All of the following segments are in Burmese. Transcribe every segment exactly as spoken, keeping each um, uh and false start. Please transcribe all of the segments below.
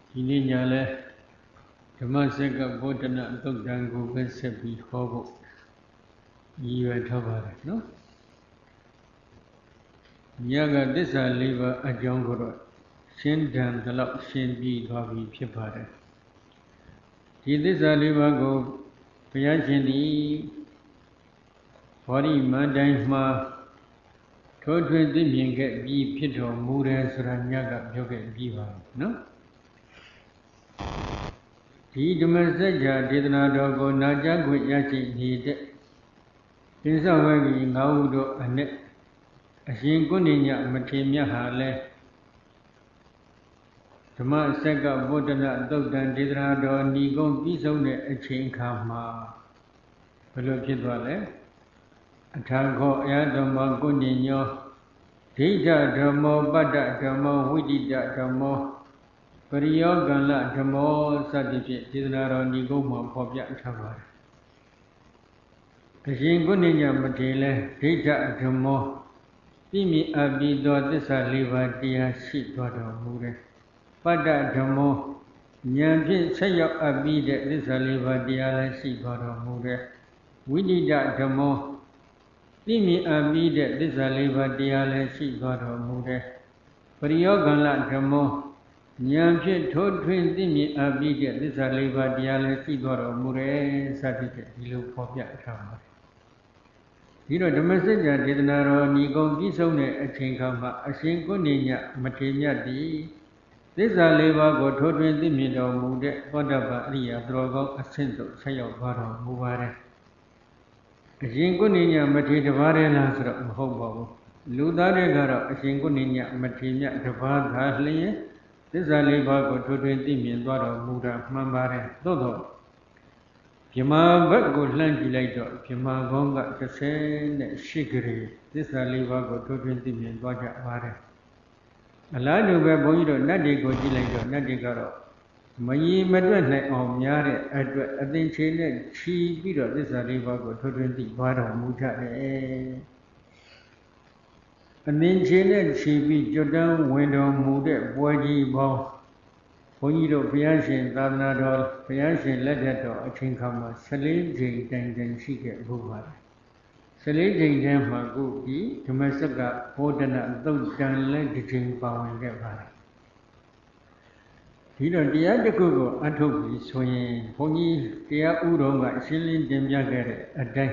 ဒီနေ့ညလဲဓမ္မစက္ကဗောဓနာသုတ်တံကိုပဲဆက်ပြီးဟောဖို့ရည်ရွယ်ထားပါတယ်နော်ညကသစ္စာလေးပါးအကြောင်းကိုတော့ရှင်းတန်သလောက်ရှင်းပြီးသွားပြီဖြစ်ပါတယ်ဒီသစ္စာလေးပါးကိုဘုရားရှင်သည်ဘောဓိမန္တိုင်းမှာထိုးထွင်းသိမြင်ခဲ့ပြီးဖြစ်တော်မူတယ်ဆိုတာညကပြောခဲ့ပြီးပါနော်ဒီဓမ္မစကြာဒေသနာတော်ကိုနာကြားခွင့်ရရှိနေတဲ့ပိဿဝဂီငါးဦးတို့အနက်အရှင်ကုဏ္ဏညမထေရမြတ်ဟာလဲဓမ္မစက္ကဗောဓနာသုတ်တံဒေသနာတော်ဏီကုံပြီးဆုံးတဲ့အချိန်ခါမှာဘယ်လိုဖြစ်သွားလဲအထာခောအယဓမ္မကုဏ္ဏညောဒိဋ္ဌဓမ္မောပတ္တဓမ္မောဝိတိတဓမ္မောပရိယောကံလဓမ္မောစသည်ဖြင့်ဒေသနာတော်ဏီကုံမှာဖော်ပြထားပါတယ်အရှင်ကုဏ္ဏညမထေရလဲဒိဋ္ဌဓမ္မောပြည့်မြတ်အပ်ပြီးသောသစ္စာလေးပါးတရားရှိသွားတော်မူတယ်ပတ္တဓမ္မောဉာဏ်ဖြင့်ဆက်ရောက်အပ်ပြီးတဲ့သစ္စာလေးပါးတရားလည်းရှိသွားတော်မူတယ်ဝိတိတဓမ္မောပြည့်မြတ်အပ်ပြီးတဲ့သစ္စာလေးပါးတရားလည်းရှိသွားတော်မူတယ်ပရိယောကံလဓမ္မောဉာဏ်ဖြင့်ထိုးထွင်းသိမြင်အပ်ပြီးတဲ့သစ္စာလေးပါးတရားလည်းရှိသွားတော်မူတယ်စသဖြင့်ဒီလိုဖော်ပြထားပါတယ်ဒီတော့ဓမ္မစကြာဒေသနာတော်ဏီကုံပြီးဆုံးတဲ့အချိန်ခါမှာအရှင်ကုဏ္ဏညမထေရမြတ်သည်သစ္စာလေးပါးကိုထိုးထွင်းသိမြင်တော်မူတဲ့သောတပန်အရိယာသူတော်ကောင်းအဆင့်သို့ဆက်ရောက်သွားတော်မူပါတယ်အရှင်ကုဏ္ဏညမထေရတပါးတည်းလားဆိုတော့မဟုတ်ပါဘူးလူသားတွေကတော့အရှင်ကုဏ္ဏညမထေရမြတ်တပါးသာလျင်သစ္စာလေးပါးကိုထိုးထွင်းသိမြင်သွားတော်မူတာမှန်ပါတယ်သို့တော့ဗြဟ္မာဘက်ကိုလှမ်းကြည့်လိုက်တော့ဗြဟ္မာကောင်းကတစ်ဆယ်နဲ့ရှစ်ကလေးသစ္စာလေးပါးကိုထိုးထွင်းသိမြင်သွားကြပါတယ်အလားတူပဲဘုန်းကြီးတို့နတ်တွေကိုကြည့်လိုက်တော့နတ်တွေကတော့မရည်မတွက်နိုင်အောင်များတဲ့အတွက်အသင်္ချေနဲ့ခြီးပြီးတော့သစ္စာလေးပါးကိုထိုးထွင်းသိသွားတော်မူကြတယ်အသင်္ချေနဲ့ခြီးပြီးကျွတ်တန်းဝင်တော်မူတဲ့ပွဲကြီးပေါင်းဘုန်းကြီးတို့ဘုရားရှင်သာသနာတော်ဘုရားရှင်လက်ထက်တော်အချိန်ခါမှာဆယ်လေးကြိမ်တိုင်တိုင်ရှိခဲ့ဖို့ပါတယ်ဆယ်လေးကြိမ်ထဲမှာခုဒီဓမ္မစက္ကဗောဓနာသုတ်တံလည်းတစ်ချိန်ပါဝင်ခဲ့ပါတယ်ဒီတော့တရားတစ်ခုကိုအထုတ်ပြီးဆိုရင်ဘုန်းကြီးတရားဥတော်ကရှင်းလင်းတင်ပြခဲ့တဲ့အတိုင်း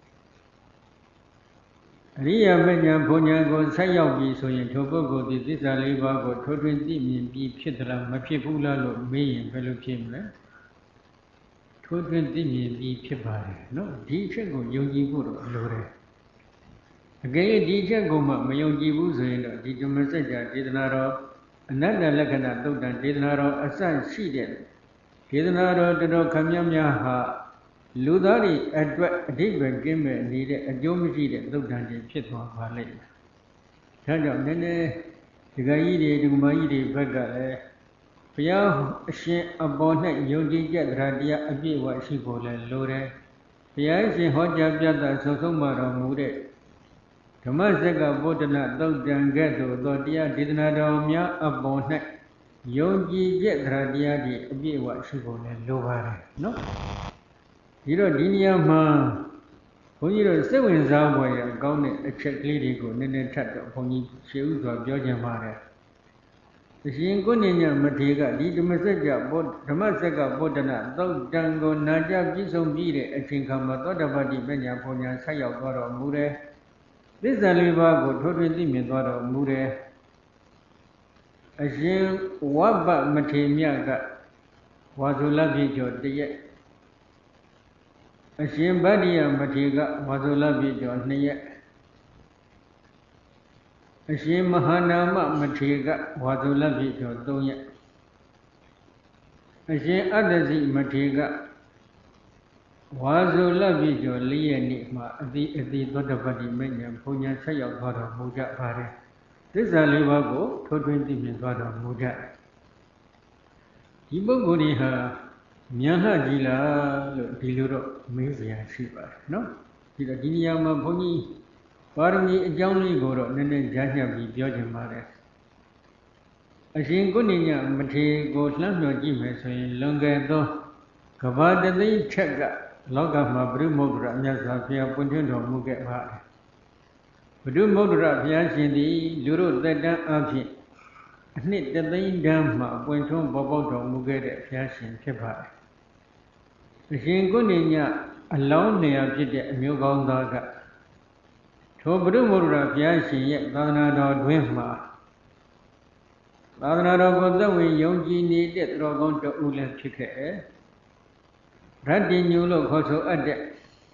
အရိယာမဉ္ဇဉ်ဘုံဉာဏ်ကိုဆက်ရောက်ပြီးဆိုရင်ထိုပုဂ္ဂိုလ်ဒီသစ္စာလေးပါးကိုထိုးထွင်းသိမြင်ပြီးဖြစ်သလားမဖြစ်ဘူးလားလို့မေးရင်ဘယ်လိုဖြစ်မလဲထိုးထွင်းသိမြင်ပြီးဖြစ်ပါတယ်နော်ဒီအချက်ကိုယုံကြည်ဖို့တော့လိုတယ်အကယ်၍ဒီအချက်ကိုမှမယုံကြည်ဘူးဆိုရင်တော့ဒီဓမ္မစကြာဒေသနာတော်အနတ္တလက္ခဏာသုတ်တံဒေသနာတော်အစရှိတဲ့ဒေသနာတော်တော်တော်ခမည်းများဟာလူသားတွေအတွက်အဓိပ္ပာယ်ကင်းမဲ့နေတဲ့အကျိုးမရှိတဲ့သုတ်တံတွေဖြစ်သွားပါလိမ့်မယ်။ဒါကြောင့်နည်းနည်းဒီကကြီးတွေဒီကမကြီးတွေဘက်ကလည်းဘုရားအရှင်အပေါ်၌ယုံကြည်ချက်တရားတရားအပြည့်အဝရှိဖို့လည်းလိုတယ်။ဘုရားရှင်ဟောကြားပြသဆုံးဆုံးမတော်မူတဲ့ဓမ္မစက္ကဗောဓနာသုတ်တံကဲ့သို့သောတရားဒေသနာတော်များအပေါ်၌ယုံကြည်ချက်တရားတရားတွေအပြည့်အဝရှိဖို့လည်းလိုပါတယ်နော်။ဒီတော့ဒီနေရာမှာဘုန်းကြီးတို့စိတ်ဝင်စားဖွယ်ရကောင်းတဲ့အချက်ကလေးတွေကိုနည်းနည်းထပ်တော့ဘုန်းကြီးရှေးဥစွာပြောချင်ပါတယ်။အရှင်ကုဏ္ဏညမထေရကဒီဓမ္မစကြာဘောဓမ္မစက္ကဗောဓနာသုတ်တံကိုနာကြားပြည့်စုံပြီးတဲ့အချိန်ခါမှာသောတပတိပညာဘုံညာဆက်ရောက်သွားတော်မူတယ်။သစ္စာလေးပါးကိုထိုးထွင်းသိမြင်သွားတော်မူတယ်။အရှင်ဝဗ္ဗမထေရမြတ်ကဝါဆိုလပြည့်ကျော်တရက်အရှင်ဗတ္တိယမထေရကဝါဆိုလပြည့်ကျော်နှစ်ရက်အရှင်မဟာနာမမထေရကဝါဆိုလပြည့်ကျော်သုံးရက်အရှင်အတ္တစီမထေရကဝါဆိုလပြည့်ကျော်လေးရက်နေ့မှာအတိအတိသောတပတိမဉ္ဇဉ်ဘုံညာဆက်ရောက်သွားတော်မူကြပါတယ်သစ္စာလေးပါးကိုထိုးထွင်းသိမြင်သွားတော်မူကြဒီပုဂ္ဂိုလ်ဒီဟာဉာဏ်လှကြီးလားလို့ဒီလိုတော့မေးစရာရှိပါတယ်နော်ဒီတော့ဒီနေရာမှာဘုန်းကြီးပါရမီအကြောင်းလေးကိုတော့နည်းနည်းကြားညှပ်ပြီးပြောချင်ပါတယ်အရှင်ကိုနေညမထေကိုလှမ်းမြော်ကြည့်မယ်ဆိုရင်လွန်ခဲ့သောကဘာတသိန်းထက်ကလောကမှာဘုရုမုဒ္ဒရာမြတ်စွာဘုရားပွင့်ထွန်းတော်မူခဲ့ပါတယ်ဘုရုမုဒ္ဒရာဘုရားရှင်သည်လူတို့သက်တမ်းအဖြစ်အနှစ်တသိန်းတန်းမှာပွင့်ထွန်းပေါ်ပေါက်တော်မူခဲ့တဲ့ဘုရားရှင်ဖြစ်ပါတယ်အရှင်ကိုနေညအလောင်းနေရာဖြစ်တဲ့အမျိုးကောင်းသားကထိုဘုရုမုဒ္ဒရာဘုရားရှင်ရဲ့သာသနာတော်တွင်မှာသာသနာတော်ကိုသက်ဝင်ယုံကြည်နေတဲ့တော်ကောင်းတဦးလည်းဖြစ်ခဲ့တယ်ရတ္တိညုလို့ခေါ်ဆိုအပ်တဲ့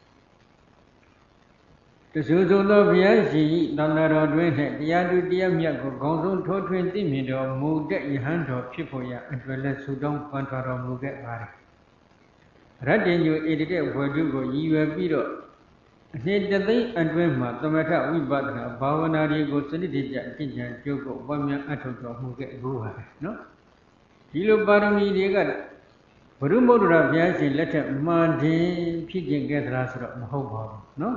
တဆူဆူသောဘုရားရှင်၏သာသနာတော်တွင်၌တရားသူတရားမြတ်ကိုခေါင်းဆုံးထိုးထွင်းသိမြင်တော်မူတဲ့ယဟန်တော်ဖြစ်ဖို့ရအတွက်လည်းဆုတောင်းပန်တော်မူခဲ့ပါတယ်ရတ္တိညုဧတတဲ့ဘွယ်တုကိုရည်ရွယ်ပြီးတော့အနှစ်တသိန်းအတွင်းမှာသမထဝိပဿနာဘာဝနာတွေကိုစနစ်တကျအကျင့်ကြံကြိုးကိုပွားများအထောက်တော်မူခဲ့ဘူးပါတယ်နော်ဒီလိုပါရမီတွေကဘုရုမုဒ္ဒရာဘုရားရှင်လက်ထက်မှန်တယ်ဖြစ်ခြင်းခဲ့သလားဆိုတော့မဟုတ်ပါဘူးနော်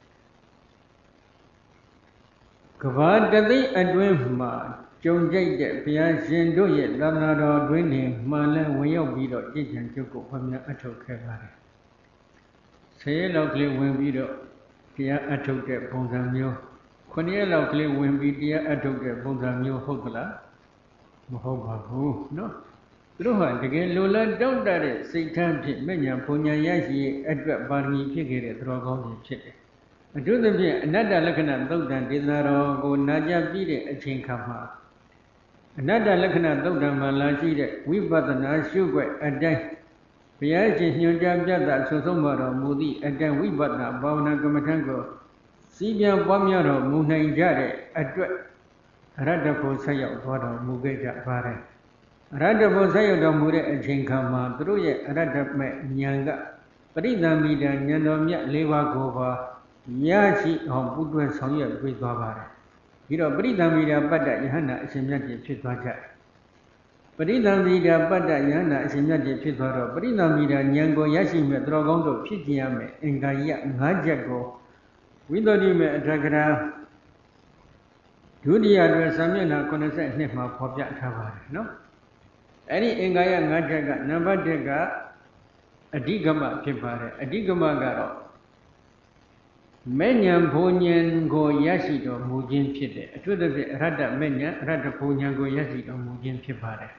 ကဘာတသိန်းအတွင်းမှာကြုံကြိုက်တဲ့ဘုရားရှင်တို့ရဲ့သာသနာတော်တွင်နေမှန်လဲဝင်ရောက်ပြီးတော့ကြည်ကြံကြုတ်ကိုဖွင့်ပြအထောက်ခဲ့ပါတယ်ဆယ်ရက်လောက်ကလေးဝင်ပြီးတော့တရားအထုတ်တဲ့ပုံစံမျိုးခုနှစ်ရက်လောက်ကလေးဝင်ပြီးတရားအထုတ်တဲ့ပုံစံမျိုးဟုတ်သလားမဟုတ်ပါဘူးနော်သူတို့ဟာတကယ်လိုလားတောင့်တတဲ့စိတ်ထမ်းဖြင့်မဉ္ဇဉ်ဘုံဉာဏ်ရရှိရဲ့အတွက်ပါရမီဖြစ်ခဲ့တဲ့သတော်ကောင်းတွေဖြစ်တယ်အထူးသဖြင့်အနတ္တလက္ခဏာသုတ်တံဒေသနာတော်ကိုနာကြားပြီးတဲ့အချိန်ခါမှာအနတ္တလက္ခဏာသုတ်တံမှာလာရှိတဲ့ဝိပဿနာရှုွက်အတိုင်းဘုရားရှင်ညွှန်ကြားပြတာဆိုဆုံးပါတော်မူသည့်အတိုင်းဝိပဿနာဘာဝနာကမ္မထံကိုစီးပြန်ပွားများတော်မူနိုင်ကြတဲ့အတွက်အရတ္တဖို့ဆက်ရောက်သွားတော်မူခဲ့ကြပါတယ်အရတ္တဖို့ဆက်ရောက်တော်မူတဲ့အချိန်ခါမှာသူတို့ရဲ့အရတ္တမဲ့ဉာဏ်ကပရိသမိတဉာဏ်တော်မြတ်၄ပါးကိုပါရရှိအောင်ပူးတွဲဆောင်ရွက်ပေးသွားပါတယ်ပြီးတော့ပရိသမိတပတ္တယဟန္တာအရှင်မြတ်ကြီးဖြစ်သွားကြတယ်ပရိသမိတာပတ္တယန္တာအရှင်မြတ်ကြီးဖြစ်သွားတော့ပရိသမိတာဉာဏ်ကိုရရှိမဲ့တော်ကောင်းတို့ဖြစ်ကြရမယ်အင်္ဂါရ၅ချက်ကိုဝိသုဒ္ဓိမေအထကရာဒုတိယတွင်စာမျက်နှာခုနှစ်၂မှာဖော်ပြထားပါတယ်နော်အဲ့ဒီအင်္ဂါရ၅ချက်ကနံပါတ်၁ကအဓိကမဖြစ်ပါတယ်အဓိကမကတော့မဲ့ဉဏ်ဘုံဉဏ်ကိုရရှိတော်မူခြင်းဖြစ်တယ်အထူးသဖြင့်အရတ္တမဲ့ဉဏ်အရတ္တဘုံဉဏ်ကိုရရှိတော်မူခြင်းဖြစ်ပါတယ်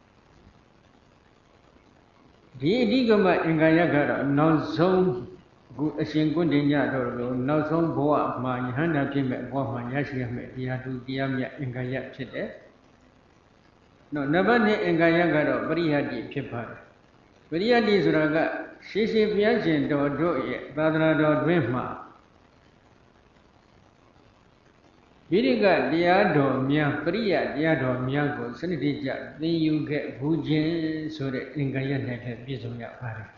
ဒီအဓိကမအင်္ဂါရကတော့နောက်ဆုံးခုအရှင်ကွဋ္ဌိညတော်ကိုနောက်ဆုံးဘဝမှာယဟန္တာဖြစ်မဲ့ဘဝမှာရရှိရမယ့်တရားသူတရားမြတ်အင်္ဂါရဖြစ်တယ်နော်နံပါတ်၂အင်္ဂါရကတော့ပရိဟတ္တိဖြစ်ပါတယ်ပရိဟတ္တိဆိုတာကရှေးရှေးဘုရားရှင်တော်တို့ရဲ့သာသနာတော်တွင်မှာဗိရိကတရားတော်များပရိယတရားတော်များကိုစနစ်တကျသင်ယူခဲ့ဘူးခြင်းဆိုတဲ့အင်္ဂါရနဲ့လည်းပြည့်စုံရပါတယ်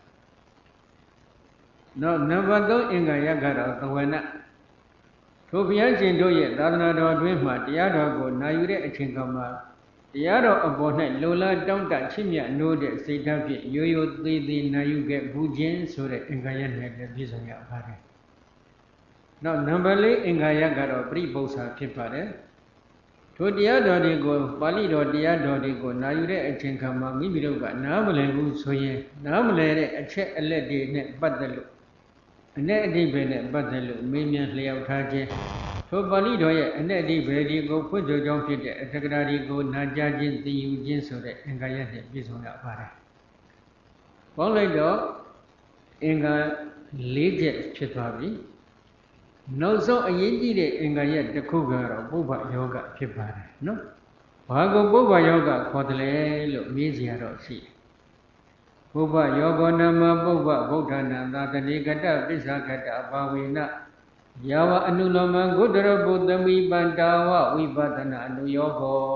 ။နောက်နံပါတ်၃အင်္ဂါရကတော့သဝနထိုဘုရားရှင်တို့ရဲ့သာသနာတော်တွင်မှတရားတော်ကိုနာယူတဲ့အချိန်ကမှတရားတော်အပေါ်၌လိုလားတောင့်တချစ်မြတ်နိုးတဲ့စိတ်ဓာတ်ဖြင့်ရိုးရိုးသေးသေးနာယူခဲ့ဘူးခြင်းဆိုတဲ့အင်္ဂါရနဲ့လည်းပြည့်စုံရပါတယ်။နောက်နံပါတ်၄အင်္ဂါရကတော့ပရိပု္ပ္ပာဖြစ်ပါတယ်ထိုတရားတော်တွေကိုပါဠိတော်တရားတော်တွေကိုနာယူတဲ့အချိန်ခါမှာမိမိတို့ကနားမလည်ဘူးဆိုရင်နားမလည်တဲ့အချက်အလက်တွေနဲ့ပတ်သက်လို့အ내အဓိပ္ပာယ်နဲ့ပတ်သက်လို့မေးမြန်းလျှောက်ထားခြင်းထိုပါဠိတော်ရဲ့အ내အဓိပ္ပာယ်တွေကိုဖွင့်ဆိုကြောင်းဖြစ်တဲ့အထက်ကရာတွေကိုနာကြားခြင်းသိယူခြင်းဆိုတဲ့အင်္ဂါရနဲ့ပြည့်စုံရပါတယ်ပေါင်းလိုက်တော့အင်္ဂါ၄ချက်ဖြစ်သွားပြီနောက်ဆုံးအရေးကြီးတဲ့အင်္ဂါရတစ်ခုကတော့ပုဗ္ဗယောဂဖြစ်ပါတယ်နော်။ဘာကိုပုဗ္ဗယောဂခေါ်တယ်လဲလို့မေးစရာတော့ရှိတယ်။ပုဗ္ဗယောဂနာမပုဗ္ဗဗုဒ္ဓနာသာတတိကတပစ္ဆာကတဘာဝေနယာဝအနုလောမံဂုတရပုသမိပန္တာဝဝိပဿနာအနုယောဂော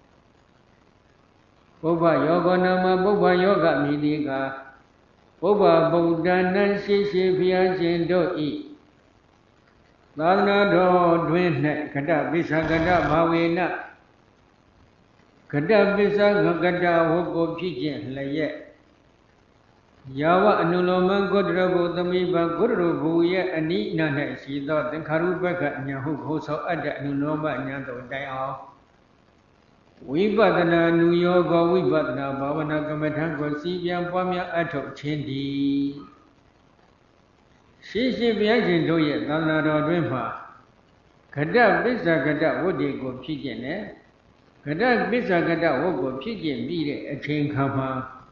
ပုဗ္ဗယောဂနာမပုဗ္ဗယောဂမိတိကပုဗ္ဗဗုဒ္ဓနာရှိရှိဘုရားရှင်တို့ဤသာသနာတော်တွင်၌ကတပစ္ဆာကတဘာဝေနကတပစ္ဆာကတဝုကိုဖြစ်ခြင်းလျက်ယာဝအနုလောမံဂုတရဘုသမိဘဂုတရဘုရဲ့အနိနာ၌ရှိသောသင်္ခါရုပ္ပကဉာဏ်ဟုခေါ်ဆိုအပ်တဲ့အနုလောမဉာဏ်သို့တိုင်အောင်သဝိပဿနာနုယောဂဝိပဿနာဘာဝနာကမ္မထံကိုစီပြန်ပွားများအထောက်ခြင်းသည်ရှိရှိဘုရားရှင်တို့ရဲ့သာသနာတော်တွင်မှာဂတပစ္ဆဂတဝတ္တိကိုဖြစ်ကျင်တယ်ဂတပစ္ဆဂတဝတ်ကိုဖြစ်ကျင်ပြီးတဲ့အချိန်ခါမှာ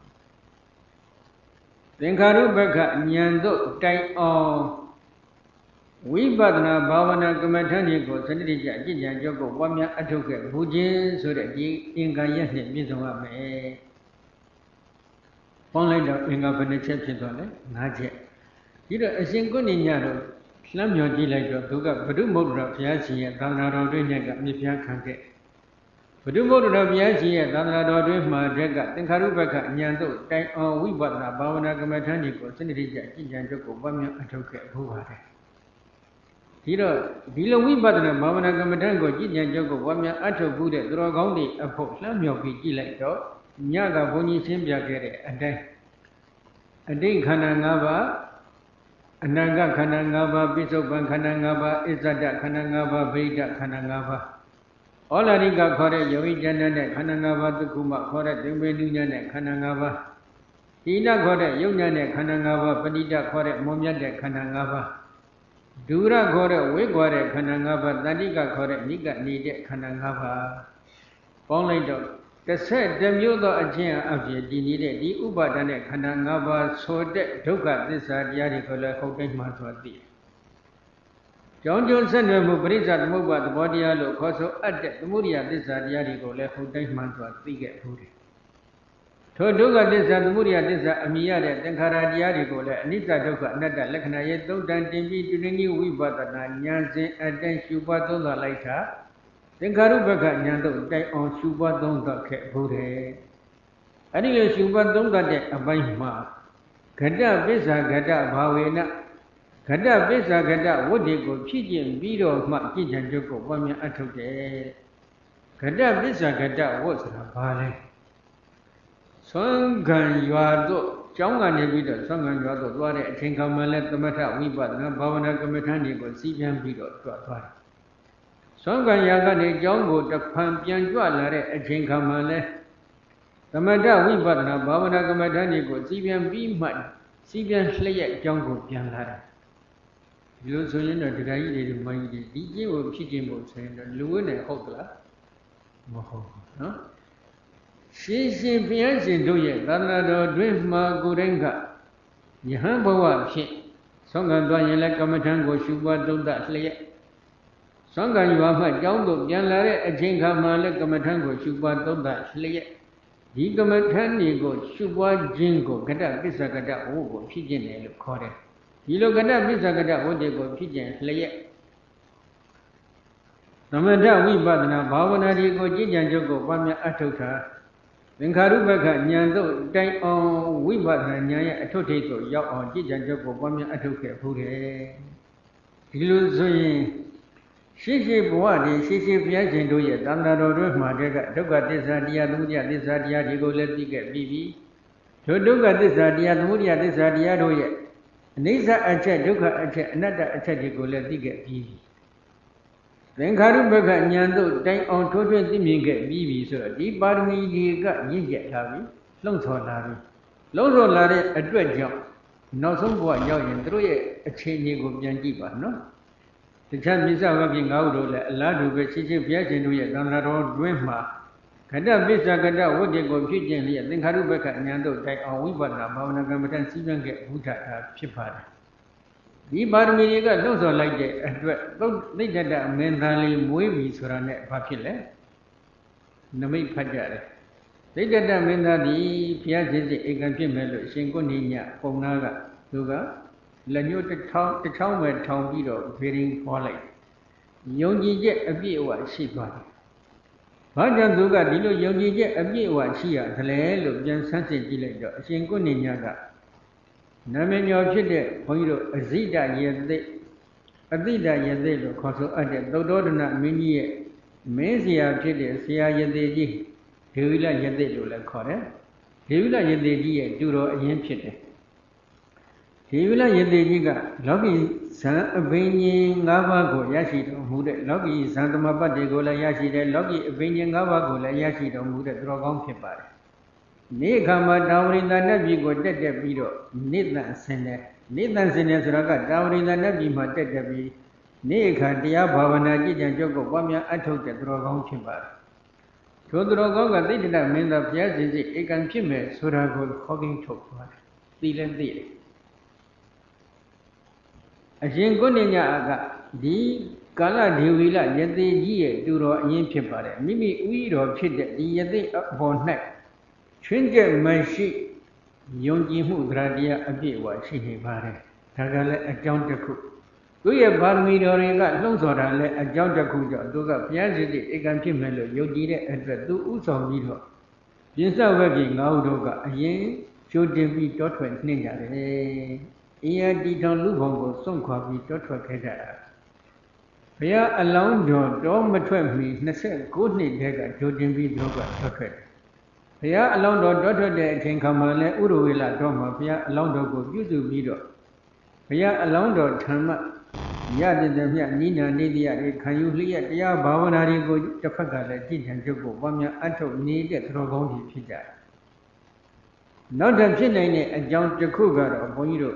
သင်္ခါရုပ္ပကဉာဏ်တို့တိုင်အောင်ဝိပဿနာဘာဝနာကမ္မထံတွေကိုစနစ်တကျအကျင့်ကြံကြုတ်ကိုပွားများအထုတ်ခဲ့ဘူးခြင်းဆိုတဲ့ဒီအင်္ဂါရက်နဲ့ပြည့်စုံရမယ်။ပေါင်းလိုက်တော့အင်္ဂါဘယ်နှချက်ဖြစ်သွားလဲ၅ချက်။ဒီတော့အရှင်ကုဏိညတို့လှမ်းမြော်ကြည့်လိုက်တော့သူကဘုဒ္ဓမုဒ္ဒရာဘုရားရှင်ရဲ့သာသနာတော်တွင်နဲ့ကမြစ်ပြခံခဲ့ဘုဒ္ဓမုဒ္ဒရာဘုရားရှင်ရဲ့သာသနာတော်တွင်မှာတက်ကသင်္ခါရုပ္ပကဉာဏ်တို့တိုင်အောင်ဝိပဿနာဘာဝနာကမ္မထံတွေကိုစနစ်တကျအကျင့်ကြံကြုတ်ကိုပွားများအထုတ်ခဲ့ဘူးပါတယ်။ဒီတော့ဒီလိုဝိပဿနာဘာဝနာကမ္မထံကိုကြည်ကြံကြုတ်ကိုပွားများအထုတ်ဘူးတဲ့သူတော်ကောင်းတွေအဖို့လှမ်းမြောက်ပြီးကြည့်လိုက်တော့ညကဘုန်းကြီးရှင်းပြခဲ့တဲ့အတိုင်းအတိတ်ခန္ဓာ၅ပါးအနန္တခန္ဓာ၅ပါးပိဿုပန်ခန္ဓာ၅ပါးအစ္ဆဒခန္ဓာ၅ပါးဗိဒ္ဓခန္ဓာ၅ပါးဩလာရိကခေါ်တဲ့ယောဂီဉာဏ်နဲ့ခန္ဓာ၅ပါးသုခုမခေါ်တဲ့သင်္ဘေနုဉာဏ်နဲ့ခန္ဓာ၅ပါးသီလခေါ်တဲ့ယုတ်ဉာဏ်နဲ့ခန္ဓာ၅ပါးပဋိဒခေါ်တဲ့မွန်မြတ်တဲ့ခန္ဓာ၅ပါးဒုရခေါ်တဲ့ဝိကွာတဲ့ခန္ဓာ၅ပါးတတိကခေါ်တဲ့နိကနေတဲ့ခန္ဓာ၅ပါးပေါင်းလိုက်တော့တစ်ဆက်တစ်မျိုးသောအခြင်းအဖြစ်တည်နေတဲ့ဒီဥပါဒณะခန္ဓာ၅ပါးဆိုတဲ့ဒုက္ခသစ္စာတရားတွေကိုလည်းဟုတ်တိုင်းမှဆိုသိတယ်။ကြောင်းကျိုးဆက်နွယ်မှုပရိစ္ဆသမုပ္ပါသဘောတရားလို့ခေါ်ဆိုအပ်တဲ့သမုဒိယသစ္စာတရားတွေကိုလည်းဟုတ်တိုင်းမှဆိုသိခဲ့ဘူးတယ်။ထိုဒုက္ခသစ္စာသမုဒိယသစ္စာအမိရတဲ့သင်္ခါရတရားတွေကိုလည်းအနိစ္စဒုက္ခအနတ္တလက္ခဏာရဲ့သုံးတန်တင်ပြီးတူရင်းကြီးဝိပဿနာဉာဏ်စဉ်အတိုင်းရှုပွားသုံးသလိုက်တာသင်္ခါရုပ္ပကဉာဏ်တို့တိုင်အောင်ရှုပွားသုံးသခဲ့ဘူးတယ်။အဲဒီလိုရှုပွားသုံးသတဲ့အပိုင်းမှာဂတပစ္ဆာဂတဘာဝေနဂတပစ္ဆာဂတဝတ္တိကိုဖြစ်ကျင်ပြီးတော့မှကြည်ကြံကြုတ်ကိုပွားများအထုတ်တယ်။ဂတပစ္ဆာဂတဝတ်ဆိုတာဘာလဲ။သွန်ခံရွာတို့ကျောင်းကနေပြီးတော့သွန်ခံရွာတို့သွားတဲ့အချိန်ခါမှလည်းသမထဝိပဿနာဘာဝနာကမ္မထံတွေကိုစီးပြန်ပြီးတော့ကြွသွားတယ်။သွန်ခံရွာကနေကျောင်းကိုတစ်ဖန်ပြန်ကြွလာတဲ့အချိန်ခါမှလည်းသမထဝိပဿနာဘာဝနာကမ္မထံတွေကိုစီးပြန်ပြီးမှစီးပြန်လျက်ကျောင်းကိုပြန်လာတာ။ဒီလိုဆိုရင်တော့ဒကာကြီးတွေမိုင်းကြီးဒီကျင့်ကိုဖြစ်ခြင်းဖို့ဆိုရင်တော့လူဝိနဲ့ဟုတ်သလားမဟုတ်ဘူးနော်ရှင်းရှင်းဘုရားရှင်တို့ရဲ့သာသနာတော်တွင်မှာကိုယ်တိုင်ကယဟန်ဘဝဖြစ်ဆောင်းကန်သွားရင်လည်းကမ္မထံကိုရှုပွားသုံးသလျက်ဆောင်းကန်ရွာမှကျောင်းသို့ပြန်လာတဲ့အချိန်ခါမှလည်းကမ္မထံကိုရှုပွားသုံးသလျက်ဒီကမ္မထံကိုရှုပွားခြင်းကိုဂတပစ္ဆဂတဝုကိုဖြစ်ခြင်းတယ်လို့ခေါ်တယ်ဒီလိုဂတပစ္ဆဂတဝုတွေကိုဖြစ်ခြင်းလျက်သမထဝိပဿနာဘာဝနာတွေကိုကြည်ကြံကြုတ်ကိုပွားများအထုတ်တာသင်္ခါရုပ္ပကဉာဏ်တို့တိုင်အောင်ဝိပဿနာဉာဏ်ရဲ့အထွတ်ထိပ်ကိုရောက်အောင်ကြည်ကြံကြုတ်ကိုပွားများအထုတ်ခဲ့ဘူးတယ်ဒီလိုဆိုရင်ရှိရှိဘဝတည်းရှိရှိဘုရားရှင်တို့ရဲ့သံဃာတော်တို့မှာတည်းကဒုက္ခသစ္စာတရားသမုဒယသစ္စာတရားတွေကိုလည်းသိခဲ့ပြီးပြီထိုဒုက္ခသစ္စာတရားသမုဒယသစ္စာတရားတို့ရဲ့အနိစ္စအချက်ဒုက္ခအချက်အနတ္တအချက်တွေကိုလည်းသိခဲ့ပြီးပြီသင်္ခါရုပ္ပကဉာဏ်တို့တိုင်အောင်ထိုးထွင်းသိမြင်ခဲ့ပြီးပြီဆိုတော့ဒီပါရမီတွေကရင့်ကျက်လာပြီလှုံ့ဆော်လာပြီလှုံ့ဆော်လာတဲ့အတွက်ကြောင့်နောက်ဆုံးဘဝရောက်ရင်တို့ရဲ့အခြေအနေကိုပြန်ကြည့်ပါနော်တခြားမြစ္ဆဝကိငါးခုတို့လည်းအလားတူပဲရှိရှိဘုရားရှင်တို့ရဲ့သံဃာတော်တွင်မှာဂတပစ္ဆဂတဝတ္တိကိုဖြစ်ခြင်းလျက်သင်္ခါရုပ္ပကဉာဏ်တို့တိုင်အောင်ဝိပဿနာဘာဝနာကမ္မထံစီးပြန်ခဲ့ဘုဒ္ဓတာဖြစ်ပါတယ်ဒီပါရမီတွေကလှုပ်ဆော်လိုက်တဲ့အတွက်သိတ္တတမင်းသားလေးမွေးပြီဆိုတာနဲ့ဘာဖြစ်လဲနမိတ်ဖတ်ကြတယ်သိတ္တတမင်းသားဒီဘုရားရှင်စီဧကံဖြစ်မယ်လို့ရှင်ကုဏိညပုံနာကသူကလက်ညှိုးတစ်ထောင်တစ်ချောင်းပဲထောင်ပြီးတော့ဖေရင်ခေါ်လိုက်ယုံကြည်ချက်အပြည့်အဝရှိသွားတယ်ဘာကြောင့်သူကဒီလိုယုံကြည်ချက်အပြည့်အဝရှိရတယ်လို့ပြန်ဆန်းစစ်ကြည့်လိုက်တော့အရှင်ကုဏိညကနာမည်ကျော်ဖြစ်တဲ့ဘုန်းကြီးတို့အဇိတယေသိအတိတယေသိလို့ခေါ်ဆိုအပ်တဲ့သုတ္တောဒနမင်းကြီးရဲ့မင်းစရာဖြစ်တဲ့ဆရာယေသိကြီးဒေဝိလယေသိလို့လည်းခေါ်တယ်ဒေဝိလယေသိကြီးရဲ့တူတော်အရင်ဖြစ်တယ်ဒေဝိလယေသိကြီးကလောကီဇံအဘိညာဉ်၅ပါးကိုရရှိတော်မူတဲ့လောကီဇံသမပတ္တိကိုလည်းရရှိတယ်လောကီအဘိညာဉ်၅ပါးကိုလည်းရရှိတော်မူတဲ့သူတော်ကောင်းဖြစ်ပါတယ်နေ့ခါမှာတာဝရိန္ဒနတ်ပြည်ကိုတက်တက်ပြီးတော့နေတန်ဆင်းတယ်နေတန်ဆင်းတယ်ဆိုတာကတာဝရိန္ဒနတ်ပြည်မှာတက်တက်ပြီးနေ့ခါတရားဘာဝနာကြည်ကြံကြုတ်ကိုပွားများအထုတ်တဲ့သူတော်ကောင်းဖြစ်ပါတယ်ထိုသူတော်ကောင်းကသိတ္တမင်းသားဘုရားရှင်ကြီးဧကံဖြစ်မယ်ဆိုတာကိုခေါ်ပြီးထုတ်သွားတယ်သိလည်းသိတယ်အရှင်ကိုဏညကဒီကာလဒေဝီလယသိကြီးရဲ့တူတော်အရင်ဖြစ်ပါတယ်မိမိဥယျတော်ဖြစ်တဲ့ဒီယသိအပေါ်၌ချွင်းကျက်မရှိယုံကြည်မှုတရားတရားအပြည့်အဝရှိနေပါတယ်ဒါကလည်းအကြောင်းတစ်ခုသူရဲ့ပါရမီတော်တွေကလှုံ့ဆော်တာလည်းအကြောင်းတစ်ခုကြောင့်သူကဘုရားရှင်ကြီးဧကံဖြစ်မယ်လို့ယုံကြည်တဲ့အတွက်သူဥဆောင်ပြီးတော့ပြင်းစဝက်ကြီးငါးဦးတို့ကအရင်ကြိုတင်ပြီးတောထွက်နှင့်ကြတယ်အင်းရတီထောင်လူဘုံကိုစွန့်ခွာပြီးတောထွက်ခဲ့ကြတာဘုရားအလောင်းတော်တောမထွက်မီနှစ်ဆယ့်ကိုးနှစ်တည်းကကြိုတင်ပြီးသူကတောထွက်တယ်ဘုရားအလောင်းတော်တောထွက်တဲ့အချိန်ခါမှာလည်းဥရဝေလတော်မှာဘုရားအလောင်းတော်ကိုပြုစုပြီးတော့ဘုရားအလောင်းတော်ထံမှရတဲ့တဲ့မြတ်နိနာနေတရားတွေခံယူလျက်တရားဘာဝနာတွေကိုတစ်ဖက်ကလည်းကြည်ကြံကြုတ်ကိုပွားများအထုတ်နေတဲ့သူတော်ကောင်းတွေဖြစ်ကြတယ်နောက်ထပ်ဖြစ်နိုင်တဲ့အကြောင်းတစ်ခုကတော့ဘုန်းကြီးတို့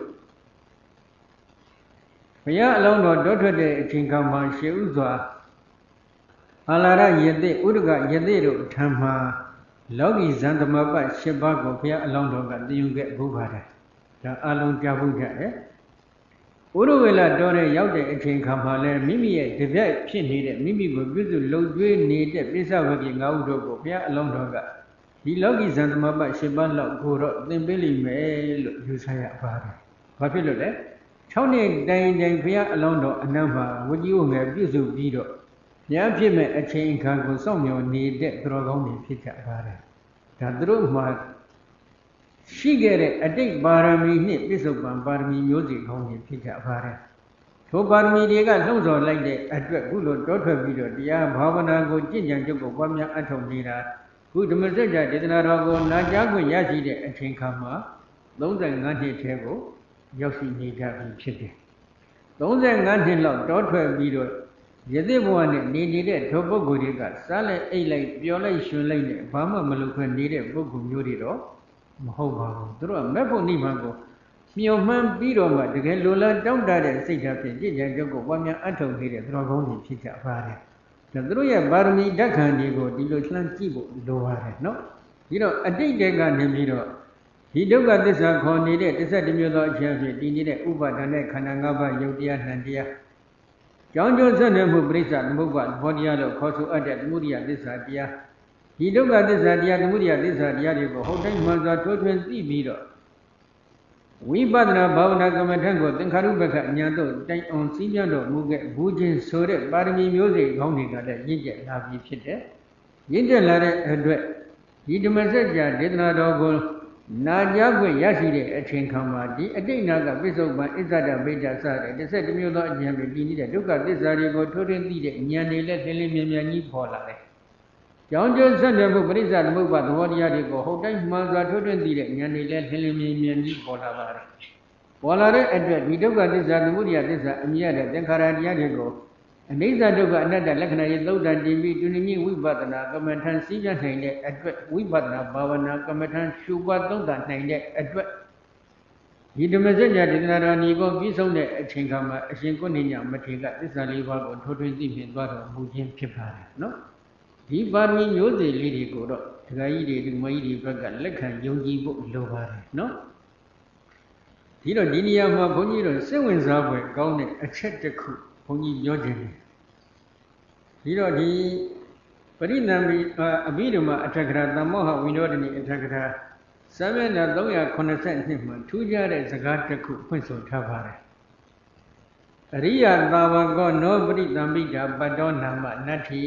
ဘုရားအလောင်းတော်တောထွက်တဲ့အချိန်ခါမှာရှေးဥစွာအာလာရယသိဥဒကယသိတို့ထံမှာလောကီဇန်သမပတ်၈ပါးကိုဘုရားအလောင်းတော်ကတည်ယူခဲ့ဘုရားဒါအလုံးကြားဖို့ကြတယ်ဥရဝေလတော်တဲ့ရောက်တဲ့အချိန်ခါမှာလဲမိမိရဲ့တပြိုက်ဖြစ်နေတဲ့မိမိကိုပြုစုလှုပ်ကြွေးနေတဲ့ပိဿဝဂီ၅ဦးတို့ကိုဘုရားအလောင်းတော်ကဒီလောကီဇန်သမပတ်၈ပါးလောက်ကိုတော့သင်ပေးလိမ့်မယ်လို့ယူဆရပါတယ်။ဘာဖြစ်လို့လဲ။၆နှစ်တိုင်တိုင်ဘုရားအလောင်းတော်အနံ့မှာဝကြီးဝငယ်ပြုစုပြီးတော့ဘုရားဖြစ်မဲ့အချိန်အခါကိုစောင့်မျှော်နေတဲ့သူတော်ကောင်းတွေဖြစ်ကြပါတယ်။ဒါသူတို့မှာရှိခဲ့တဲ့အတိတ်ပါရမီနှင့်ပြစ္ဆုတ်ပံပါရမီမျိုးစီကောင်းတွေဖြစ်ကြပါတယ်။ထိုပါရမီတွေကလှုံ့ဆော်လိုက်တဲ့အတွက်ခုလိုတောထွက်ပြီးတော့တရားဘာဝနာကိုကြည်ကြံကြုတ်ကိုပွားများအထောက်နေတာခုဓမ္မစကြာဒေသနာတော်ကိုနာကြားခွင့်ရရှိတဲ့အချိန်ခါမှာ၃၅နှစ်ထဲကိုရောက်ရှိနေကြပြီဖြစ်တယ်။၃၅နှစ်လောက်တောထွက်ပြီးတော့ယသိဘဝနဲ့နေနေတဲ့ထိုပုဂ္ဂိုလ်တွေကစားလိုက်အိတ်လိုက်ပျော်လိုက်ရွှင်လိုက်နဲ့ဘာမှမလုပ်ခွင့်နေတဲ့ပုဂ္ဂိုလ်မျိုးတွေတော့မဟုတ်ပါဘူးသူတို့ကမဲ့ဖို့နိဗ္ဗာန်ကိုမျှော်မှန်းပြီးတော့မှတကယ်လိုလားတောင့်တတဲ့စိတ်ဓာတ်ဖြင့်ကြည်ကြံကြုတ်ကိုပွားများအထောက်နေတဲ့သူတော်ကောင်းတွေဖြစ်ကြပါတယ်ဒါသူတို့ရဲ့ပါရမီဓာတ်ခံတွေကိုဒီလိုလှမ်းကြည့်ဖို့လိုပါတယ်နော်ဒီတော့အတိတ်တည်းကနေပြီးတော့ဒီဒုက္ခသစ္စာခေါ်နေတဲ့တစ်ဆက်တစ်မျိုးသောအခြင်းဖြင့်တည်နေတဲ့ဥပါဒณะခန္ဓာ၅ပါးယုတ်တရားနှံတရားကြောင်းကျိုးဆက်နွယ်မှုပြိဿသမုပ္ပါသဘောတရားလို့ခေါ်ဆိုအပ်တဲ့သမုဒိယသစ္စာတရားဒီဒုက္ခသစ္စာတရားသမုဒိယသစ္စာတရားတွေကိုဟုတ်တိုင်းမှန်စွာထိုးထွင်းသိပြီးတော့ဝိပဿနာဘာဝနာကမ္မထံကိုသင်္ခါရုပ္ပခဉာဏ်တို့တိုင်အောင်စီးပြန်တော်မူခဲ့ဘူးခြင်းဆိုတဲ့ပါရမီမျိုးစိတ်ကောင်းတွေကလည်းရင့်ကျက်လာပြီးဖြစ်တယ်ရင့်ကျက်လာတဲ့အတွက်ဒီဓမ္မစကြာဒေသနာတော်ကိုနာကြားခွင့်ရရှိတဲ့အချိန်ခါမှာဒီအတိတ်နာကပိဿုပံအစ္ဆဒဗိဒ္ဓစတဲ့တစ်ဆက်တစ်မျိုးသောအဉာဏ်တွေတည်နေတဲ့ဒုက္ခသစ္စာတွေကိုထိုးထွင်းသိတဲ့ဉာဏ်တွေလည်းလင်းလင်းမြန်မြန်ကြီးပေါ်လာတယ်။ကြောင်းကျိုးဆက်နွယ်မှုပရိစ္ဆသမုပ္ပါသဘောတရားတွေကိုဟုတ်တိုင်းမှန်စွာထိုးထွင်းသိတဲ့ဉာဏ်တွေလည်းလင်းလင်းမြန်မြန်ကြီးပေါ်လာပါတယ်။ပေါ်လာတဲ့အတွက်ဒီဒုက္ခသစ္စာသမုဒယသစ္စာအမြဲတည်းသင်္ခါရတရားတွေကိုအနိစ္စဒုက္ခအနတ္တလက္ခဏာရေးသုဒ္ဓံတည်ပြီးတွင်မြင့်ဝိပဿနာကမ္မထံစည်းပြနိုင်တဲ့အတွက်ဝိပဿနာဘာဝနာကမ္မထံရှုပွားသုံးသပ်နိုင်တဲ့အတွက်ဒီဓမ္မစကြာဒေသနာတော်ညီကိုပြီးဆုံးတဲ့အချိန်ခါမှာအရှင်ကိုဏညမထေရကသစ္စာလေးပါးကိုထိုးထွင်းသိမြင်သွားတော်မူခြင်းဖြစ်ပါတယ်နော်ဒီပါရမီမျိုးစေ့လေးတွေကိုတော့ဒကာကြီးတွေဒီမကြီးတွေဘက်ကလက်ခံယုံကြည်ဖို့လိုပါတယ်နော်ဒီတော့ဒီနေရာမှာဘုန်းကြီးတို့စိတ်ဝင်စားဖွယ်ကောင်းတဲ့အချက်တစ်ခုဘုန်းကြီးပြောခြင်းတယ်ဒီတော့ဒီပရိသံဘိအဘိဓမ္မာအထက်ကရာသမ္မောဟဝိနောဒနိအထက်ကရာစာမျက်နှာ၃၇၂မှာထူးခြားတဲ့စကားတစ်ခုဖွင့်ဆိုထားပါတယ်အရိယသာဝကောနောပရိသံဘိတာပတ္တောနာမနတ္ထိ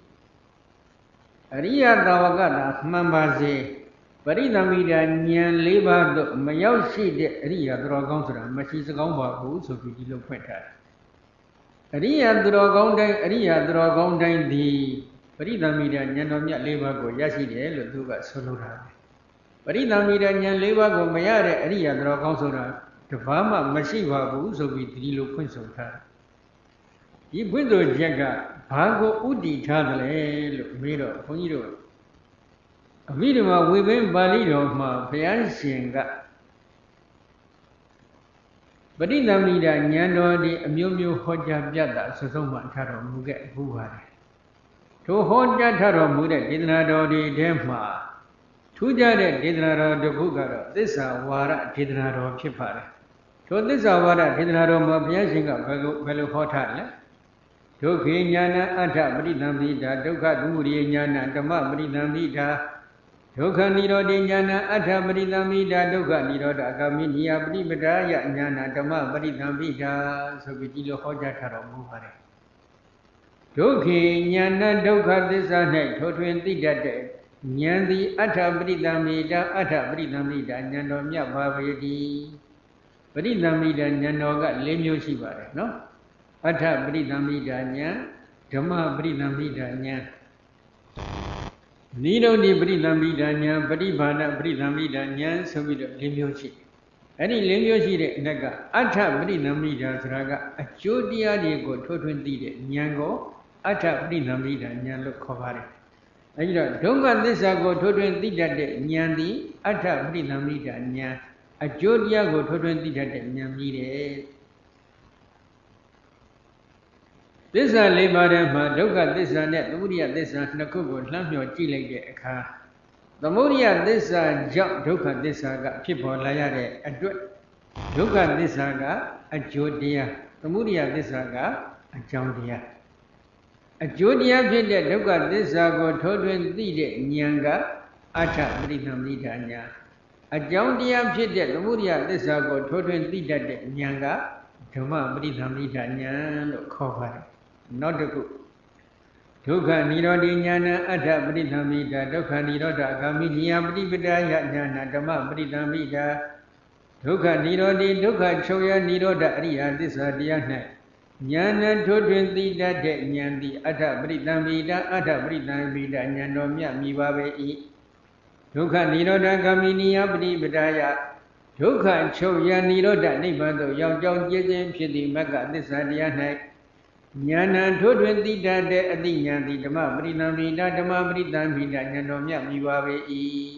အရိယသာဝကတာမှန်ပါစေပရိသံဘိတာဉာဏ်၄ပါးသို့မရောက်ရှိတဲ့အရိယသူတော်ကောင်းဆိုတာမရှိစကောင်းပါဘူးဆိုပြီးဒီလိုဖွင့်ထားတယ်အရိယသူတော်ကောင်းတိုင်းအရိယသူတော်ကောင်းတိုင်းသည်ပရိသံဘိတာဉာဏ်တော်မြတ်၄ပါးကိုရရှိတယ်လို့သူကဆိုလိုတာပဲပရိသံဘိတာဉာဏ်၄ပါးကိုမရတဲ့အရိယသူတော်ကောင်းဆိုတာတဘာမှမရှိပါဘူးဆိုပြီးဒီလိုဖွင့်ဆိုထားဒီဖွင့်ဆိုချက်ကဘာကိုဥတည်ထားတယ်လဲလို့မေးတော့ဘုန်းကြီးတို့အဘိဓမ္မာဝေဘင်းပါဠိတော်မှာဘုရားရှင်ကပဋိသမိတာဉာဏ်တော်ဒီအမျိုးမျိုးဟောကြားပြတာဆွဆုံးမှထားတော်မူခဲ့ဘူးပါတယ်ထိုဟောကြားထားတော်မူတဲ့ဒေသနာတော်ဒီထဲမှာထူးခြားတဲ့ဒေသနာတော်တစ်ခုကတော့သစ္စာဝါဒဒေသနာတော်ဖြစ်ပါတယ်ထိုသစ္စာဝါဒဒေသနာတော်မှာဘုရားရှင်ကဘယ်လိုဘယ်လိုဟောထားလဲဒုက္ခေဉာဏအဋ္ဌပရိသံမိတာဒုက္ခသမုဒယဉာဏဓမ္မပရိသံမိတာဒုက္ခនិရောဓဉာဏအဋ္ဌပရိသံမိတာဒုက္ခនិရောဓအဂမိနိယပရိပဒါယဉာဏဓမ္မပရိသံမိတာဆိုပြီးဒီလိုဟောကြားထားတော်မူပါတယ်ဒုက္ခေဉာဏဒုက္ခသစ္စာ၌ထိုထွင်သိတတ်တဲ့ဉာဏ်သည်အဋ္ဌပရိသံမိတာအဋ္ဌပရိသံမိတာဉာဏ်တော်မြတ်ပါပေတည်းပရိသံမိတာဉာဏ်တော်က၄မျိုးရှိပါတယ်နော်အဋ္ဌပရိသံမိတာဉာဏ်ဓမ္မပရိသံမိတာဉာဏ်နိရောဓပရိသံမိတာဉာဏ်ပရိဘာဏပရိသံမိတာဉာဏ်ဆိုပြီးတော့၄မျိုးရှိအဲ့ဒီ၄မျိုးရှိတဲ့အနက်ကအဋ္ဌပရိသံမိတာဆိုတာကအကျိုးတရားတွေကိုထိုးထွင်းသိတဲ့ဉာဏ်ကိုအဋ္ဌပရိသံမိတာဉာဏ်လို့ခေါ်ပါတယ်အဲဒီတော့ဒုက္ခသစ္စာကိုထိုးထွင်းသိတတ်တဲ့ဉာဏ်သည်အဋ္ဌပရိသံမိတာဉာဏ်အကျိုးတရားကိုထိုးထွင်းသိတတ်တဲ့ဉာဏ်ကြီးတယ်သစ္စာလေးပါးထဲမှာဒုက္ခသစ္စာနဲ့သမုဒယသစ္စာနှစ်ခုကိုလှမ်းမြော်ကြည့်လိုက်တဲ့အခါသမုဒယသစ္စာကြောင့်ဒုက္ခသစ္စာကဖြစ်ပေါ်လာရတဲ့အတွက်ဒုက္ခသစ္စာကအကျိုးတရားသမုဒယသစ္စာကအကြောင်းတရားအကျိုးတရားဖြစ်တဲ့ဒုက္ခသစ္စာကိုထိုးထွင်းသိတဲ့ဉာဏ်ကအဋ္ဌပရိသံမိတာဉာဏ်အကြောင်းတရားဖြစ်တဲ့သမုဒယသစ္စာကိုထိုးထွင်းသိတတ်တဲ့ဉာဏ်ကဓမ္မပရိသံမိတာဉာဏ်လို့ခေါ်ပါတယ်နောက်တစ်ခုဒုက္ခនិရောဓဉာဏအဋ္ဌပရိသံမိတာဒုက္ခនិရောဓအဂမိနိယပฏิပဒါယဉာဏဓမ္မပရိသံမိတာဒုက္ခនិရောဓဒုက္ခချုပ်ရនិရောဓအရိယသစ္စာတရား၌ဉာဏ်ထိုးထွင်းသိတတ်တဲ့ဉာဏ်သည်အဋ္ဌပရိသံမိတာအဋ္ဌပရိသံမိတာဉာဏ်တော်မြတ်မိပါပေ၏ဒုက္ခនិရောဓဂမိနိယပฏิပဒါယဒုက္ခချုပ်ရនិရောဓနိဗ္ဗာန်သို့ရောက်ကြောင်းကျင့်ခြင်းဖြစ်သည့်မဂ္ဂသစ္စာတရား၌ဉာဏ်ထိုးထွင်းသိတတ်တဲ့အသိဉာဏ်သည်ဓမ္မပရိသံမိတာဓမ္မပရိသံမိတာဉာဏ်တော်မြတ်မိပါပေ၏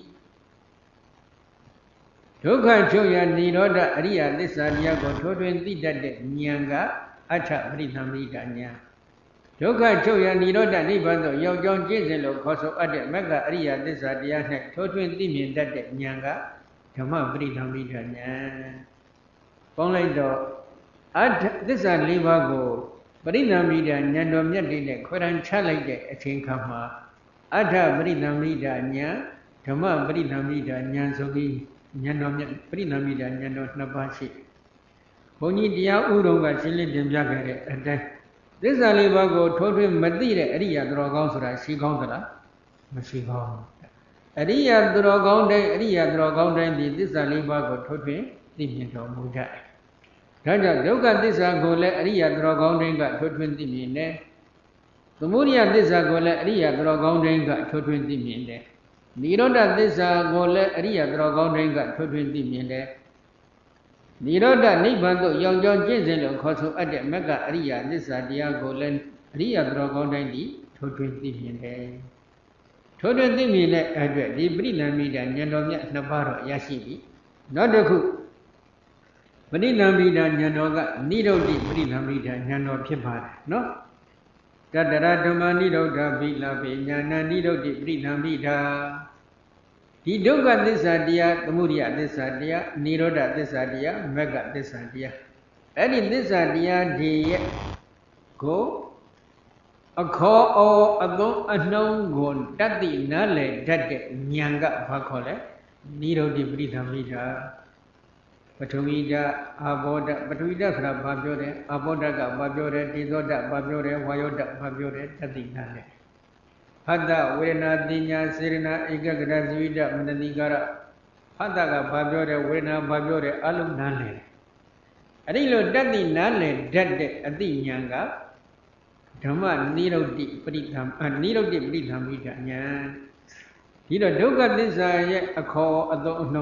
ဒုက္ခချုပ်ရនិရောဓအရိယသစ္စာတရားကိုထိုးထွင်းသိတတ်တဲ့ဉာဏ်ကအဋ္ဌပရိသံမိတာဉာဏ်ဒုက္ခချုပ်ရនិရောဓနိဗ္ဗာန်သို့ရောက်ကြောင်းကျင့်စဉ်လို့ခေါ်ဆိုအပ်တဲ့မဂ္ဂအရိယသစ္စာတရား၌ထိုးထွင်းသိမြင်တတ်တဲ့ဉာဏ်ကဓမ္မပရိသံမိတာဉာဏ်ပေါင်းလိုက်တော့အဋ္ဌသစ္စာ၄ပါးကိုပရိသံမိတာဉာဏ်တော်မြတ်တွေနဲ့ခွဲတန်းချလိုက်တဲ့အချိန်ခါမှာအဋ္ဌပရိသံမိတာဉာဏ်ဓမ္မပရိသံမိတာဉာဏ်ဆိုပြီးဉာဏ်တော်မြတ်ပရိသံမိတာဉာဏ်တော်နှစ်ပါးရှိဘုန်းကြီးတရားဥတော်ကရှင်းလင်းတင်ပြခဲ့တဲ့အတိုင်းသစ္စာလေးပါးကိုထိုးထွင်းမသိတဲ့အရိယာသူတော်ကောင်းဆိုတာရှိကောင်းသလားမရှိကောင်းအရိယာသူတော်ကောင်းတိုင်းအရိယာသူတော်ကောင်းတိုင်းဒီသစ္စာလေးပါးကိုထိုးထွင်းသိမြင်တော်မူကြတယ်ဒါကြောင့်ဒုက္ခသစ္စာကိုလည်းအရိယာသူတော်ကောင်းတိုင်းကထိုးထွင်းသိမြင်တယ်သမုဒယသစ္စာကိုလည်းအရိယာသူတော်ကောင်းတိုင်းကထိုးထွင်းသိမြင်တယ်និရောဓသစ္စာကိုလည်းအရိယာသူတော်ကောင်းတိုင်းကထိုးထွင်းသိမြင်တယ်និရောဓနိဗ္ဗာန်သို့ရောက်ကြောင်းကျင့်စဉ်လို့ခေါ်ဆိုအပ်တဲ့မဂ္ဂအရိယသစ္စာတရားကိုလည်းအရိယသူတော်ကောင်းတိုင်းဒီထိုးထွင်းသိမြင်တယ်ထိုးထွင်းသိမြင်တဲ့အတွက်ဒီပရိသံမိတာဉာဏ်တော်မြတ်နှစ်ပါးတော့ရရှိပြီနောက်တစ်ခုပရိသံမိတာဉာဏ်တော်ကနိရောဓပရိသံမိတာဉာဏ်တော်ဖြစ်ပါတယ်နော်တတရဓမ္မနိရောဓဘိလပေဉာဏနိရောဓပရိသံမိတာဒီဒုက္ခသစ္စာတရားသမုဒယသစ္စာတရားនិရောဓသစ္စာတရားမဂ္ဂသစ္စာတရားအဲ့ဒီသစ္စာတရားတွေရဲ့ကိုအခေါ်အောအသုံးအနှုံးကိုတတ်သိနားလည်တတ်တဲ့ဉာဏ်ကဘာခေါ်လဲនិရောဓပရိသံမိတာပထဝီဓာတ်အာဘောဓာတ်ပထဝီဓာတ်ဆိုတာဘာပြောတယ်အာဘောဓာတ်ကဘာပြောတယ်တေဇောဓာတ်ဘာပြောတယ်ဝါယောဓာတ်ဘာပြောတယ်တတ်သိနားလည်ဟတ္တဝေဒနာတိညာစေရနာဧကဂရဇဝိတမနတိကာရဟတ္တကဘာပြောတယ်ဝေဒနာဘာပြောတယ်အလုံးနားလည်တယ်အဲ့ဒီလိုတတ်သိနားလည်တတ်တဲ့အသိဉာဏ်ကဓမ္မနိရောဓပရိသံအနိရောဓပရိသံမိတာဉာဏ်ဒီတော့ဒုက္ခသစ္စာရဲ့အခေါ်အသုံးအနှုန်း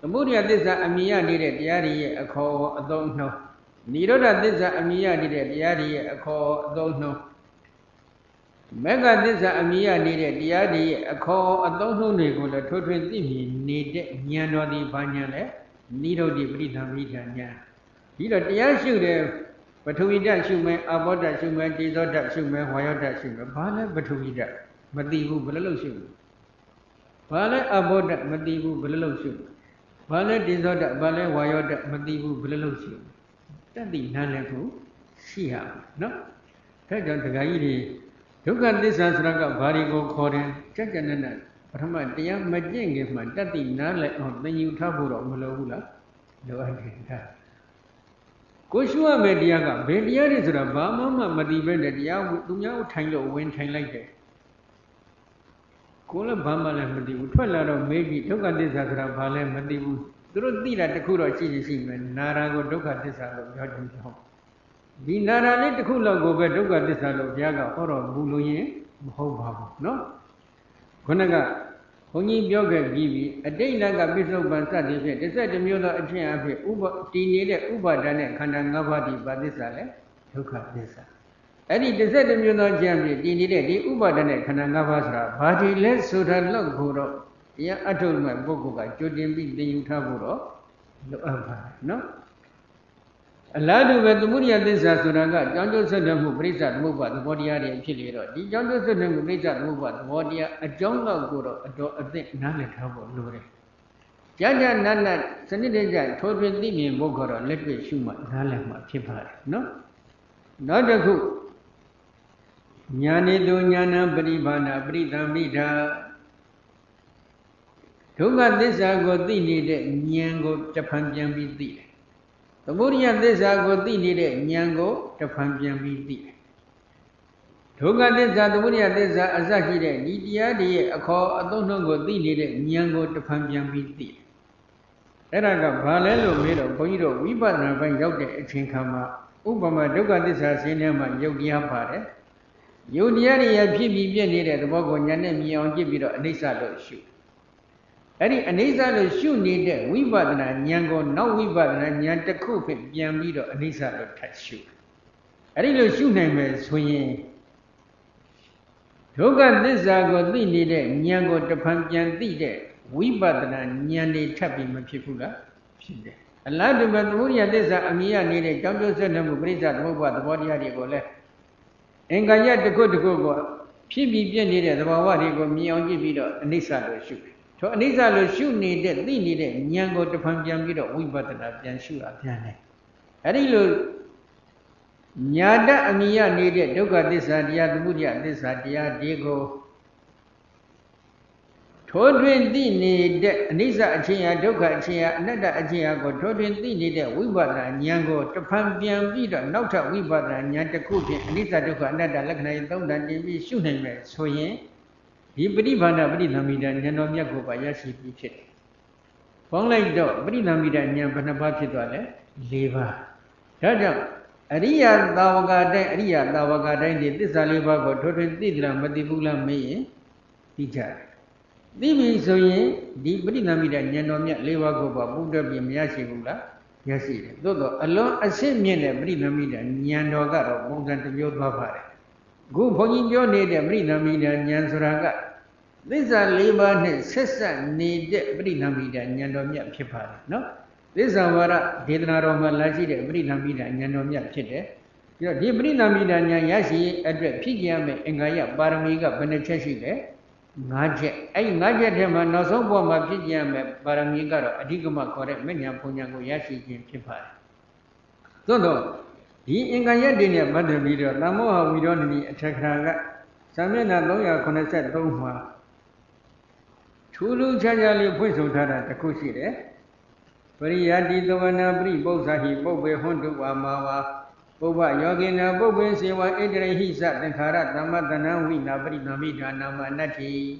Samuddhaya Thissa Amiya Nide Diyari Akho Adon No. Nirodha Thissa Amiya Nide Diyari Akho Adon No. Mega Thissa Amiya Nide Diyari Akho Adon No Nicola Totrin Timi Nide Nyano di Banyale Nido di Brita Vita Nya. Hilo Diyashu de Batuvida Shume, Aboda Shume, Dizoda Shume, Wayota Shume, Bala Batuvida, Madibu Bello Shume. Bala Aboda Madibu Bello Shume. Bala Dizoda, Bala Wayota, Madibu Bello Shume. That the Nanaku, Shia, no? Take on the Gaidi. Look at this Asraka, Barigo Korean, check an Brahma, the young Majing is my daddy Nale on the new Tabura, Malula. No, I didn't have. Koshua Mediaga, Bedia is a Bama, Madiba, that Yaw, Dunya, Tango, when time like that. Kola Bama and Madibu, twelve of maybe took at this as a Bale Madibu. Through the Kura Chichi, and Narago took at this out of Jordan home. The Nara let Kula go back took at this out of Yaga or Buluye, Hobabu, no? Konaga. Hongi Bioga Gibi, a day like a bishop Bansa, they said the Mula Achain Uba, Tini, Uba Dane, Kanangavadi, Badisale, took up this. Eddie, they said the Mula Jambi, Tini, the Uba Dane, Kanangavasra, Badi less so that look Guru. Yeah, I told my Bokuga, Jodin be the Utaburo, no? A lad of the Muria Disa Suraga, John Joseph who brings out move at the body area Chile. The John Joseph who brings out move at the body a John Guru, a thick Nala Tabo Lure. Jaja Nana, Sanitaja, told me in Bogoro, let me Shuma, Nalama, Chipar, no? Not a cook. Nyani do Nyana, Bribana, Brita Mita. Toga this I got the needed Nyango, Japan Jambi. The Muria this I got the needed Nyango, Japan Jambi. Toga this I the Muria this Azaki, Nidia, the Ako, I don't know what the needed Nyango, Japan Jambi. Then I got Valelo made of Boido, we but not find out the Chinkama, Ubama, Toga this I seen him and Yogia Pare. Yodia, P B needed the Bogo Yanemi on Gibito, and they said, shoot. Any Anisa shoe needed, we bought an Yango, now we bought an Yanta Coopin, Yamido, Anisa touch shoe. I didn't shoe name is swinging. Toga this I got the needed, Yango the Pampian Dide, we bought an Yandi tapping Mapipula. A lot of Mamuria this Amia needed, John Joseph Brisa, Moba, the body of the left. And Gayat the good to go. She be needed about what he got me on Gibido, Anisa shoe. So Anisa lo shoe needed, they needed Nyango to Pampiamito, we bought an shoe at Piane. Adilo Nyada Amia needed, Doga this idea, the Mudia this idea, Diego. Todwin D needed Anisa Achia, Doga Achia, another Achia go, Todwin D needed, we bought an Nyango to Pampiamito, not we bought an Yanta Cookie, Anisa Doga, another Lagna, don't that be shooting me, so ye. He believe on a Brinamida and Yanomia by Yashi Pichit. One like dog, Brinamida and Yampanabatidale, Leva. Tadam, Aria Davaga, Aria Davaga, this Aliva got total Didra, Madibula May, teacher. Divi so ye, the Brinamida and Yanomia, Leva Goba, Buddha Bimashi Bula, Yasi. Though alone a same Yana Brinamida and Yandoga, Bungan to Yodbavare. Go for your need a Brinamida and Yansuraga. These are labor, sister need Brinamida and Yanomia Pipar, no? These are what Didna Roma Laji, Brinamida and Yanomia Chide. Your Brinamida and Yashi address Pigiame and Gaya, Baramiga, Benecheshi, Naja, I Naja him and Nosobo, Pigiame, Baramiga, Adigama, correct, Menya Punyango Yashi in Pipar. So, no. He in Gayadina, Mother Leader, Namoha, we don't need a Chakra. Samena Loya connected Roma. Tulu Chajali Puisotara, the Kushide. Periadi Dovana Bri, Bosahi, Bobe Hondu, Wamawa, Boba Yogina, Bobe Sewa, Edre, he sat and Karat, Namadana, we Nabri Namida, Namanati.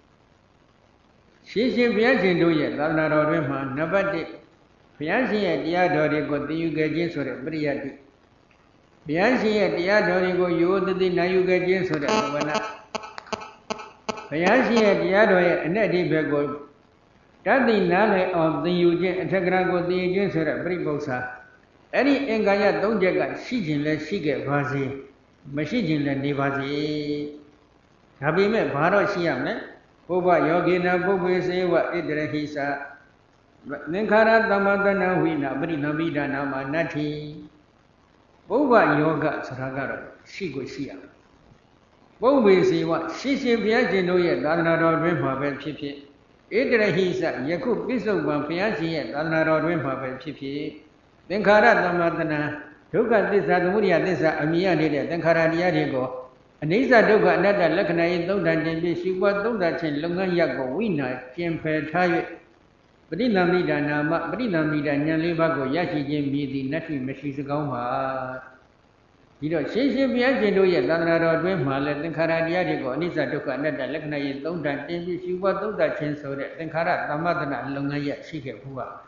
She should be asking to you, Lana Rema, Nabati. Piansi at the Adori got the Ugajan or Briati. Piansi at the Adorigo, you ordered the Nayuga so that Piansi at the Adore and Eddie Bego Tati Nale of the Eugene Tegrago, the Eugene Sera Bribosa. Any Engaya don't get Shijin let Shige Vazi, Mashijin let Nivazi. Habime Baro Shiame, Boba Yogina Bobu say what Idra Hisa. Ninkara Damadana Wina, Brina Vida Nama Nati. Boba Yoga Saragaro, Shigo Shia. Bobu say what Shishi Piagino yet, Danaro Rimpa Pipi. Idra Hisa, Yakub Biso one Piachi yet, Danaro Rimpa Pipi. Then Kara Damadana, Duka this Adamuria, this Amia did it, then Kara Diadigo. And these are Duka, another Lakana, don't that be she was don't that in Lunga Yago, winner, Jim Fair Tire. But in Namida Nama, but in Namida, Nalibago, Yashi Jim be the Nati Machis Goma. You know, she should be actually do yet, Lanaro Dwima, let the Kara Diadigo, and these are Duka, another Lakana, don't that she was don't that chance so that then Kara Damadana, Lunga yet, she get Pua.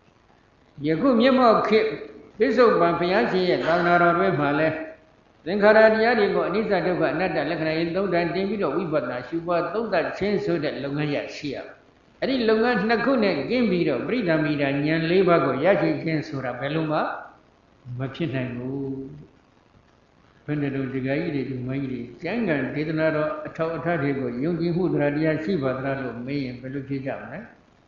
Yakum Yamo keep Biso Bampiachi, Lanaro Dwima. Then Karadiadi go Nisa Duka, not that Lakana, don't that Davido, we but not, she was don't that change so that Lungaya Shia. I did Lunga Nakune, Game Video, Brida Mida, Yan Lebago, Yachi Jensura, Beluma, Machinango, Pendado de Gaidi, Maidi, Jangan, Titanaro, Tautatigo, Yungi Hudradia, Shiva, Ralo, May, and Peluki Jam,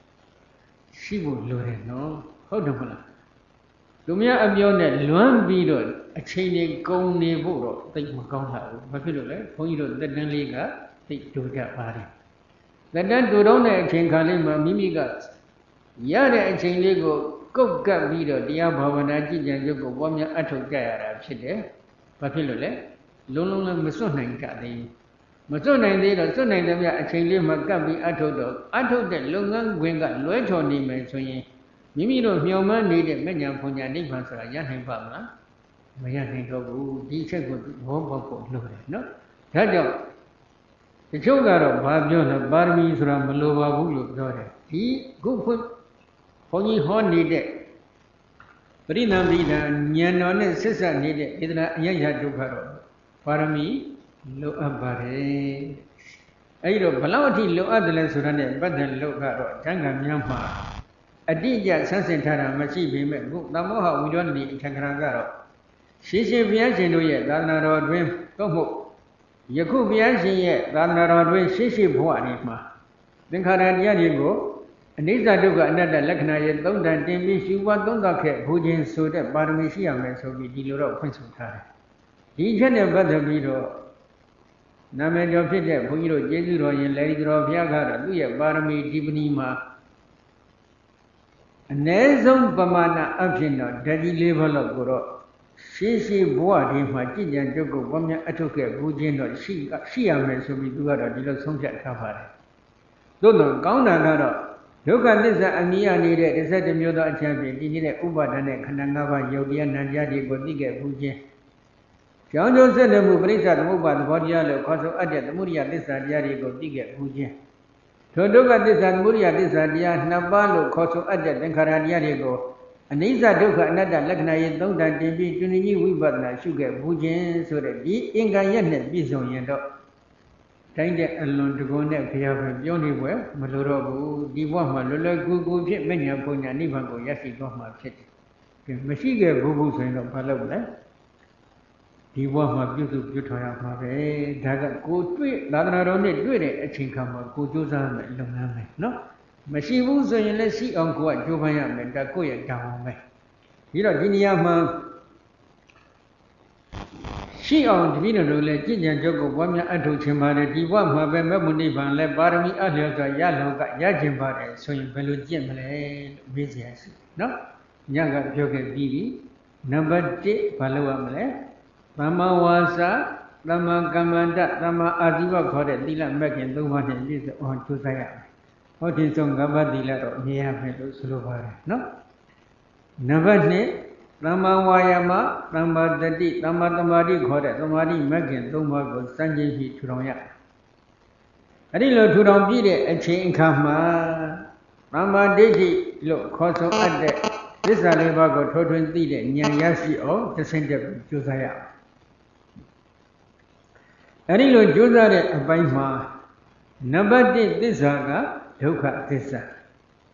she would learn, no? Hold on. Lumia Abione, Luan Bido, a chain go near take Macon, Mapilo, Poido, the Naliga, take to that party. Then then to don't a chain Kalima, Mimigas. Yada a chain lego, go got Bido, Diabavanaji, and you go one year at Gaya, Chide, Papilo, Lulu Masona Kadi. Masona did a son and a chain lima gabi atodo, Ato the Lungan Winga, Loeto Nime. Mimiro Human needed many of Punya Nipas or Yahin Pamla. Mayan go, teacher would walk no? Tell you. The Chogar of Babio, Barmi from Malova Bulu, daughter. He go put Pony Horn needed. Brina Vida, Yanon, sister needed, Idra Yaya Dukaro. Parami, look up bare. Ayo, Palauti, look at the Lesurane, but then look at Tanga Yampa. Adija Sansentara, Machi, Namoha, we don't need Tangrangaro. She should be actually no yet, Danaro Dream, Gomo. Yaku be actually yet, Danaro Dream, Shishi Puanima. Then Karadiani go, and these are Duga, another Lakna, yet don't that Demi, she was don't look at Pujin so that Barmisia may so be Diluro Prince of Tara. He can never the video. Named of Pita, Puyo, Jesu, and Lady of Yaga, Luya, Barmi, Dibnima. Nezum Pamana Abjino, Daddy level of Guru. She she bought him my tea and Joko, Wamia Atoke, Bujino, she she amazed to be good at the Sonja Kavare. Dono, Gauna, look at this Ania needed, is that the Muda champion, he needed Uba Dane, Kananga, Yodian, and Yadi, Godiga, Buji. John Johnson, the Mubrisa, the Muba, the Bodialo, Coso Adia, the Muria, this Adiari, Godiga, Buji. So look at this and Muria, this idea, Nabalo, Coso Adet, and Caradiago. And these are Duka, another Lakna, don't that they be Junini, we but not sugar, Bujin, so that the Ingayan, Bison Yendo. Time that alone to go next, we have a Yoni well, Maloro, Diwama, Lula, Gugu, many of Ponya, Nivango, Yaki, Goma, Pit. Machiga, Bubu, and of Palo, Diwama, beautiful, beautiful, Daga, go to it, not only do it, a chinkama, go to Zan, no? Mashivu, so you let see Uncle Jovayam and Dakoya down. You know, Guineama. She owned Vino, let Gideon Joko, Wamia Atu Chimare, Diwama, Bemuni, let Barami Alia, Yalo, Yajimba, so you value Jim, business. No? Yaga Joga Bibi, number J, Paloamle, Rama Wasa, Rama Gamanda, Rama Adiva Kore, Dila Megan, the one and this on two Saya. What is on Gabadilla, near Slovar? No? Number Ne, Rama Wayama, Rama Dadi, Rama Tamari Kore, Tamari Megan, Tomago, Sanji Turoya. I didn't know to don't be there, a chain Kama, Rama Deji, look, Coso Ade, this Alibago, Totin Dide, Nyayashi, oh, the center of Josiah. I didn't know Josiah by Ma. Number this Zaga. Duka Tissa.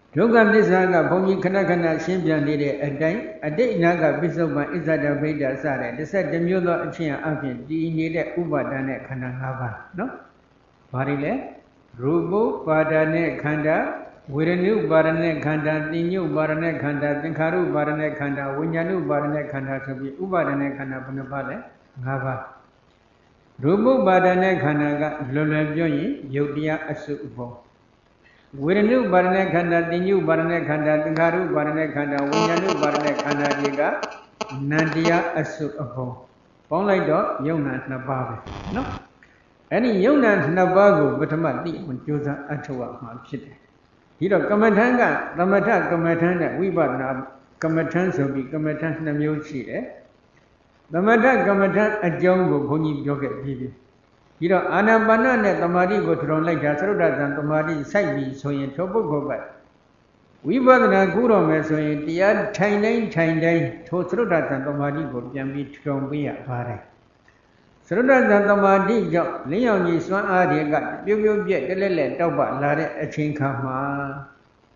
Yoga Nisanga, Pongi Kanakana, Shimpian needed a day, a day Naga Bisoma is at the Veda Sare. They said the Mula Chia Afi, the needed Uba Dane Kanahava, no? Parile, Rubu, Badane Kanda, Wirenu Barane Kanda, Ninu Barane Kanda, Tinkaru Barane Kanda, Winyanu Barane Kanda to be Ubadane Kanda Punapale, Gava. Rubu Badane Kanaga, Lulabioni, Yodia Asubo. Wirenu Barane Kanda, Ninu Barane Kanda, Tinkaru Barane Kanda, Winyanu Barane Kanda Diga, Nadia Asubo. Only dog, Yona Nababe. No? Any Yona Nabago, but a mati when Josa Atawa Marchit. He don't come at Hanga, Ramata, come at Hanga, we bought now, come at Hanso, be come at Hanga Musi, eh? The matter come at a jungle, Pony Jocket, baby. You know, Anna Banana, the Madi go to run like Jasroda and the Madi side me, so in trouble go back. We bought a good on so in the other tiny, tiny, to Sroda and the Madi go can be thrown be a party. Sroda and the Madi job, Leon is one idea got, you will get the little double, Lade, a chinkama.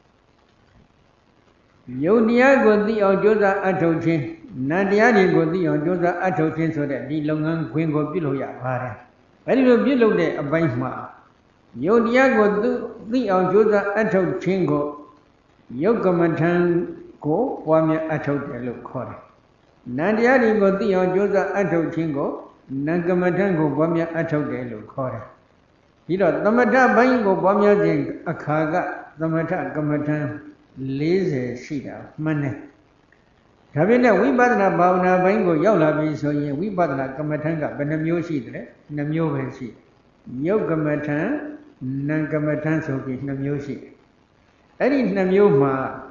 Yodia got the Ojosa Atochin, Nadiani got the Ojosa Atochin so that the Longan Queen go below ya party. I will below there a bankma. Yodia got the Ojosa Atochingo, Yokamatan go, Wamia Atotelo Kore. Nadiani got the Ojosa Atochingo. Nagamatango Bamia Atodelo Kore. He don't Namata Bango Bamia Jing Akaga, Namata Gamatan, Lazy Shida, Mane. Tabina, we badana Bauna Bango Yola so ye, we badana Gamatanga, Benamio Shidre, Namio Vensi. Yogamatan, Nangamatan Soki, Namioshi. Any Namioma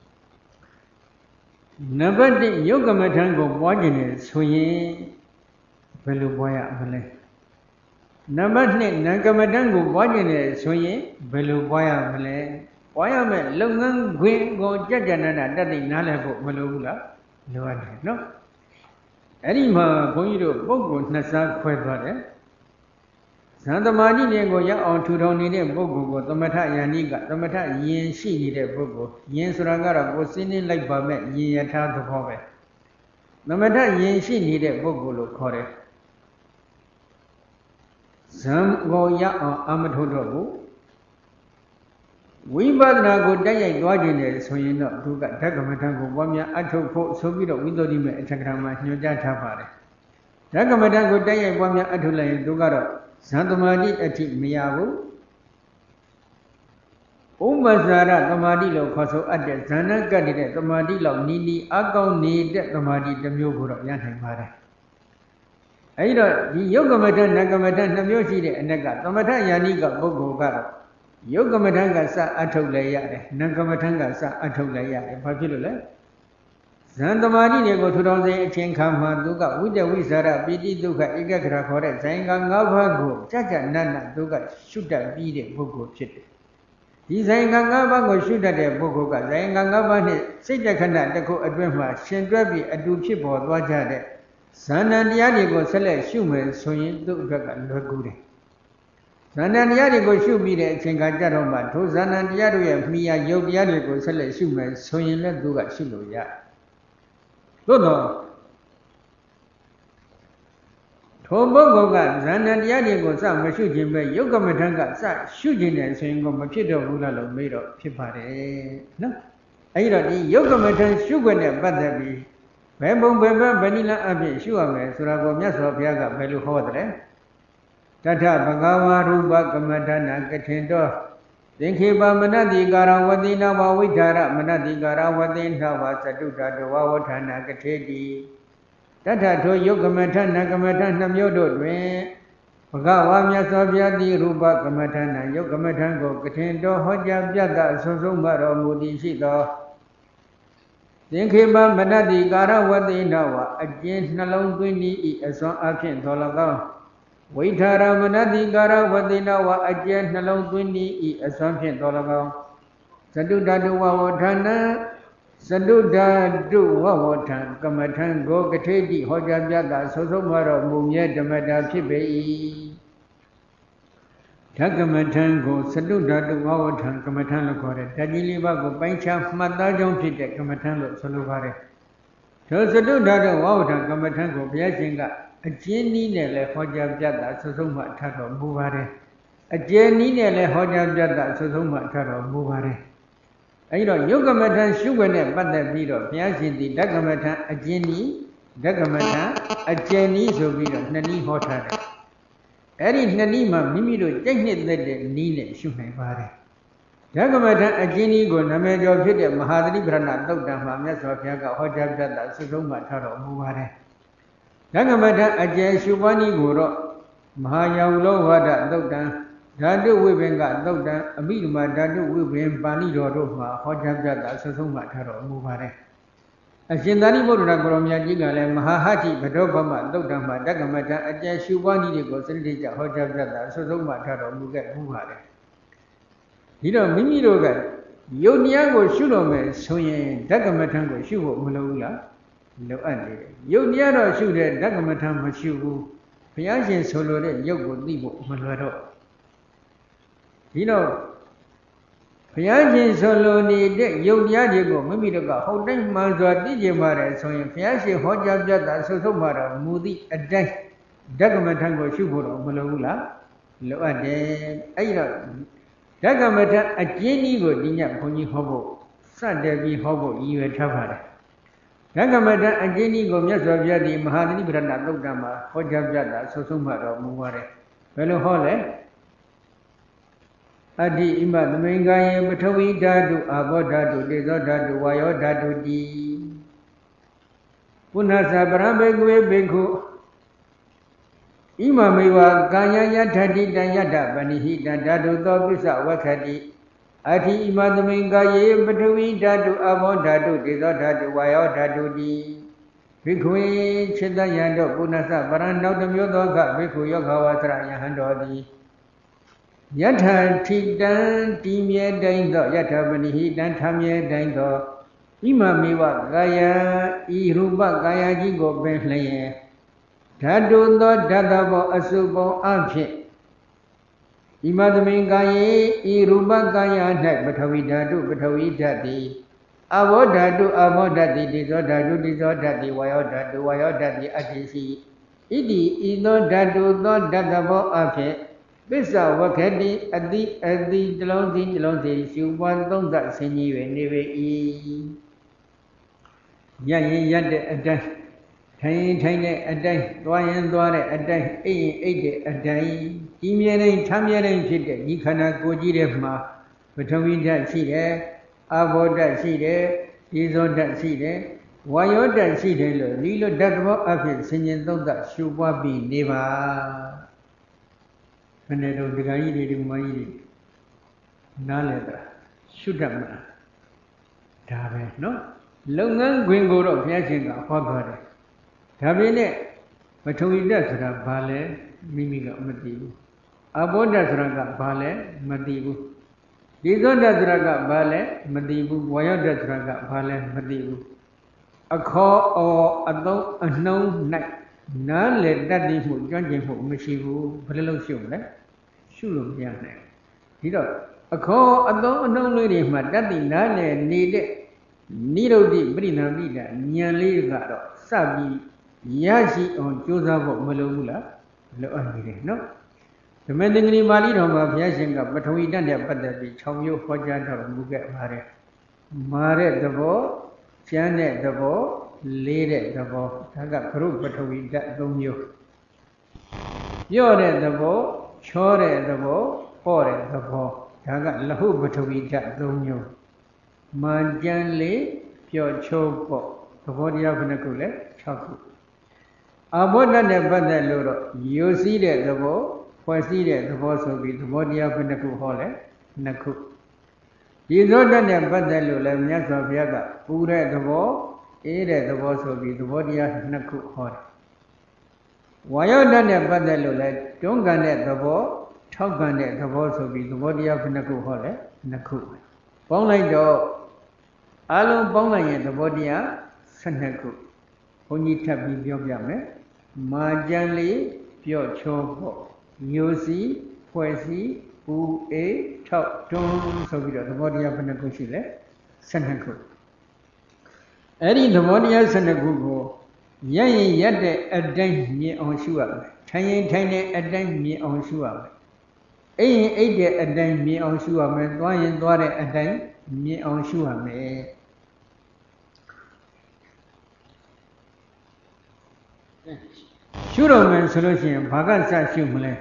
Nabadi Yogamatango Wagin, so ye. Velu boya vele. Number ne Nagamadango Wagin, so ye, Velu boya vele. Boya me, Lungan, Gwin, go Jajanana, Daddy Nalabo, Velula, no? Anima, going to Bogo, Nasa, Quever. Santa Marine go ya on to Donny Bogo, the Mata Yaniga, the Mata Yen Shi de Bogo, Yen Surangara was singing like Bamet, Yen Tat the Hove. The Mata Yen Shi needed Bogo, correct. Some go ya on Amatodo. We but now go day guardian, so you know, to get Tagamatango, Wamia, Ato, so we don't window him at Tagrama, New Jata. Tagamatango day, Wamia Atula, Dugaro, Santa Madi at Miavu. Umazara, the Madilo, Coso at the Zana Gadit, the Madilo, Nini, Ago need the Madi, the Mugura, Yantamara. I know the Yogamatan, Nagamatan, Namoshi, and Naga, Tomata Yaniga, Bogo Garo. Yogamatanga sa Atolaya, Nagamatanga sa Atolaya, in particular. Santa Maria go to the Chinkama Duga, with the Wizara, Bidi Duga, Igagra Corret, Zanganga, Chacha Nana Duga, shoot at Bidi Bogo Chit. This Zanganga go shoot at the Bogoga, Zanganga, Sijakana, the co adventure, Shendrabi, a do chip or Wajade. Sana Diadi go select Shuman, so you do Lagure. Sana Diadi go shoot me the Chingajaroma, to Sana Diadu, Mia Yogiadi go select Shuman, so you let do at Shiluya. Dodo Toboga, Sana Diadi go some shooting by Yogamatanga, shooting and saying, Go Machito Rula made of Pipare. No, I don't need Yogamatan sugar and butter. Bamboo Bamba Vanilla Abbey, Shuame, Surago Yaso Piaga, Velu Hodre. Tata Bagawa, Ruba, Gamadana, Katindo. Dinkiba Manadi Garawadina, Wawitara, Manadi Garawadina, Wasatuta, the Wawatana, Katedi. Tata to Yogamatan, Nagamatan, Namyodo, Bagawa Yaso di Ruba, Gamatana, Yogamatango, Katindo, Hoja Biaga, Sosumaro, Mudi Shito. Dinkiba Manadi Garawadina, against Nalong Gwini, as on Akin Tolaga. Waitara Manadi Garawadina, against Nalong Gwini, as on Akin Tolaga. Saduda do Wawatana, Saduda do Wawatan, Kamatan, Go Katedi, Hoja Biaga, Sosomaro, Mumia, the Mada Pibe. Dhakamatango, Sadudatu Wawatan, Kamatan Lokore, Tajilibago, Pancha, Matajon Pite, Kamatan Solubare. So Sadudatu Wawatan, Kamatango, Biasinga, a Jenny Nele, Hoja Jada, Sosoma Tato, Buvare. A Jenny Nele, Hoja Jada, Sosoma Tato, Buvare. I know Yogamatan, Shugane, but the video, Biasin, the Dakamatan, a Jenny, Dakamatan, a Jenny, so video, Nani Hotar. Eri Nanima, Mimido, technically the Nile, Shumai. Dagamata, a genie go, Namedo, Mahadri Brana, Dogdama, Mesopia, Hoja Jada, Suzuma Taro, Muvare. Dagamata, a Jay Shubani Guru, Mahaya Wada, Dogda, Dadu Wibenga, Dogda, Abiduma, Dadu Wibin, Bani Doroma, Hoja Jada, Suzuma Taro, Muvare. A Jindani Burna Goromia Jigale, Mahahati, Badobama, Dogdama, Dagamata, a Jay Shubani go, Sindija, Hoja Jada, Suzuma Taro, Mugat, Muvare. You know, Mimiroga, Yoniago Shulome, Soye, Dagamatango, Shugo, Mulula, no Andi. Yoniano Shude, Dagamatan, Mashugu, Piajan Solo, Yogo, Libo, Malado. You know, Piajan Solo, Yoniago, Mimiroga, holding Manzo, D J Mara, Soye, Piajan, Hoja Jada, Sotomara, Moody, a day, Dagamatango, Shugo, Mulula, no Andi. I know. Dagamata, a Jenny go, Dinya, Pony Hobo, Sunday Hobo, you a Tavara. Dagamata, a Jenny go, Yazavia, Mahani Brana, Logama, Hojabjada, Sosumara, Muvare. Fellow Hole Adi Ima, the main guy, Batawi Dadu, Abodadu, Desodadu, Wayodadu, di Punasa Barambe, Bego. Ima mewa kaya yatadi dan yada banihi dan dadu to bisa wakadi. Ati ima temenga ye betui dadu abo dadu deso dadu wayo dadu di. Bikwe cita yando punasa barandau temyo doga biku yoga wasra yahando di. Yatha tidan timye daindo yatha banihi dan tamye daindo. Ima mewa kaya iruba kaya jigo benhlaye. Dadu no dadabo asubo amphe. Imadmingaye, Iruba Gaya, Batawi Dadu, Batawi Dadi. Avo Dadu, Avo Dadi, Dizo Dadu, Dizo Dadi, Wayo Dadu, Wayo Dadi, Adisi. Idi, Ido Dadu, no dadabo amphe. Bisa Wakadi, Adi, Adi, Delonzi, Delonzi, Shuban, don't that sing you anyway. Yan Yande, a day. Tiny, tiny, a day, Dwayan Dware, a day, eight, a day, Imian, Tamian, Chit, Yikana, Gojirema, Batawi that seed, Avo that seed, Izo that seed, Wayo that seed, Lilo Dadwa of it, singing though that Shuba be never. And I don't think I needed my Naleda, Shudama. Dabe, no? Longan Gwingo, Yasinga, Hogger. Tabine, Batawi Dasra, Bale, Mimiga, Madibu. Aboda Draga, Bale, Madibu. Dizo Dadraga, Bale, Madibu, Wayoda Draga, Bale, Madibu. A call or a no, a no night. None let that be who, judging who, Mishibu, Palo Shule, Shulum Yana. Hido, a call, a no, no lady, but that did not need it. Nido di Brina Vida, Nyali Gado, Sabi. Yashi on Josavo Malula, Loanire, no? The Mendingri Malino of Yashinga, but we done that, but that be Chomyo Hojata Mugat Mare. Mare the bo, Janet the bo, Lady the bo, Taga Peru, but we got Domio. Yore the bo, Chore the bo, Ore the bo, Taga Lahu, but we got Domio. Manjanli, Pure Chopo, the body of Nakule, Chaku. Aboda never the Luro, you see the bo, for see the boss will be the body of Naku Hole, Naku. You know that never the Lula, Mias of Yaga, Pura the bo, Ere the boss will be the body of Naku Hole. Why are the never the Lula, don't gun at the bo, talk gun at the boss will be the body of Naku Hole, Naku. Bongai do, Alo Bongai at the body of Sanaku. Only tabi Biogame. Majanli, Pure Chopo, Yusi, ဖွဲ့စည်းဦးအေးထောက်တွန်းဆိုပြီးတော့သဘောတရားဘယ်နှခုရှိလဲဆယ်နှစ်ခုအဲ့ဒီသဘောတရားဆယ်နှစ်ခုကိုရရင်ရက်တဲ့အတိုင်းမြင်အောင်ရှုရမယ်ထိုင်ရင်ထိုင်တဲ့အတိုင်းမြင်အောင်ရှုရမယ်အိပ်ရင်အိပ်တဲ့အတိုင်းမြင်အောင်ရှုရမယ်သွားရင်သွားတဲ့အတိုင်းမြင်အောင်ရှုရမယ်ရှုတော့မယ်ဆိုလို့ရှိရင်ဘာကစရှုမလဲ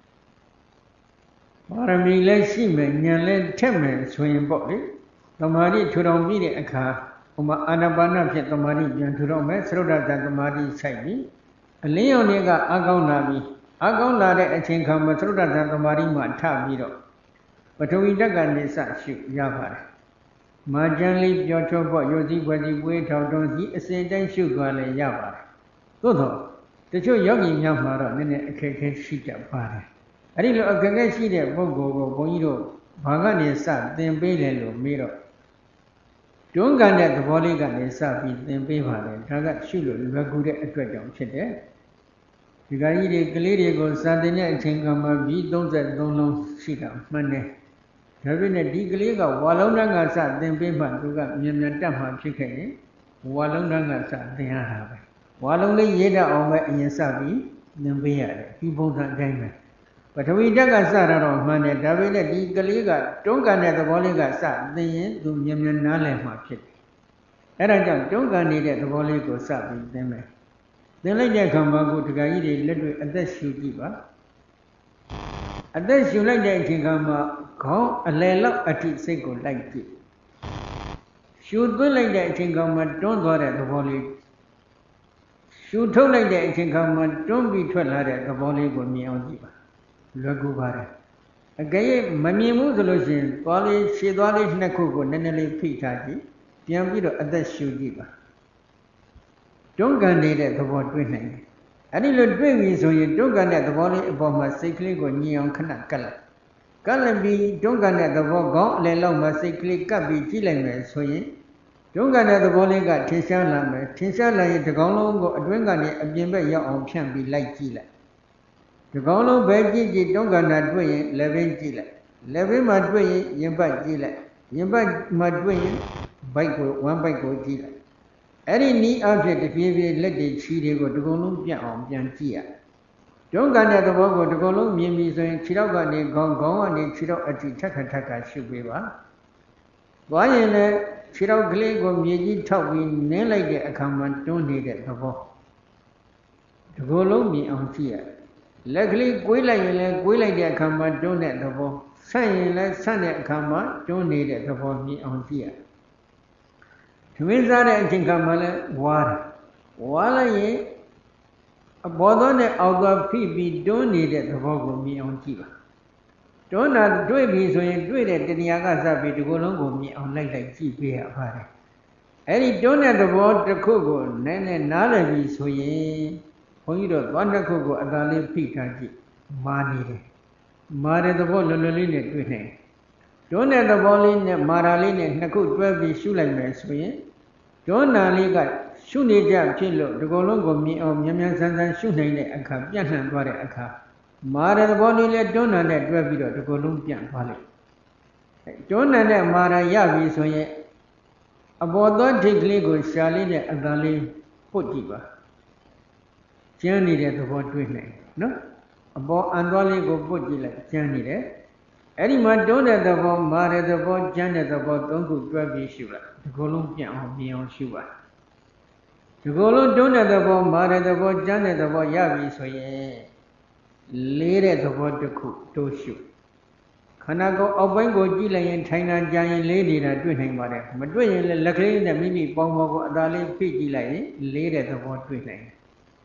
ပါရမီလည်းရှိမယ်ဉာဏ်လည်းထက်မယ်ဆိုရင်ပေါ့လေသမာဓိထူထောင်ပြီးတဲ့အခါဟိုမှာအာနာပါနဖြင့်သမာဓိပြန်ထူထောင်မယ်သရုပ်ဒသမာဓိစိုက်ပြီးအလင်းရောင်တွေကအကောင်းလာပြီးအကောင်းလာတဲ့အချိန်ခါမှာသရုပ်ဒသမာဓိမှထပြီးတော့ပထဝီဓာတ်ကနေစရှုရပါတယ်မာကျန်လေးပြောချောဖို့ရုပ်စည်းပွက်စည်းပွေးထောင်တွန်းစီအစဉ်တိုင်းရှုသွားလည်းရပါတယ်သို့တော့တချို့ယောဂီများမှာတော့နည်းနည်းအခက်အခဲရှိကြပါတယ်အဲ့ဒီလိုအခက်အခဲရှိတဲ့ပုဂ္ဂိုလ်ကိုဘုန်းကြီးတို့ဘာကနေစသင်ပေးလဲလို့မေးတော့တွန်းကန်တဲ့သဘောလေးကနေစပြီးသင်ပေးပါတယ်ဒါကရှုလို့လွယ်ကူတဲ့အတွက်ကြောင့်ဖြစ်တယ်ဒီကကြီးတွေကလေးတွေကိုစာသင်တဲ့အချိန်ကမှပြီးသုံးဆယ်သုံးလုံးရှိတာမှန်တယ်ဒါပေမဲ့ဒီကလေးကဝါလုံးတန်းကစသင်ပေးမှသူကမြန်မြန်တက်မှဖြစ်ခဲ့ရင်ဝါလုံးတန်းကစသင်ရတာပဲဝါလုံးလေးရေးတတ်အောင်ပဲအရင်စပြီးသင်ပေးရတယ်ဒီပုံစံအတိုင်းပဲပထဝီဓာတ်ကစတာတော့မှန်တယ်ဒါပေမဲ့ဒီကလေးကတွန်းကန်တဲ့သဘောလေးကစသင်ရင်သူမြန်မြန်နားလည်မှဖြစ်တယ်အဲဒါကြောင့်တွန်းကန်နေတဲ့သဘောလေးကိုစပြီးသင်မယ်သင်လိုက်တဲ့အခါမှာကိုတခါကြီးတွေလက်တွေအသက်ရှူကြည့်ပါအသက်ရှူလိုက်တဲ့အချိန်ခါမှာခေါင်းအလယ်လောက်အထိစိတ်ကိုလိုက်ကြည့်ရှူသွင်းလိုက်တဲ့အချိန်ခါမှာတွန်းသွားတဲ့သဘောလေးရှူထုတ်လိုက်တဲ့အချိန်ခါမှာတွန်းပြီးထွက်လာတဲ့သဘောလေးကိုမြင်အောင်ကြည့်ပါလွယ်ကူပါတယ်အကယ်၍မမြင်ဘူးဆိုလို့ရှိရင်သွားလေးခြေသွားလေးနှစ်ခုကိုနည်းနည်းလေးဖိထားကြည့်ပြန်ပြီးတော့အသက်ရှူကြည့်ပါတွန်းကန်နေတဲ့သဘောတွေ့နိုင်တယ်အဲ့ဒီလိုတွေ့ပြီဆိုရင်တွန်းကန်တဲ့သဘောလေးအပေါ်မှာစိတ်ကလေးကိုညင်အောင်ခဏကပ်လိုက်ကပ်လိုက်ပြီးတွန်းကန်တဲ့သဘောကောင်းအလယ်လောက်မှာစိတ်ကလေးကပ်ပြီးကြည့်လိုက်မယ်ဆိုရင်တွန်းကန်တဲ့သဘောလေးကထင်ရှားလာမယ်ထင်ရှားလာရင်ဒီကောင်းလုံးကိုအတွင်းကနေအပြင်ဘက်ရောက်အောင်ဖြန့်ပြီးလိုက်ကြည့်လိုက်ဒီကောင်းလုံးပဲကြည့်ကြည့်တွန်းကန်တာတွေ့ရင်လက်ဘင်းကြည့်လိုက်လက်ဘင်းမှာတွေ့ရင်ရင်ပတ်ကြည့်လိုက်ရင်ပတ်မှာတွေ့ရင်ဘိုက်ကိုဝမ်းဘိုက်ကိုကြည့်လိုက်အဲ့ဒီနီးအဖြစ်တပြေးပြေးလက်တွေချီတွေကိုဒီကုံလုံးပြတ်အောင်ပြန်ကြည့်ရတွန်းကန်တဲ့သဘောကိုဒီကုံလုံးမြင်ပြီဆိုရင်ခြေထောက်ကနေခေါင်းခေါင်းကနေခြေထောက်အထိထက်ခါထက်ခါရှုပေးပါသွားရင်လည်းခြေထောက်ကလေးကိုမြေကြီးထောက်ပြီးနင်းလိုက်တဲ့အခါမှာတွန်းနေတဲ့သဘောဒီကုံလုံးမြင်အောင်ကြည့်ရလက်ကလေးကွေးလိုက်ရင်လည်းကွေးလိုက်တဲ့အခါမှာတွန်းတဲ့သဘောဆန့်ရင်လည်းဆန့်တဲ့အခါမှာတွန်းနေတဲ့သဘောမြင်အောင်ကြည့်ရသမင်းစားတဲ့အချိန်ကမှလည်းဝါတယ်ဝါလိုက်ရင်အပေါ်သောနဲ့အောက်သောဖိပြီးတွန်းနေတဲ့သဘောကိုမြင်အောင်ကြည့်ပါတွန်းတာတွေ့ပြီဆိုရင်တွေ့တဲ့တရားကစပြီးဒီကိုယ်လုံးကိုမြင်အောင်လိုက်လိုက်ကြည့်ပေးရပါတယ်အဲ့ဒီတွန်းတဲ့သဘောတစ်ခုကိုနည်းနည်းနားလည်ပြီဆိုရင်ဘုန်းကြီးတို့သွားတစ်ခုကိုအသာလေးဖိထားကြည့်မာနေတယ်မာတဲ့သဘောလွယ်လွယ်လေးနဲ့တွေ့နိုင်တွန်းတဲ့သဘောလေးနဲ့မာရာလေးနဲ့နှစ်ခုတွဲပြီးရှုလိုက်မယ်ဆိုရင်တွန်းနာလေးကရှုနေကြဖြစ်လို့ဒီကုံလုံးကိုမြင်အောင်မြန်မြန်ဆန်းဆန်းရှုနိုင်တဲ့အခါပြန့်နှံ့သွားတဲ့အခါမာရသဘောလေးလည်းတွန်းနာနဲ့တွဲပြီးတော့ဒီကုံလုံးပြန့်သွားလိမ့်တွန်းနာနဲ့မာရရပြီဆိုရင်အပေါ်သောထိတ်ကလေးကိုရှာလေးနဲ့အသာလေးပုတ်ကြည့်ပါကျန်းနေတဲ့သဘောတွေ့နိုင်နော်အပေါ်အန်သွားလေးကိုပုတ်ကြည့်လိုက်ကျန်းနေတယ်အဲ့ဒီမှာတွန်းတဲ့သဘောမာတဲ့သဘောကျန်းတဲ့သဘောသုံးခုတွဲပြီးရှုလိုက်ဒီကုံလုံးပြန့်အောင်မြင်အောင်ရှုပါဒီကုံလုံးတွန်းတဲ့သဘောမာတဲ့သဘောကျန်းတဲ့သဘောရပြီဆိုရင်လေးတဲ့သဘောတစ်ခုတိုးရှုခန္ဓာကိုယ်အောက်ပိုင်းကိုကြည့်လိုက်ရင်ထိုင်တာကြာရင်လေးနေတာတွေ့နိုင်ပါတယ်မတွေ့ရင်လည်းလက်ကလေးနဲ့မိမိပေါင်းပေါ်ကိုအသာလေးဖိကြည့်လိုက်ရင်လေးတဲ့သဘောတွေ့နိုင်တယ်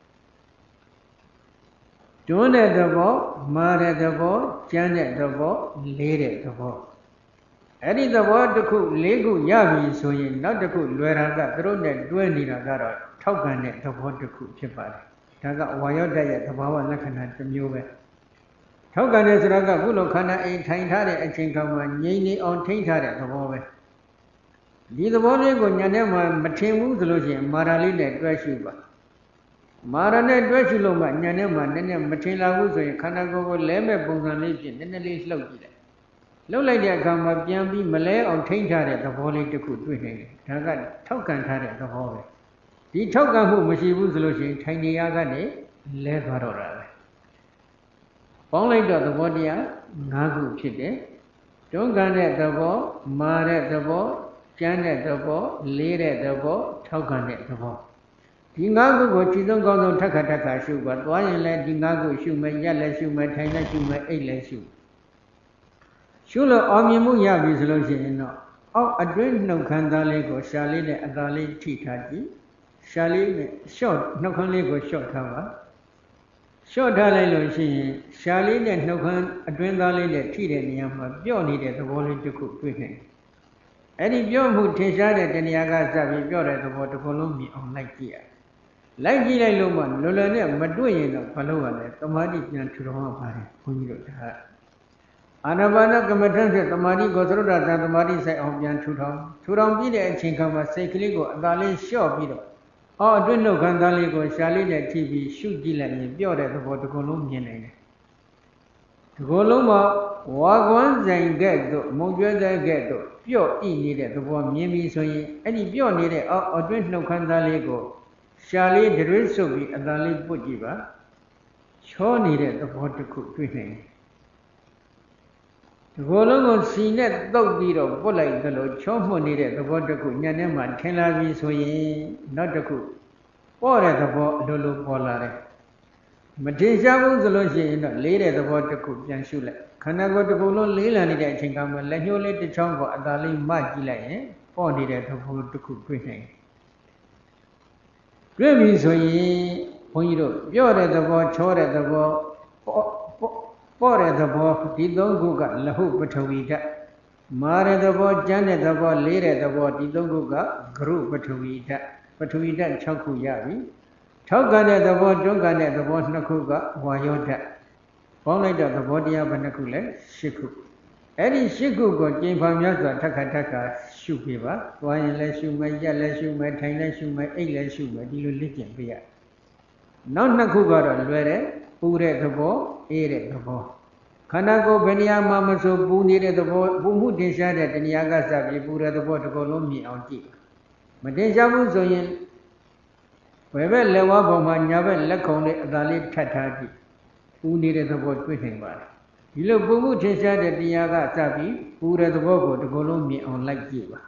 တွန်းတဲ့သဘောမာတဲ့သဘောကျန်းတဲ့သဘောလေးတဲ့သဘောအဲ့ဒီသဘောတစ်ခုလေးခုရပြီဆိုရင်နောက်တစ်ခုလွယ်တာကသူတို့နဲ့တွဲနေတာကတော့ထောက်ကန်တဲ့သဘောတစ်ခုဖြစ်ပါတယ်ဒါကဝါယောဓာတ်ရဲ့သဘာဝလက္ခဏာတစ်မျိုးပဲထောက်ကန်တဲ့ဆိုတာကခုလိုခန္ဓာအိမ်ထိုင်ထားတဲ့အချိန်ခါမှာငြိမ်နေအောင်ထိန်းထားတဲ့သဘောပဲဒီသဘောလေးကိုညာထဲမှာမထင်ဘူးဆိုလို့ရှိရင်မာရာလေးနဲ့တွဲရှုပါ Marane Dwachuloma, Nanema, Nana Matila Wuzo, Kanago, Leme, Bungalipin, Nenali Slowly. Low like the Gama Biambi, Malay, or Taintar, the volley to cook with him. Tagan, Tokan Tare, the volley. The Tokan who Mashi Wuzology, Tiny Agane, Levarora. Only the Vodia, Nagu Chide, Tongan at the ball, Mar at the ball, Jan at the ball, Lead at the ball, Tokan at the ball. Dingago, Chidon Gogo Takataka shoe, but why and let Dingago shoe my yellow shoe, my tiny shoe, my eight shoe. Shula Omimu Yabi solution. Oh, a drink no candalego, Shaline, Adali, Titaji, Shaline, short, no conlego, short cover. Short Dalelo, she, Shaline, and no can, a drink dali, tea and yam, Bion needed the volley to cook with him. Any Bion who takes out at any Agasabi, Bion at the water Columbia on like here. Like Gila Luman, Lulane, Maduyan, Paloa, Tomadi, and Turon, whom you had. Anabana Kamatan, Tomadi goes through that Tomadi say of Jan Turon. Turon be the Chinkama, Sekiligo, Dali, Shaw Bido. Oh, Dwindle Candaligo, Shalina T V, shoot Gila, and Biot at the water Columbian. To Goloma, Wagwan Zang Gagdo, Moja Gagdo, Pure E needed the one Mimi so any Biot needed, or Dwindle Candaligo. Shali the Risobi and Dali Bujiba. Shaw needed the water cook with him. The Golongo Sinet dog did of Bolai Galo, Chomo needed the water cook, Yanema, Telavi so ye, not the cook. Or at the Lolo Polare. Matisha was the later the water cook, Janshula. Can I go to Golo Lila needed Chinkama, let you let the chongo at Dali Magila, or needed the water cook with him. Gravy so ye, when you do, you're at the ball, chore at the ball, pour at the ball, did don't go got Lahu Batavita. Mar at the ball, Jan at the ball, laid at the ball, did don't go got Gru Batavita, Batavita, Chaku Yabi. Togan at the ball, Jongan at the ball, Nakuga, Wayota. Only the body of Banakule, Shiku. Any Shiku got Jim Pamyasa, Takataka, Shukiva, one less you may, yellow you may, tiny you may, eight you may, you lick beer. None Nakuga, Lere, Pure at the ball, eight at the ball. Kanago, Benia Mama so booned at the ball, Bumu decided and Yagasa, Pure at the ball to go lonely on tea. Madeja was so in Wherever Lewaboma, Yavan, Lacone, Dali Tatati, who needed the ball with him. You look Bumu decided the Yaga Sabi, Pura the Bogo to go lonely on like Jiva.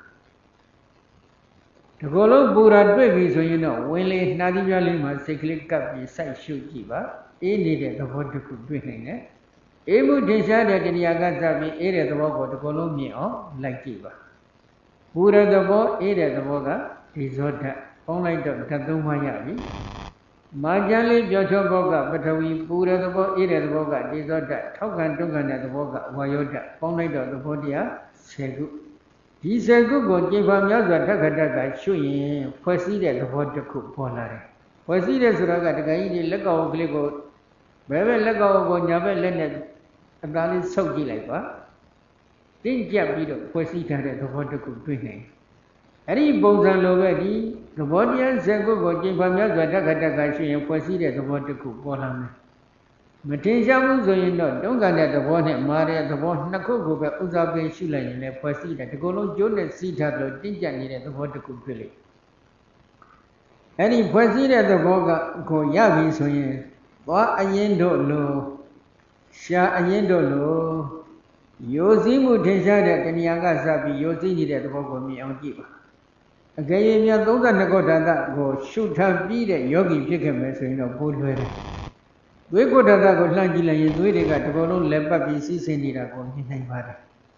The Golo Bura baby, so you know, when late Nadia Lima, sickly cup, side shoot Jiva, he needed the water could drink it. Emu decided the Yaga Sabi, ate the Bogo to go lonely on like Jiva. Pura the Bo, ate the Boga, is what only the Tadumayabi. Majali Jojo Boga, but we Pura the Bo, ate the Boga, is what that, Togan Togan at the Boga, Wayota, only the Bodia, Segu. He said, Google gave him Yaga Takataka, showing, proceeded the water cook polare. Proceeded Suraga, the guy, Lego, Gligo, Bevel Lego, Yava Leonard, a galley soaky like what? Didn't Jabido, proceeded the water cook drinking. Any bones and Lovedi, the body and Sego gave him Yaga Takataka, showing, proceeded the water cook polare. Matisha was so you know, don't get at the one, Maria, the one, Nakogo, but Uzabe Shula in a proceed at the Golo Jonas Sita, Dinjan at the water cook village. Any proceed at the Boga go Yavi so ye, Wa Ayendo lo, Sha Ayendo lo, Yosimu Tisha at the Yaga Sabi, Yosi at the Bogo me on Giva. Again, you don't go go shoot her beat a yogi chicken, so you know, good weather. We go to the Golangila, we got to go on Lepa P C Senida on Hinayvara.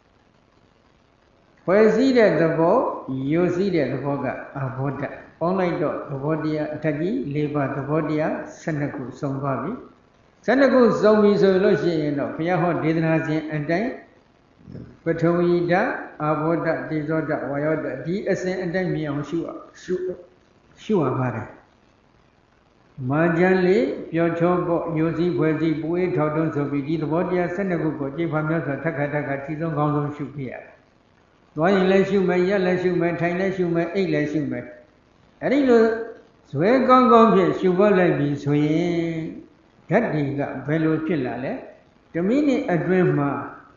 Where see that the bow, you see that the Boga, a Boda, only dog, the Bodia, Tagi, Leba, the Bodia, Sanaku, Sombabi. Sanaku, Zomi, so Loshi, and Piaho, Didnazi, and then Patoida, Aboda, Disoda, Wyoda, D S and then me on Shua, Shua Vara. Majanli, Yochobo, Yosi, Wezi, Bui, Todon, so we did the body as Senago, Jipamasa, Takataka, Tizon, Gonzo, Shupia. Why less you may, yell less you may, time less you may, eight less you may. And ဇွဲကောင်းကောင်းဖြင့်ရှုပွားလိုက်ပြီဆိုရင်ဓာတ်တွေကဘယ်လိုဖြစ်လာလဲတမိနစ်အတွင်းမှာ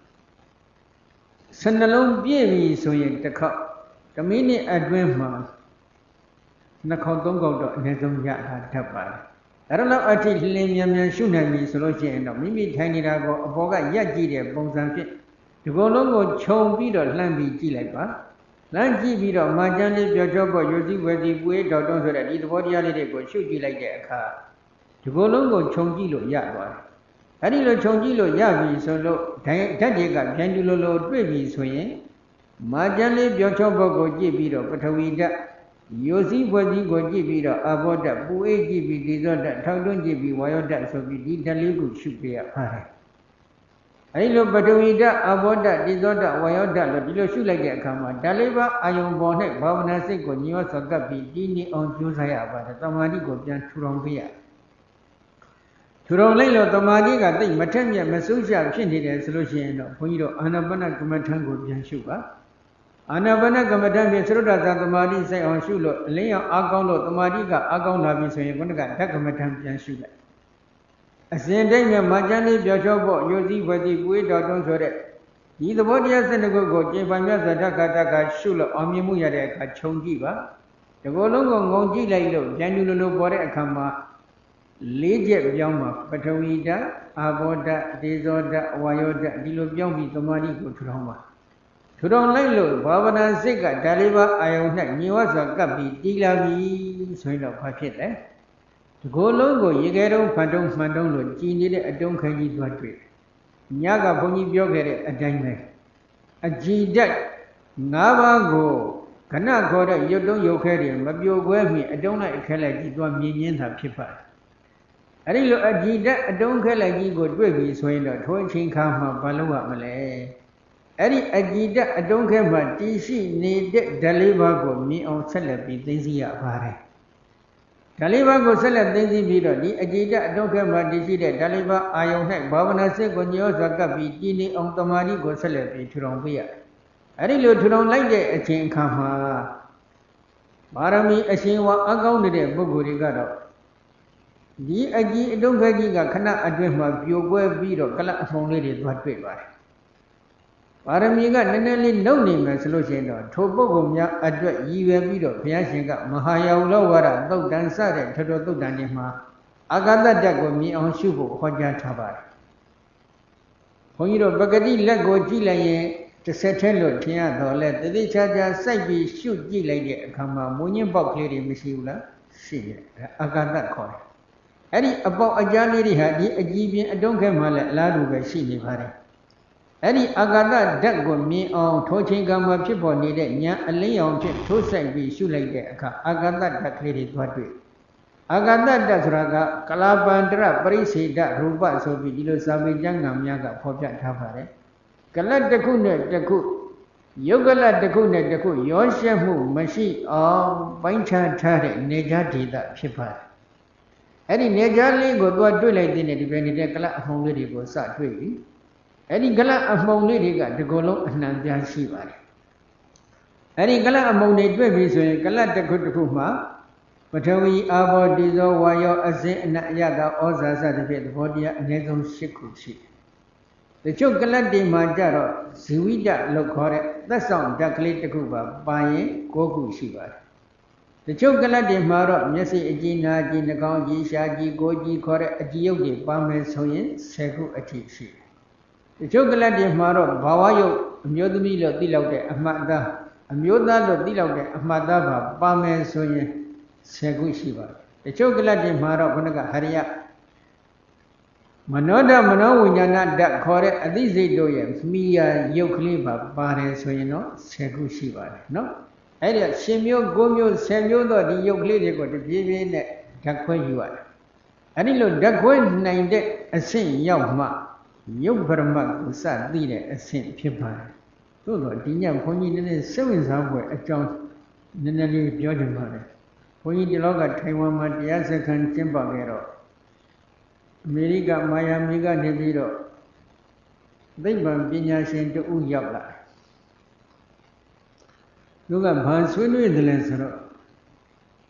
ဆယ်နှလုံးပြည့်ပြီဆိုရင်တစ်ခေါက်တမိနစ်အတွင်းမှာနှစ်ခေါက်သုံးခေါက်တော့အနည်းဆုံးရတာတတ်ပါတယ်အဲ့တော့အထိလင်းမြန်မြန်ရှုနိုင်ပြီဆိုလို့ရှိရင်တော့မိမိထိုင်နေတာကိုအပေါ်ကရက်ကြည့်တဲ့ပုံစံဖြင့်ဒီကုလုံးကိုခြုံပြီးတော့လှမ်းပြီးကြည့်လိုက်ပါလှမ်းကြည့်ပြီးတော့မာကျန်လေးပြောချောပေါ်ယုစီဝစီပွေးတော်တုံးဆိုတဲ့ဒီသဘောတရားလေးတွေကိုရှုကြည့်လိုက်တဲ့အခါဒီကုလုံးကိုခြုံကြည့်လို့ရသွားတယ်အဲ့ဒီလိုခြုံကြည့်လို့ရပြီဆိုလို့ဓာတ်တွေကပြန်တူလိုလိုတွေ့ပြီဆိုရင်မာကျန်လေးပြောချောပေါ်ကိုကြည့်ပြီးတော့ပထဝီဓာတ်ယုစီဝစီကိုကြည့်ပြီးတော့အာဘောဓာတ်ပူအေးကြည့်ပြီးဒီဇောဓာတ်ထောက်တွန်းကြည့်ပြီးဝါယောဓာတ်ဆိုပြီးဒီဓာတ်လေးကိုရှုပြရပါတယ်အဲဒီလိုပထဝီဓာတ်အာဘောဓာတ်ဒီဇောဓာတ်ဝါယောဓာတ်လို့ဒီလိုရှုလိုက်တဲ့အခါမှာဓာတ်လေးပါအာယုံပေါ်နဲ့ဘာဝနာစိတ်ကိုညှို့ဆော်ကပ်ပြီးဒီနေအောင်ကြိုးစားရပါတယ်တမာတိကိုပြန်ထူထောင်ပေးရထူထောင်လိုက်လို့တမာတိကတိတ်မထက်မြက်မစိုးရှာဖြစ်နေတယ်ဆိုလို့ရှိရင်တော့ဘုန်းကြီးတို့အာနာပါနကမ္မထံကိုပြန်ရှုပါအာနာပါနကမ္မထံဖြင့်သရုဒ္ဓဇာသမာဓိစိုက်အောင်ရှုလို့အလင်းရောင်အားကောင်းလို့တမာတိကအားကောင်းလာပြီဆိုရင်ခုနကဓာတ်ကမ္မထံပြန်ရှုလိုက်အစဉ်တိုင်းမှာမာကျန်လေးပြောချောဖို့ယုစီဝစီပွေးတော်တုံးဆိုတဲ့ဒီသဘောတရားစနစ်ကိုကျင့်ပါမြတ်စွာဓာတ်ကတကရှုလို့အောင်မြင်မှုရတဲ့အခါခြုံကြည့်ပါဒီကိုယ်လုံးကိုငုံကြည့်လိုက်လို့ပြန်တူလိုလိုပေါ်တဲ့အခါမှာလေးချက်ပြောင်းမှာပထဝီဓာတ်အာဘောဓာတ်ဒေဇောဓာတ်ဝါယောဓာတ်ဒီလိုပြောင်းပြီးသမာဓိကိုထူထောင်ပါထူထောင်လိုက်လို့ဘာဝနာစိတ်ကဓာလေးပါအာယုံနဲ့ညီဝစွာကပ်ပြီးတီးလာပြီဆိုရင်တော့ဘာဖြစ်လဲဒီကိုယ်လုံးကိုရေခဲတုံးဖန်တုံးမှန်တုံးလို့ကြည်နေတဲ့အတုံးခဲကြီးသွားတွေ့ညကဘုန်းကြီးပြောခဲ့တဲ့အတိုင်းပဲအကြည်ဓာတ်၅ပါးကိုခဏခေါ်တဲ့ရုပ်တုံးရုပ်ခဲတွေမပြိုကွဲမီအတုံးလိုက်အခဲလိုက်ကြီးသွားမြင်မြင်တာဖြစ်ပါတယ်အဲ့ဒီလိုအကြည်ဓာတ်အတုံးခဲလိုက်ကြီးကိုတွေ့ပြီဆိုရင်တော့ထိုအချိန်ခါမှာဘာလုပ်ရမလဲအဲ့ဒီအကြည်ဓာတ်အတုံးခဲမှာတည်ရှိနေတဲ့ဓာတ်လေးပါးကိုမြင်အောင်ဆက်လက်ပြီးသိသိရပါတယ်ဓာတ်လေးပါးကိုဆက်လက်သိသိပြီးတော့ဒီအကြည်ဓာတ်အတုံးခဲမှာတည်ရှိတဲ့ဓာတ်လေးပါးအာယုံ၌ဘာဝနာစိတ်ကိုညှို့စွာကပ်ပြီးတည်နေအောင်တမာတိကိုဆက်လက်ပြီးထူထောင်ပေးရအဲ့ဒီလိုထူထောင်လိုက်တဲ့အချိန်အခါမှာပါရမီအရှင်ဝါအကောင်းတဲ့ပုဂ္ဂိုလ်တွေကတော့ဒီအကြည်အတုံးခဲကြီးကခဏအတွင်းမှာပြိုကွဲပြီးတော့ကလပ်အမှုံလေးတွေသွားတွေ့ပါတယ်ပါရမီကနည်းနည်းလေးနှုတ်နေမယ်ဆိုလို့ရှိရင်တော့ထိုပုဂ္ဂိုလ်များအတွက်ရည်ရွယ်ပြီးတော့ဘုရားရှင်ကမဟာယာဝလောဝါဒသုတ်တန်စတဲ့ထထောသုတ်တန်တွေမှာအာဂတတ္တကိုမြင်အောင်ရှုဖို့ဟောကြားထားပါတယ်ဘုန်းကြီးတို့ပဂတိလက်ကိုကြည့်လိုက်ရင်တစ်ဆက်ထဲလို့ထင်ရတော့လဲတတိချာချာစိုက်ပြီးရှုကြည့်လိုက်တဲ့အခါမှာမူညင်းပေါက်ကလေးတွေမရှိဘူးလားရှိတယ်အာဂတခေါ်တယ်အဲ့ဒီအပေါက်အကြားလေးတွေဟာဒီအကြည်ပြင်းအတုံးခဲမှလည်းအလားတူပဲရှိနေပါတယ်အဲ့ဒီအာဂတဓာတ်ကိုမြင်အောင်ထိုချိန်ကမှဖြစ်ပေါ်နေတဲ့ဉာဏ်အလင်းရောင်ဖြင့်ထိုးဆိုင်ပြီးရှုလိုက်တဲ့အခါအာဂတဓာတ်ကလေးတွေသွားတွေ့အာဂတဓာတ်ဆိုတာကကလာပန္တရပရိစေဒရူပဆိုပြီးဒီလိုစာပေကျမ်းဂန်များကဖော်ပြထားပါတယ်ကလတ်တစ်ခုနဲ့တစ်ခုယုတ်ကလတ်တစ်ခုနဲ့တစ်ခုရောရှက်မှုမရှိအောင်ပိုင်းခြားထားတဲ့နေကြားဒေသဖြစ်ပါတယ်အဲ့ဒီနေကြားလေးကိုသွားတွေ့လိုက်တဲ့ဒီပဲနေတဲ့ကလတ်အမှုံလေးတွေကိုစတွေ့ပြီအဲ့ဒီကလတ်အမှုံလေးတွေကဒီကုလုံးအနှံပြားရှိပါတယ်အဲ့ဒီကလတ်အမှုံတွေတွေ့ပြီဆိုရင်ကလတ်တစ်ခုတစ်ခုမှာပထဝီအာဘောတိဇောဝါယောအစဉ်အနအယတာဩဇာစသဖြင့်သဘောတရားအနည်းဆုံး၈ခုရှိတယ်တချို့ကလတ်တွေမှာကြတော့ဇီဝိတလို့ခေါ်တဲ့သက်ဆောင်ဓာတ်ကလေးတစ်ခုပါပါရင်၉ခုရှိပါတယ်တချို့ကလတ်တွေမှာတော့မျက်စိအကြည့်နာကြည့်နှာခေါင်းကြည့်ရှားကြည့်ကိုယ်ကြည့်ခေါ်တဲ့အကြည့်ရုပ်တွေပါမယ်ဆိုရင်၁၀ခုအထိရှိတယ်တချို့ကလတ်တွေမှာတော့ဘာဝရုပ်အမျိုးသမီးလို့သိလောက်တဲ့အမှတ်အသားအမျိုးသားလို့သိလောက်တဲ့အမှတ်အသားပါပါမယ်ဆိုရင်၁၀ခုရှိပါတယ်တချို့ကလတ်တွေမှာတော့ခုနကဟရိယမနောဓာတ်မနောဝိညာဏဓာတ်ခေါ်တဲ့အသိစိတ်တို့ရဲ့မိယာရုပ်ကလေးပါပါတယ်ဆိုရင်တော့၁၀ခုရှိပါတယ်နော်အဲ့ဒီရှင်မျိုး၉မျိုး၁၀မျိုးတော့ဒီရုပ်ကလေးတွေကိုတပြေးပြေးနဲ့ဓာတ်ခွဲယူရတယ်အဲ့ဒီလိုဓာတ်ခွဲနိုင်တဲ့အဆင့်ရောက်မှရုပ်ပရမတ်ကိုစသိတဲ့အဆင့်ဖြစ်ပါတယ်သို့တော့ဒီညဘုန်းကြီးနည်းနည်းစိတ်ဝင်စားဖွယ်အကြောင်းနည်းနည်းလေးပြောချင်ပါတယ်ဘုန်းကြီးဒီလောကထိုင်ဝမ်မှာတရားစခန်းကျင်းပခဲ့တော့အမေရိကမိုင်ယာမီကနေပြီးတော့သိပ္ပံပညာရှင်တဦးရောက်လာသူကဘာဆွေးနွေးတယ်လဲဆိုတော့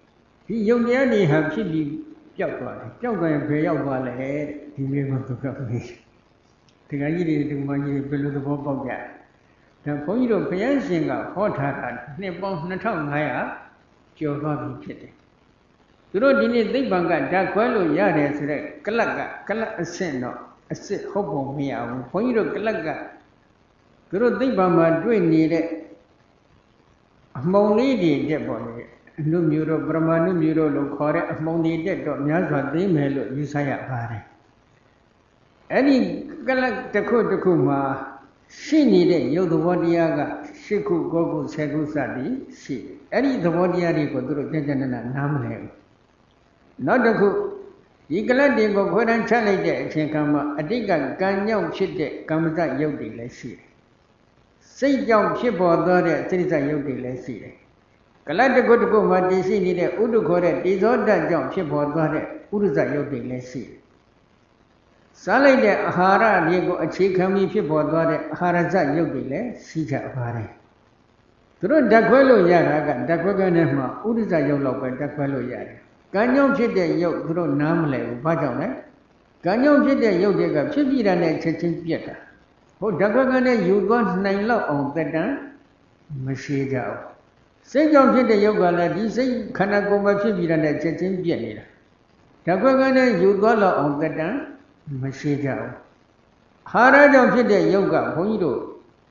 ဒီယုတ်တရားတွေဟာဖြစ်ပြီးပျောက်သွားတယ်ပျောက်သွားရင်ဘယ်ရောက်သွားလဲဒီမျိုးကသူကမေးဒီကကြီးတွေဒီမကြီးတွေဘယ်လိုသဘောပေါက်ကြဒါဘုန်းကြီးတို့ဘုရားရှင်ကဟောထားတာနှစ်ပေါင်းနှစ်ထောင်ငါးရာကျော်သွားပြီဖြစ်တယ်သူတို့ဒီနေ့သိပ္ပံကဓာတ်ခွဲလို့ရတယ်ဆိုတဲ့ကလပ်ကကလပ်အဆင့်တော့အစစ်ဟုတ်ပုံမရဘူးဘုန်းကြီးတို့ကလပ်ကသူတို့သိပ္ပံမှာတွေ့နေတဲ့အမုံလေးတွေတက်ပေါ်လေအနုမျိုးတို့ပရမဏုမျိုးတို့လို့ခေါ်တဲ့အမုံတွေတက်တော့များစွာသိမယ်လို့ယူဆရပါတယ်အဲ့ဒီကလပ်တစ်ခုတစ်ခုမှာရှိနေတဲ့ရုပ်သဘောတရားကရှစ်ခုကိုးခုဆယ်ခုစသည်ရှိတယ်အဲ့ဒီသဘောတရားတွေကိုသူတို့ကြကြနနနားမလဲဘူးနောက်တစ်ခုဒီကလပ်တွေကိုခွဲတန်းချလိုက်တဲ့အချိန်ခါမှာအတိတ်ကကံကြောင့်ဖြစ်တဲ့ကမ္မဇယုတ်တွေလည်းရှိတယ်စိတ်ကြောင့်ဖြစ်ပေါ်သွားတဲ့စိတ္တယုတ်တွေလည်းရှိတယ်ကလပ်တစ်ခုတစ်ခုမှာတည်ရှိနေတဲ့ဥဒ္ဓခေါ်တဲ့တိဇောဓာတ်ကြောင့်ဖြစ်ပေါ်သွားတဲ့ဥဒ္ဓဇယုတ်တွေလည်းရှိတယ်စားလိုက်တဲ့အာဟာရတွေကိုအခြေခံပြီးဖြစ်ပေါ်သွားတဲ့အာဟာရဇယုတ်တွေလည်းရှိကြပါတယ်သူတို့ဓာတ်ခွဲလို့ရတာကဓာတ်ခွဲကနဲ့မှဥဒ္ဓဇယုတ်လောက်ပဲဓာတ်ခွဲလို့ရတယ်ကံကြောင့်ဖြစ်တဲ့ယုတ်သူတို့နားမလဲဘူးဘာကြောင့်လဲကံကြောင့်ဖြစ်တဲ့ယုတ်တွေကဖြစ်ပြီးတာနဲ့ချက်ချင်းပြက်တာဟိုဓာတ်ခွဲကနဲ့ယူသွားနိုင်လောက်အောင်သက်တမ်းမရှိကြဘူးစိတ်ကြောင့်ဖြစ်တဲ့ယုတ်ကလည်းဒီစိတ်ခန္ဓာကိုယ်မှာဖြစ်ပြီးတာနဲ့ချက်ချင်းပြက်နေတာဓာတ်ခွဲကနဲ့ယူသွားလောက်အောင်သက်တမ်းမရှိကြဘူးဟာရကြောင့်ဖြစ်တဲ့ယုတ်ကဘုန်းကြီးတို့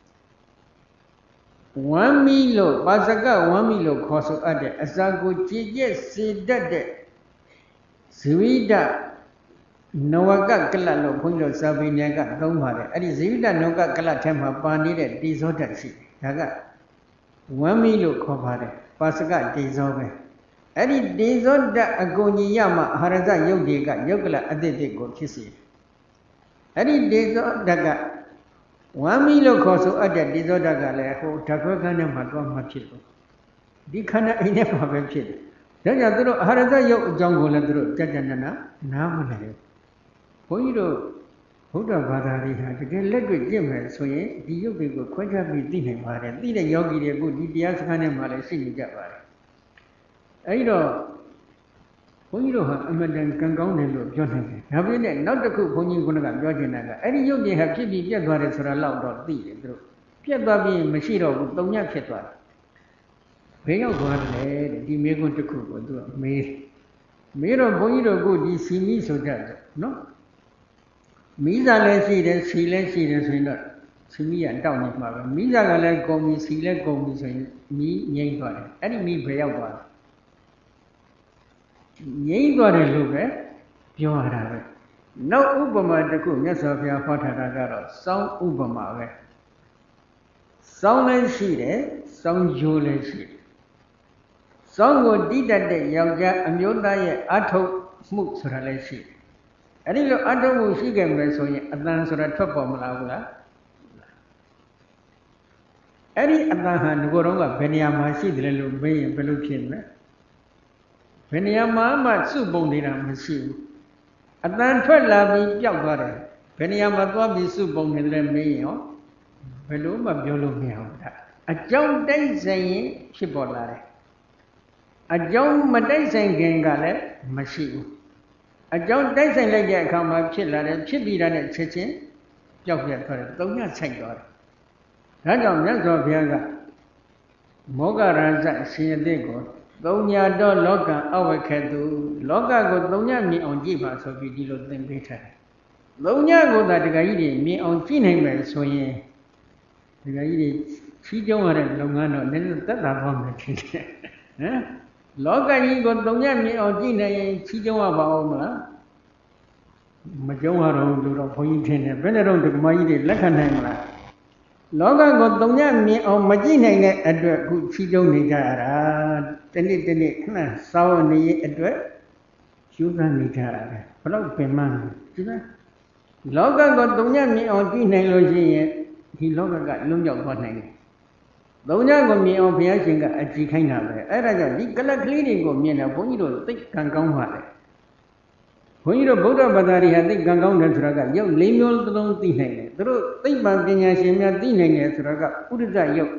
ဝမ်းမီလို့ပါစကဝမ်းမီလို့ခေါ်ဆိုအပ်တဲ့အစာကိုကြည်ကျက်စေတတ်တဲ့ဇဝိဒနဝကကလလို့ဘုန်းကြီးတို့စာပေဉာဏ်ကသုံးပါတယ်အဲ့ဒီဇဝိဒနဝကကလထဲမှာပါနေတဲ့တိဇောဓာတ်ရှိတယ်ဒါကဝမ်းမီလို့ခေါ်ပါတယ်ပါစကတိဇောပဲအဲ့ဒီတိဇောဓာတ်အကုန်ကြီးရမှအာဟာရဇယုတ်တွေကယုတ်ကလအတိတ်ကိုဖြစ်စေအဲ့ဒီတိဇောဓာတ်ကဝမ်းမီလို့ခေါ်ဆိုအပ်တဲ့တိဇောဓာတ်ကလည်းဟိုဓာတ်ခွဲခန်းထဲမှာတော့မဖြစ်ဘူးဒီခန္ဓာအိမ်ထဲမှာပဲဖြစ်တယ်ဒါကြောင့်သူတို့အာဟာရဇယုတ်အကြောင်းကိုလည်းသူတို့ကြကြနနနားမလည်ဘူးဘုန်းကြီးတို့ဘုရားဘာသာတွေဟာတကယ်လက်တွေ့ကြည့်မယ်ဆိုရင်ဒီယုတ်တွေကိုခွဲခြားပြီးသိနိုင်ပါတယ်သိတဲ့ယောဂီတွေအခုဒီတရားစခန်းထဲမှာလည်းရှိနေကြပါတယ်အဲဒီတော့ဘုန်းကြီးတို့ဟာအမှန်တန်ကံကောင်းတယ်လို့ပြောနိုင်တယ်ဒါပေမဲ့နောက်တစ်ခုဘုန်းကြီးကပြောချင်တာကအဲ့ဒီယုတ်တွေဟာဖြစ်ပြီးပြတ်သွားတယ်ဆိုတာလောက်တော့သိတယ်သူတို့ပြတ်သွားပြီးမရှိတော့ဘူးတုံညက်ဖြစ်သွားတယ်ဘယ်ရောက်သွားတယ်တဲ့ဒီမေကွန်းတစ်ခုကိုသူကမေးမေးတော့ဘုန်းကြီးတို့ကဒီစီမီဆိုတတ်တယ်နော်မိစားလည်းရှိတယ်စီလည်းရှိတယ်ဆိုရင်တော့စီမီကတောက်နေမှာပဲမိစားကလည်းကုန်ပြီစီလည်းကုန်ပြီဆိုရင်မိငိမ့်သွားတယ်အဲ့ဒီမိဘယ်ရောက်သွားလဲငြိမ့်သွားတယ်လို့ပဲပြောရတာပဲနောက်ဥပမာတစ်ခုမြတ်စွာဘုရားဟောထားတာကတော့စောင်းဥပမာပဲစောင်းလည်းရှိတယ်စောင်းကျိုးလည်းရှိတယ်စောင်းကိုတိတတ်တဲ့ယောက်ျားအမျိုးသားရဲ့အထုတ်မှုဆိုတာလည်းရှိတယ်အဲ့ဒီလိုအထုတ်မှုရှိခဲ့မယ်ဆိုရင်အတန်ဆိုတာထွက်ပေါ်မလာဘူးလားအဲ့ဒီအတန်ဟာငကိုယ်တော့ကဘယ်နေရာမှာရှိတယ်လို့မေးရင်ဘယ်လိုဖြစ်မလဲဘယ်နေရာမှာမှစုပုံနေတာမရှိဘူးအတန်ထွက်လာပြီးပျောက်သွားတယ်ဘယ်နေရာမှာသွားပြီးစုပုံနေတယ်မေးရင်ရောဘယ်လိုမှပြောလို့မရဘူးဒါအကြောင်းတိုက်ဆိုင်ရင်ဖြစ်ပေါ်လာတယ်အကြောင်းမတိုက်ဆိုင်ခင်ကလည်းမရှိဘူးအကြောင်းတိုက်ဆိုင်လိုက်တဲ့အခါမှာဖြစ်လာတယ်ဖြစ်ပြီးတာနဲ့ချက်ချင်းပျောက်ပြတ်သွားတယ်သုံးညဆိုင်သွားတယ်ဒါကြောင့်မြတ်စွာဘုရားကမောဂရဇရှင်အတိတ်ကိုသုံးညာတော့လောကအဝခေတုလောကကိုသုံးညမြင်အောင်ကြည့်ပါဆိုပြီးဒီလိုသင်ပေးထားတယ်သုံးညကိုသာတခါကြီးတွေမြင်အောင်ကြည့်နိုင်မယ်ဆိုရင်တခါကြီးတွေချီးကျုံးရတဲ့လုပ်ငန်းတော့လည်းသက်သာသွားမယ်ထင်တယ်ဟမ်လောကကြီးကိုသုံးညမြင်အောင်ကြည့်နိုင်ရင်ချီးကျုံးရပါအောင်မလားမကျုံးရတော့လို့တော့ဘုန်းကြီးထင်တယ်ဘယ်နဲ့တော့ဒီမကြီးတွေလက်ခံနိုင်မလားလောကကိုသုံးညမြင်အောင်မကြည့်နိုင်တဲ့အတွက်အခုချီးကျုံးနေကြရတာတနေ့တနေ့ခဏစောင်းနေရဲ့အတွက်ယူဆနေကြရတယ်ဘလို့ပင်မဒီလားလောကကိုသုံးညမြင်အောင်ကြည့်နိုင်လို့ရှိရင်ဒီလောကကလွတ်မြောက်သွားနိုင်တယ်သုံးညကိုမြင်အောင်ဘုရားရှင်ကအကြည့်ခိုင်းတာပဲအဲ့ဒါကြောင့်ဒီကလပ်ကလေးတွေကိုမြင်တယ်ဘုန်းကြီးတို့သိကံကောင်းပါလေဘုန်းကြီးတို့ဗုဒ္ဓဘာသာတွေဟာသိကံကောင်းတယ်ဆိုတာကရုပ်လေးမျိုးသုံးသိနိုင်တယ်သူတို့သိပ္ပံပညာရှင်များသိနိုင်တယ်ဆိုတာကဥဒ္ဒဇရုပ်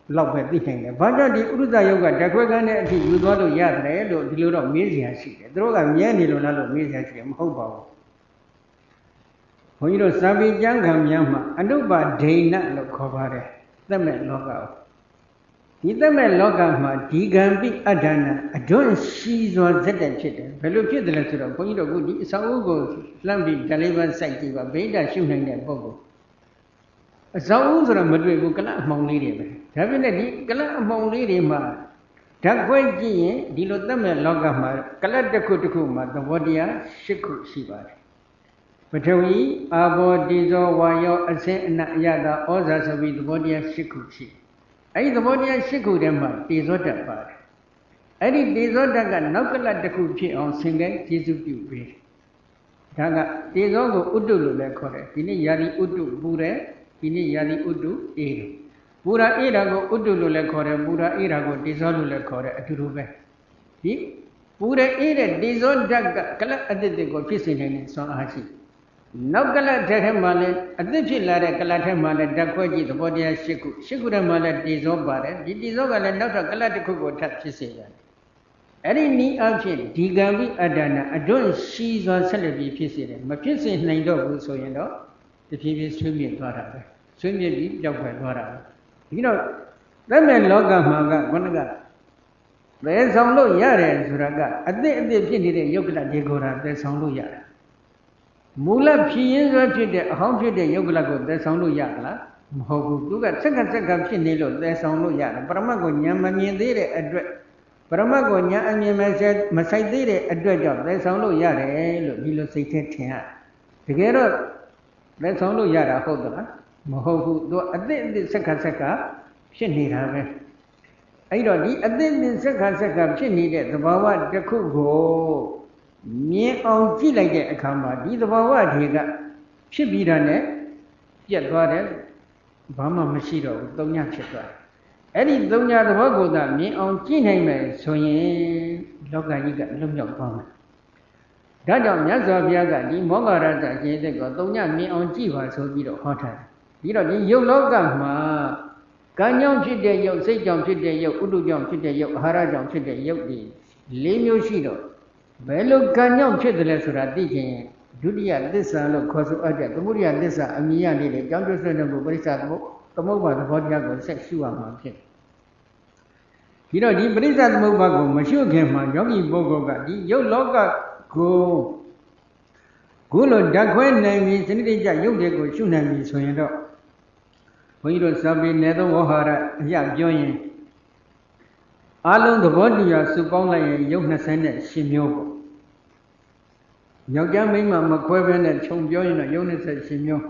လောက်ပဲသိနိုင်တယ်ဘာကြောင့်ဒီဥဒ္ဒယုတ်ကဓာတ်ခွဲခန်းနဲ့အထိယူသွားလို့ရတယ်လို့ဒီလိုတော့မေးစရာရှိတယ်သူတို့ကမြဲနေလို့လားလို့မေးစရာရှိတယ်မဟုတ်ပါဘူးဘုန်းကြီးတို့စာပေကျမ်းဂန်များမှာအနုပဒိဏလို့ခေါ်ပါတယ်သက်မဲ့လောကကိုဒီသက်မဲ့လောကမှာဒီကံပိအဋ္ဌာဏအတွန်းရှိစွာဇက်တဲ့ဖြစ်တယ်ဘယ်လိုဖြစ်တယ်လဲဆိုတော့ဘုန်းကြီးတို့ကဒီအစာအုပ်ကိုလှမ်းပြီးဓာလေးပါစိုက်ကြည့်ပါဗိဓာရှုနိုင်တဲ့ပုဂ္ဂိုလ်အစာအုပ်ဆိုတော့မတွေ့ဘူးကလအမှောင်လေးတွေပဲဒါပေမဲ့ဒီကလအမှောင်လေးတွေမှာဓာတ်ခွဲကြည့်ရင်ဒီလိုသက်မဲ့လောကမှာကလတစ်ခုတစ်ခုမှာသဘောတရား၈ခုရှိပါတယ်ပထဝီအာဘောတိဇောဝါယောအစင်းအနအယတာဩဇာဆိုပြီးသဘောတရား၈ခုရှိအဲ့ဒီသဘောတရား၈ခုထဲမှာတေဇောဓာတ်ပါတယ်အဲ့ဒီတေဇောဓာတ်ကနောက်ကလတစ်ခုဖြစ်အောင်ဆင်ကဲကျေစုပြုပေးဒါကတေဇောကိုဥတ္တုလို့လည်းခေါ်တယ်ဒီနေ့ယာတိဥတ္တုပူတယ်ဒီနေ့ယာတိဥတ္တုအေးတယ်ပူရာအေးတာကိုဥတ္တုလို့လည်းခေါ်တယ်ပူရာအေးတာကိုတေဇောလို့လည်းခေါ်တယ်အတူတူပဲဒီပူတဲ့အေးတဲ့တေဇောဓာတ်ကကလအတ္တကိုဖြစ်စေနိုင်တဲ့ဆွမ်းအားရှိနောက်ကလထဲထဲမှာလည်းအသစ်ဖြစ်လာတဲ့ကလထဲမှာလည်းဓာတ်ခွဲကြည့်သဘောတရား၈ခု၈ခုထဲမှာလည်းတေဇောပါတယ်ဒီတေဇောကလည်းနောက်ထပ်ကလတစ်ခုကိုထပ်ဖြစ်စေရတယ်အဲ့ဒီနည်းအဖြစ်ဒီကံပိအဋ္ဌာဏအတွန်းရှိစွာဆက်လက်ပြီးဖြစ်စေတယ်မဖြစ်စေနိုင်တော့ဘူးဆိုရင်တော့တဖြည်းဖြည်းဆွေးမြေ့သွားတာပဲဆွေးမြေ့ပြီးပျောက်ကွယ်သွားတာပဲဒီတော့သက်မဲ့လောကမှာကဘုန်းကသဲဆောင်လို့ရတယ်ဆိုတာကအသစ်အသစ်ဖြစ်နေတဲ့ယုတ်ကလတွေကိုယ်တာသဲဆောင်လို့ရတယ်မူလဖြစ်ရင်းစွဲဖြစ်တဲ့အဟောင်းဖြစ်တဲ့ယုတ်ကလကိုသဲဆောင်လို့ရလားမဟုတ်ဘူးသူကစက်ကစက်ကဖြစ်နေလို့သဲဆောင်လို့ရတယ်ပရမတ်ကိုဉာဏ်မမြင်သေးတဲ့အတွက်ပရမတ်ကိုဉာဏ်အမြင်မဆက်မဆိုင်သေးတဲ့အတွက်ကြောင့်သဲဆောင်လို့ရတယ်လို့ဒီလိုစိတ်ထဲထင်ရတယ်တကယ်တော့သဲဆောင်လို့ရတာဟုတ်သလားမဟုတ်ဘူးသူအသစ်အသစ်စက်ကစက်ကဖြစ်နေတာပဲအဲ့တော့ဒီအသစ်အသစ်စက်ကစက်ကဖြစ်နေတဲ့သဘာဝတစ်ခုကိုမြင်အောင်ကြည့်လိုက်တဲ့အခါမှာဒီသဘာဝတွေကဖြစ်ပြီးတာနဲ့ပြတ်သွားတယ်ဘာမှမရှိတော့ဘူးသုံးညဖြစ်သွားတယ်အဲ့ဒီသုံးညသဘောကိုသာမြင်အောင်ကြည့်နိုင်မယ်ဆိုရင်လောကကြီးကလွတ်မြောက်သွားမယ်ဒါကြောင့်မြတ်စွာဘုရားကဒီမောဂရတအခြေသက်ကိုသုံးညမြင်အောင်ကြည့်ပါဆိုပြီးတော့ဟောထားတယ်ပြီးတော့ဒီယုတ်လောကမှာကံကြောင့်ဖြစ်တဲ့ယုတ်စိတ်ကြောင့်ဖြစ်တဲ့ယုတ်ဥဒ္ဒကြောင့်ဖြစ်တဲ့ယုတ်အာဟာရကြောင့်ဖြစ်တဲ့ယုတ်ဒီ၄မျိုးရှိတော့ဘယ်လိုကံကြောင့်ဖြစ်တယ်လဲဆိုတာသိခြင်းဒုတိယသစ္စာလို့ခေါ်ဆိုအပ်တဲ့သမုဒိယသစ္စာအမြင်ရနေတယ်ကြောင့်ကျွတ်တဲ့ဘုပရိစ္ဆသမုသမုပ္ပါသဘောတရားကိုဆက်ရှုရမှာဖြစ်ဒီတော့ဒီပရိစ္ဆသမုပ္ပါကိုမရှုခင်မှာယောဂီပုဂ္ဂိုလ်ကဒီယုတ်လောကကိုခုလိုဓာတ်ခွဲနိုင်ပြီးစနစ်တကျယုတ်တွေကိုရှုနိုင်ပြီဆိုရင်တော့ဘုန်းကြီးတို့စာပေနယ်သောဝဟရအရပြောရင်အလုံးသဘောတရားစုပေါင်းလိုက်ရင်ယုတ်၂၈မျိုးပေါ့ယောက်ျားမိန်းမမခွဲဘဲနဲ့ခြုံပြောရင်တော့ယုတ်၂၈မျိုး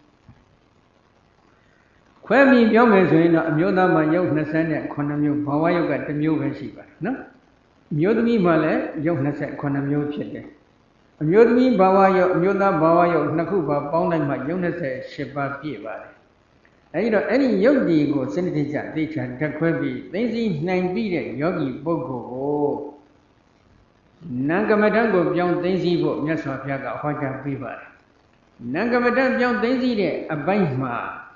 ခွဲပြီးပြောမယ်ဆိုရင်တော့အမျိုးသားမှာယုတ်၂၈မျိုးဘာဝယုတ်ကတစ်မျိုးပဲရှိပါတယ်နော်အမျိုးသမီးမှာလည်းယုတ်၂၈မျိုးဖြစ်တယ်အမျိုးသမီးဘာဝယုတ်အမျိုးသားဘာဝယုတ်နှစ်ခုပါပေါင်းလိုက်မှယုတ်၂၈ပါးပြည့်ပါတယ်အဲဒီတော့အဲ့ဒီယုတ်ဒီကိုစနစ်တကျသိချာဓာတ်ခွဲပြီးသိသိနိုင်ပြီးတဲ့ယောဂီပုဂ္ဂိုလ်ကိုနံကမ္မဋ္ဌာန်းကိုပြောင်းသိသိဖို့မြတ်စွာဘုရားကဟောကြားပေးပါတယ်နံကမ္မဋ္ဌာန်းပြောင်းသိသိတဲ့အပိုင်းမှာ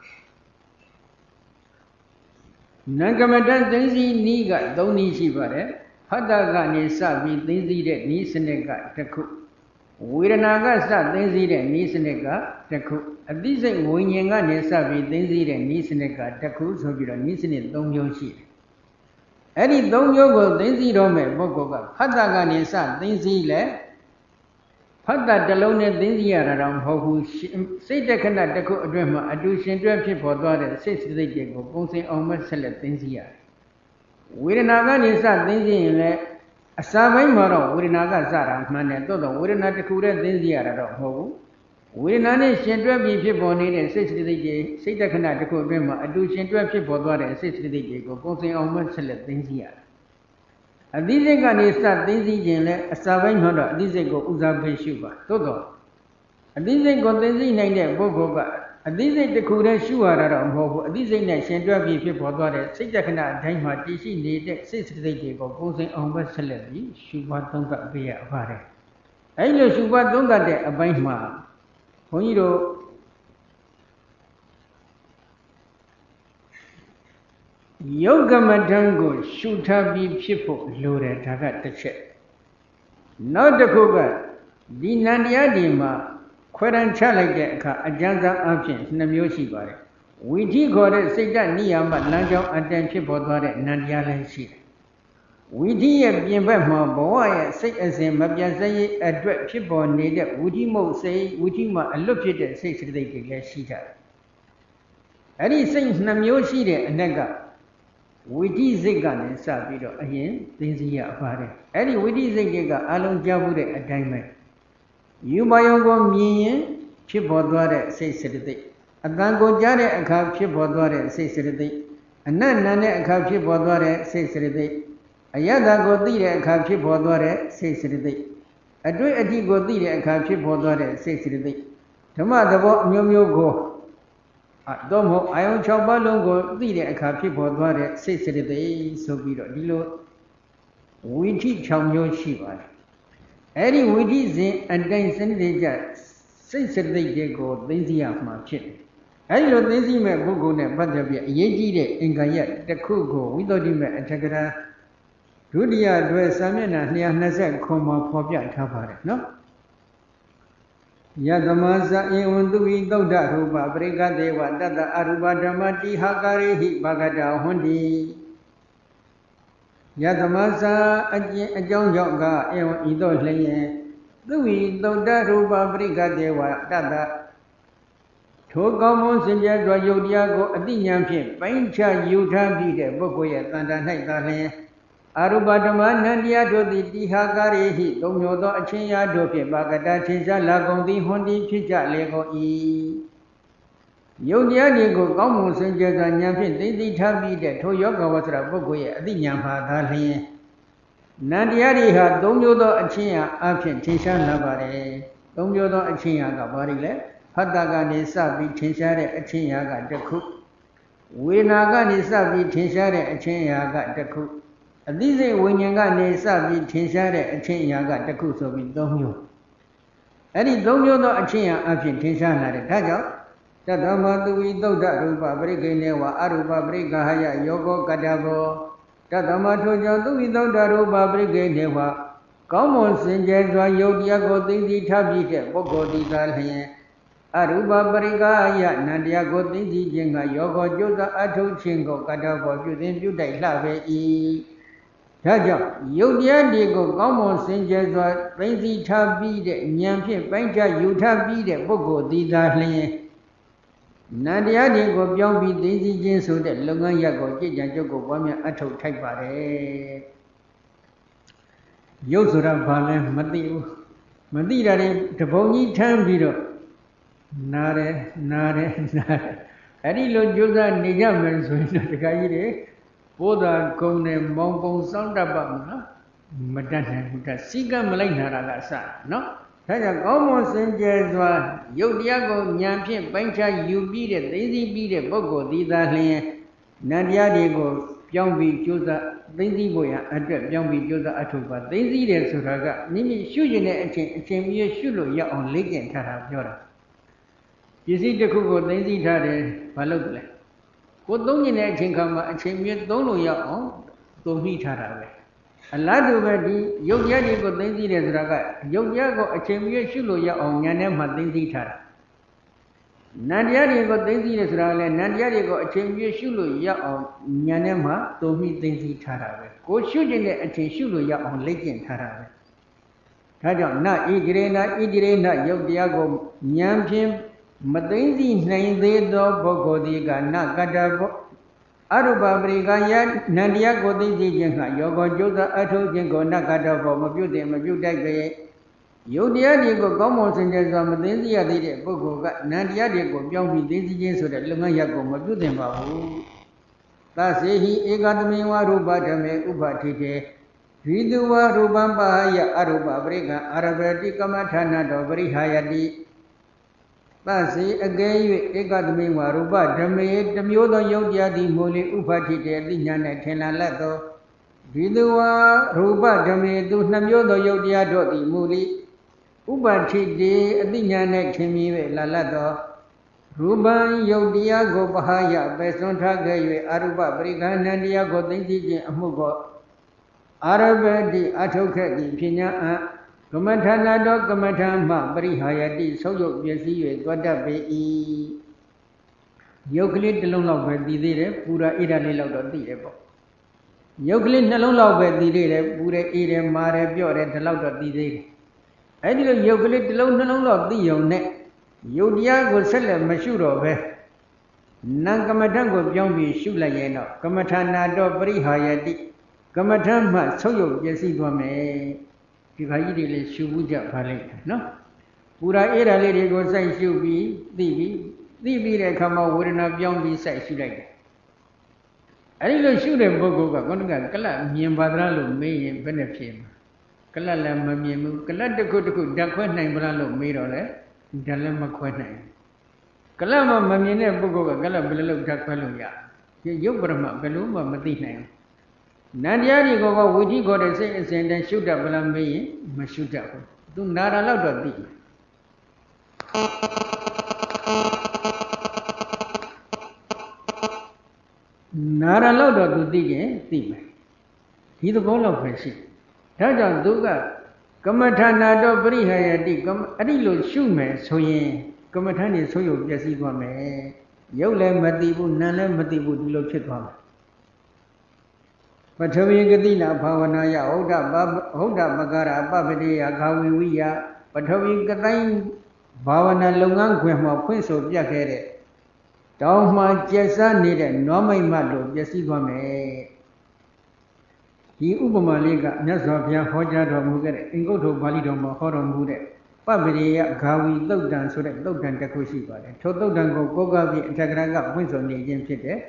နံကမ္မဋ္ဌာန်းသိသိနည်းက၃နည်းရှိပါတယ်ဖတ်တာကနေစပြီးသိသိတဲ့နည်းစနစ်ကတစ်ခုဝေဒနာကစသိသိတဲ့နည်းစနစ်ကတစ်ခုအသိစိတ်ဝိညာဉ်ကနေစပြီးသိသိတဲ့နည်းစနစ်ကတစ်ခုဆိုပြီးတော့နည်းစနစ်၃မျိုးရှိတယ်အဲ့ဒီ၃မျိုးကိုသိသိတော့မဲ့ပုဂ္ဂိုလ်ကဖတ်တာကနေစသိသိလဲဖတ်တာတစ်လုံးနဲ့သိသိရတာတော့မဟုတ်ဘူးစိတ်တခဏတစ်ခုအတွင်းမှာအတူရှင်တွဲဖြစ်ပေါ်သွားတဲ့စိတ်စိတ်တွေကိုပုံစံအောင်မဲ့ဆက်လက်သိသိရတယ်ဝေဒနာကနေစသိသိရင်လည်းအစာပိုင်းမှာတော့ဝေဒနာကစတာမှန်တယ်သို့တော့ဝေဒနာတစ်ခုတည်းသိသိရတာတော့မဟုတ်ဘူးဝေဒနာနဲ့ရှင်တွဲပြီးဖြစ်ပေါ်နေတဲ့စိတ်စိတ်တွေစိတ်တခဏတစ်ခုအတွင်းမှာအတူရှင်တွဲဖြစ်ပေါ်သွားတဲ့စိတ်စိတ်တွေကိုပုံစံအောင်မဲ့ဆက်လက်သိသိရတယ်အသိစိတ်ကနေစသိသိခြင်းလဲအစာပိုင်းမှာတော့အသိစိတ်ကိုဥစားပေးရှုပါသို့တော့အသိစိတ်ကိုသိသိနိုင်တဲ့ပုဂ္ဂိုလ်ကအသိစိတ်တစ်ခုတည်းရှုရတာတော့မဟုတ်ဘူးအသိစိတ်နဲ့ရှင်တွဲပြီးဖြစ်ပေါ်သွားတဲ့စိတ်တခဏအတိုင်းမှာတည်ရှိနေတဲ့စိတ်စိတ်တွေကိုပုံစံအောင်မဲ့ဆက်လက်ပြီးရှုပါသုံးသပ်ပေးရပါတယ်အဲလိုရှုပါသုံးသပ်တဲ့အပိုင်းမှာဘုန်းကြီးတို့ Yoga Matango, Shuta be people, Lure Tagat the check. Not the Kuga, the Nandiadima, Queran Chalaka, Ajanta Absence, Namyoshi Bari. We did got it, say that Niama, Lanjo, and then people got it, Nandiala sheet. We did be my boy, say as a Mabiazay, a dread people needed, would you mo say, would you ma look at it, say they did less sheet. And he sings Namyoshi and Naga. Witty Zigan and Sabido again, things here about it. Any witty Ziga, Alon Jabude, a diamond. You buy your go mean, chip or dware, say Saturday. A dango jare, a cow chip or dware, say Saturday. A nan nane, a cow chip or dware, say Saturday. A yada go dire, a cow chip or dware, say Saturday. A do a dig go dire, a cow chip or dware, say Saturday. Tomato, Mumio go. Domo, I own Chabalongo, the a copy for Dware, six a day, so be Dilo. We teach Chamyo Shiva. Any witty zin and then send the jets, six a day go, lazy of my chin. I know lazy me go, but there be a yeji in Gayet, the Kugo, without him at Tagara. Rudia dress Samina near Nazak, Coma, Popia, Tapare, no? Yadamasa Ewandu Doda Ruba Brega Deva Dada Aruba Damati Hakari Bagada Hondi Yadamasa Ajong Yoga Ewan Ido Laye Dui Doda Ruba Brega Deva Dada Togamon Sinja Yodiago Adinyan Paincha Yuta Bide Bokoya Tanda Naitale Arubadama Nandia do the Dihagari, Domodo Achia Dope, Bagada Chinza Lagondi Hondi Chicha Lego E. Yodia Digo, Gomus and Jazan Yampin, they tabi that Toyoga was a Bogoya, the Yampa Dali. Nandiari had Domodo Achia, Apin, Chinsa Labare, Domodo Achia Gabarile, Hadagani Sabi, Chinsare, Achia got the cook. Winagani Sabi, Chinsare, Achia got the cook. These are when you got a sabi, Tinsare, a chain yaga, the coos of it, don't you? And it don't you know a chain of Tinsana, the Taja? That Amadu we do that Ruba Briganewa, Aruba Brigahaya, Yogo Kadabo, that Amato Yadu we do that Ruba Briganewa. Come on, Sinjazwa, Yodiago, the Tabita, Bogo di Galhe, Aruba Brigaya, Nandiago, the Jinga, Yogo, Joda, Ato Chingo, Kadabo, you then you day lave e. Taja, Yodia Digo, Gomo Sinjazwa, Razy Tabi, Nyampi, Banka, Utabi, the Bogo di Galhe. Nadia Digo, Yombi, Daisy Jinsu, the Lungayago, Jijanjogo, Wamia, Ato Taipare. Yosura Pale, Matiu, Madira, the Boni Tambiro. Nare, nare, nare. Adilo Juda Nijaman, so the Gaire, Boda Kone, Mongo, Sandabam, Madana, Siga Malina Rasa, no? Taja Gomo Sanjazwa, Yodiago, Nyampi, Bancha, you beat it, Daisy beat it, Bogo, Dida, Nadia Digo, Yombi, Juda, Daisy Boya, Adrep, Yombi, Juda Atuba, Daisy Suraga, Nimi Shujine, a champion Shulu, ya on Lake and Tarabjora. You see the Kugo, Daisy Tare, Palogle. What don't you let him come and champion don't know your own, don't meet her. A lad over the Yogiago, Daisy Raga, Yogiago, a champion Shulu, ya on Yanema, Daisy Tara. Nandiarigo, Daisy Raga, Nandiarigo, a champion Shulu, ya on Yanema, don't meet Daisy Tara. Go shooting a Shulu, ya on Lake and Tara. Taja, not Igrena, Igrena, Yogiago, Yampim. Madaisi nine day dog Bogodiga, Nakadabo Aruba Brigaya, Nadia Godi Jinga, Yogo Joda Ato Jingo, Nakadabo, Mabude, Mabude, Yodia Digo, Gomos and Madaisia did Bogoga, Nadia Digo, Young Daisy so that Lumayago, Mabude Mabu. Thus he got me Waruba Dame Ubatite, Vidua Rubamba, Aruba Briga, Arabatica Matana, Dobri Hayadi. Basi again, a got me Waruba, Dame, the Myodo Yodia di Moli Upati, the Yana Tenalato, Vidua, Ruba, Dame, do Namyodo Yodia Dodi Muli, Ubati, the Yana Temi, Lalato, Ruban Yodia go Bahaya, Besonta Gay, Aruba, Brigandia go Dindi Amugo, Arabe di Atoka di Pina, Gamatana dog Gamatama, Brihaya di Soyo Yesi, Goda Be Yoklit the long love by the Pura Ida Lilo di Ebo. Yoklit the long love by the Pura Ida Mare Biore the loud of the day. I did Yoklit the long love the Yone. Yodia go sell a mashuro be. Nankamatango Yombi Shula Yeno, Kamatana do Brihayadi, Kamatama Soyo Yesi Dome, Tivai Shubuja Pale, no? Pura Era lady go say Shubi, Dibi, Dibi come out with enough Yombi say Shulay. I didn't shoot a bogo, Gonga, Kala, Miambadralo, May and Benefim. Kala Mamiamu, Kala the good good, Dakwan Nambralo made on it. Dalama Quenay. Kalama Mamine Bogo, Gala Bello Jacpaluya. Yobrama, Beluma, Madina. Nadiani go, would he go to say and then shoot up Lambe, Mashuta. Do not allow to be. Not allowed to dig, eh? Theme. He the ball of her ship. Taja Duga. Kamatana do Brihayadi, Adilo Shume, Soye, Kamatani Soyo Yasigame, Yole Madibu, Nana Madibu, Lochitwa. Patavi Gadina, Pavanaya, Oda, Oda Bagara, Babadi, Agawiya, Patavi Gadain, Bavana Lunganquema, Prince of Yakere. Dogma Jessa needed, Norma Malo, Yasigame. He Ubamaliga, Nazavia, Hoja, Muger, and go to Balidoma, Horom Mude, Pabiria, Gawi, Lodan, so that Lodan Takushi, Totodan go Gogavi, and Tagraga, Winston, the James City.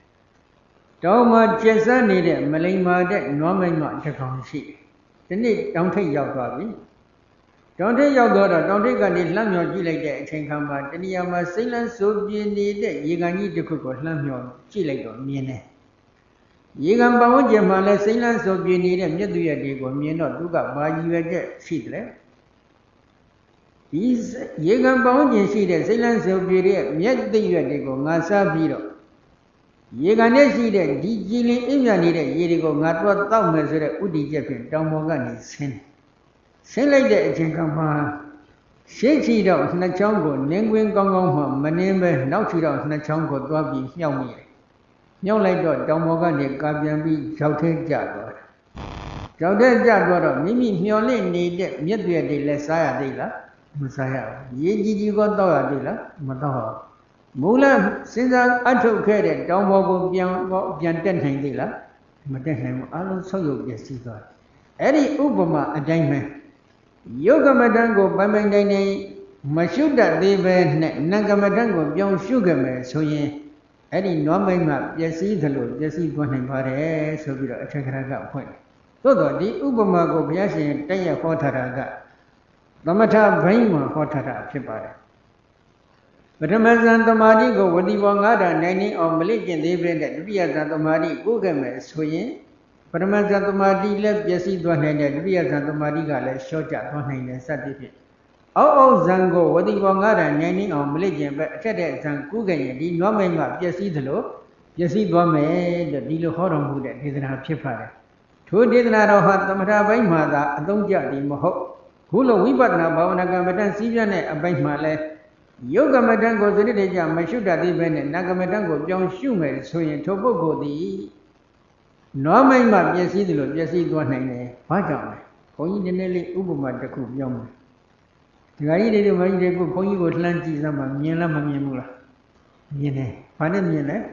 Doma Jessa needed, Malima, Norman not Takonshi. The need don't take your Gavi. Don't take your daughter, don't take any lamb your gilate, Chankamba, and Yama Sailor, so be needed, you can eat the cook or lamb your gilate or mene. Yigam Bawajamala Sailors of Unity and Meduya, Mino Duga, Bayu Sheetle. These Yigam Bawajan Sheet, Sailors of Beauty, Meduya, Nasa Viro. Yigane Sheet, Digili Imyanida, Yerigo, Natwa, Thomas, Udi Jeppin, Domogan is sin. Say like that, Chinkama. Shake out Nachongo, Nenguin Gongong, Maneme, Nauchida, Nachongo, Dwabi, Yomi. Young like that, Domogan, Gabian, Chowte Jaguar. Chowte Jaguar, Mimi, Miole needed Meduya de Lesaya de la, Messiah. Ye got Dora de la, Mataha. Mula, since I took credit, Domogo Bianten de la, Matenham, I don't saw you, yes, he got. Eddie Ubama, a diamond. Yoga Madango, Bamangane, Mashuda, David, Nagamadango, young sugar, so ye. Eddie Nomma, Jessie the Lord, Jessie Bonham Pare, so we are a Chakaraga point. So the Ubama go Piashi, Taya Hotaraga. Damata Brahma Hotara, Chipare. But Ramazan the Madi go, what do you want other ninety or Malaysian David that Ria Zantomadi, Google, so ye. But Ramazan the Madi left Jessie Duane, Ria Zantomadi Gala, Shota, Duane, and certificate. Oh, Zango, what do you want other ninety or Malaysian, but Chad Zan Google, the Norman, Jessie the Low, Jessie Duame, the Dilo Horum Buddha, didn't have Chipare. Two did not have the Mata Mother, don't get him hope. Hulu Wibana, Bavanagamatan, Siviane, a bank male. Yoga Madango, the little jam, Mashuda, even Nagamadango, John Schumer, so in Tobogo, the Norman map, Jessie the Lord, Jessie Duane, Pajam, Pointinelli Ubuma, the cook young. The idea of my day, Pony would land Zama, Miela Mamula. Yene, Panem Yene.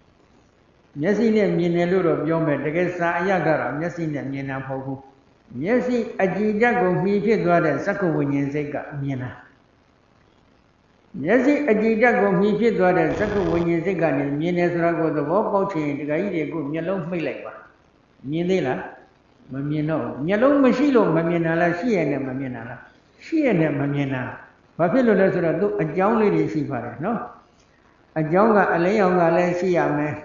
Yesi Mienelo of Yome, the Gesa Yagara, Yesi Miena Pogu. Yesi Ajijago, me Pedro, Sako Winyezega, Miena. Yesi Ajijago, me Pedro, Sako Winyezega, Mienezrago, the walk chain, the Gaide, good yellow Mileva. Mienela, Mamieno, Yellow Machilo, Mamienala, she and Mamienala. She and Mamiena. Papillo does a young lady, she for no? A younger, a layonga, she a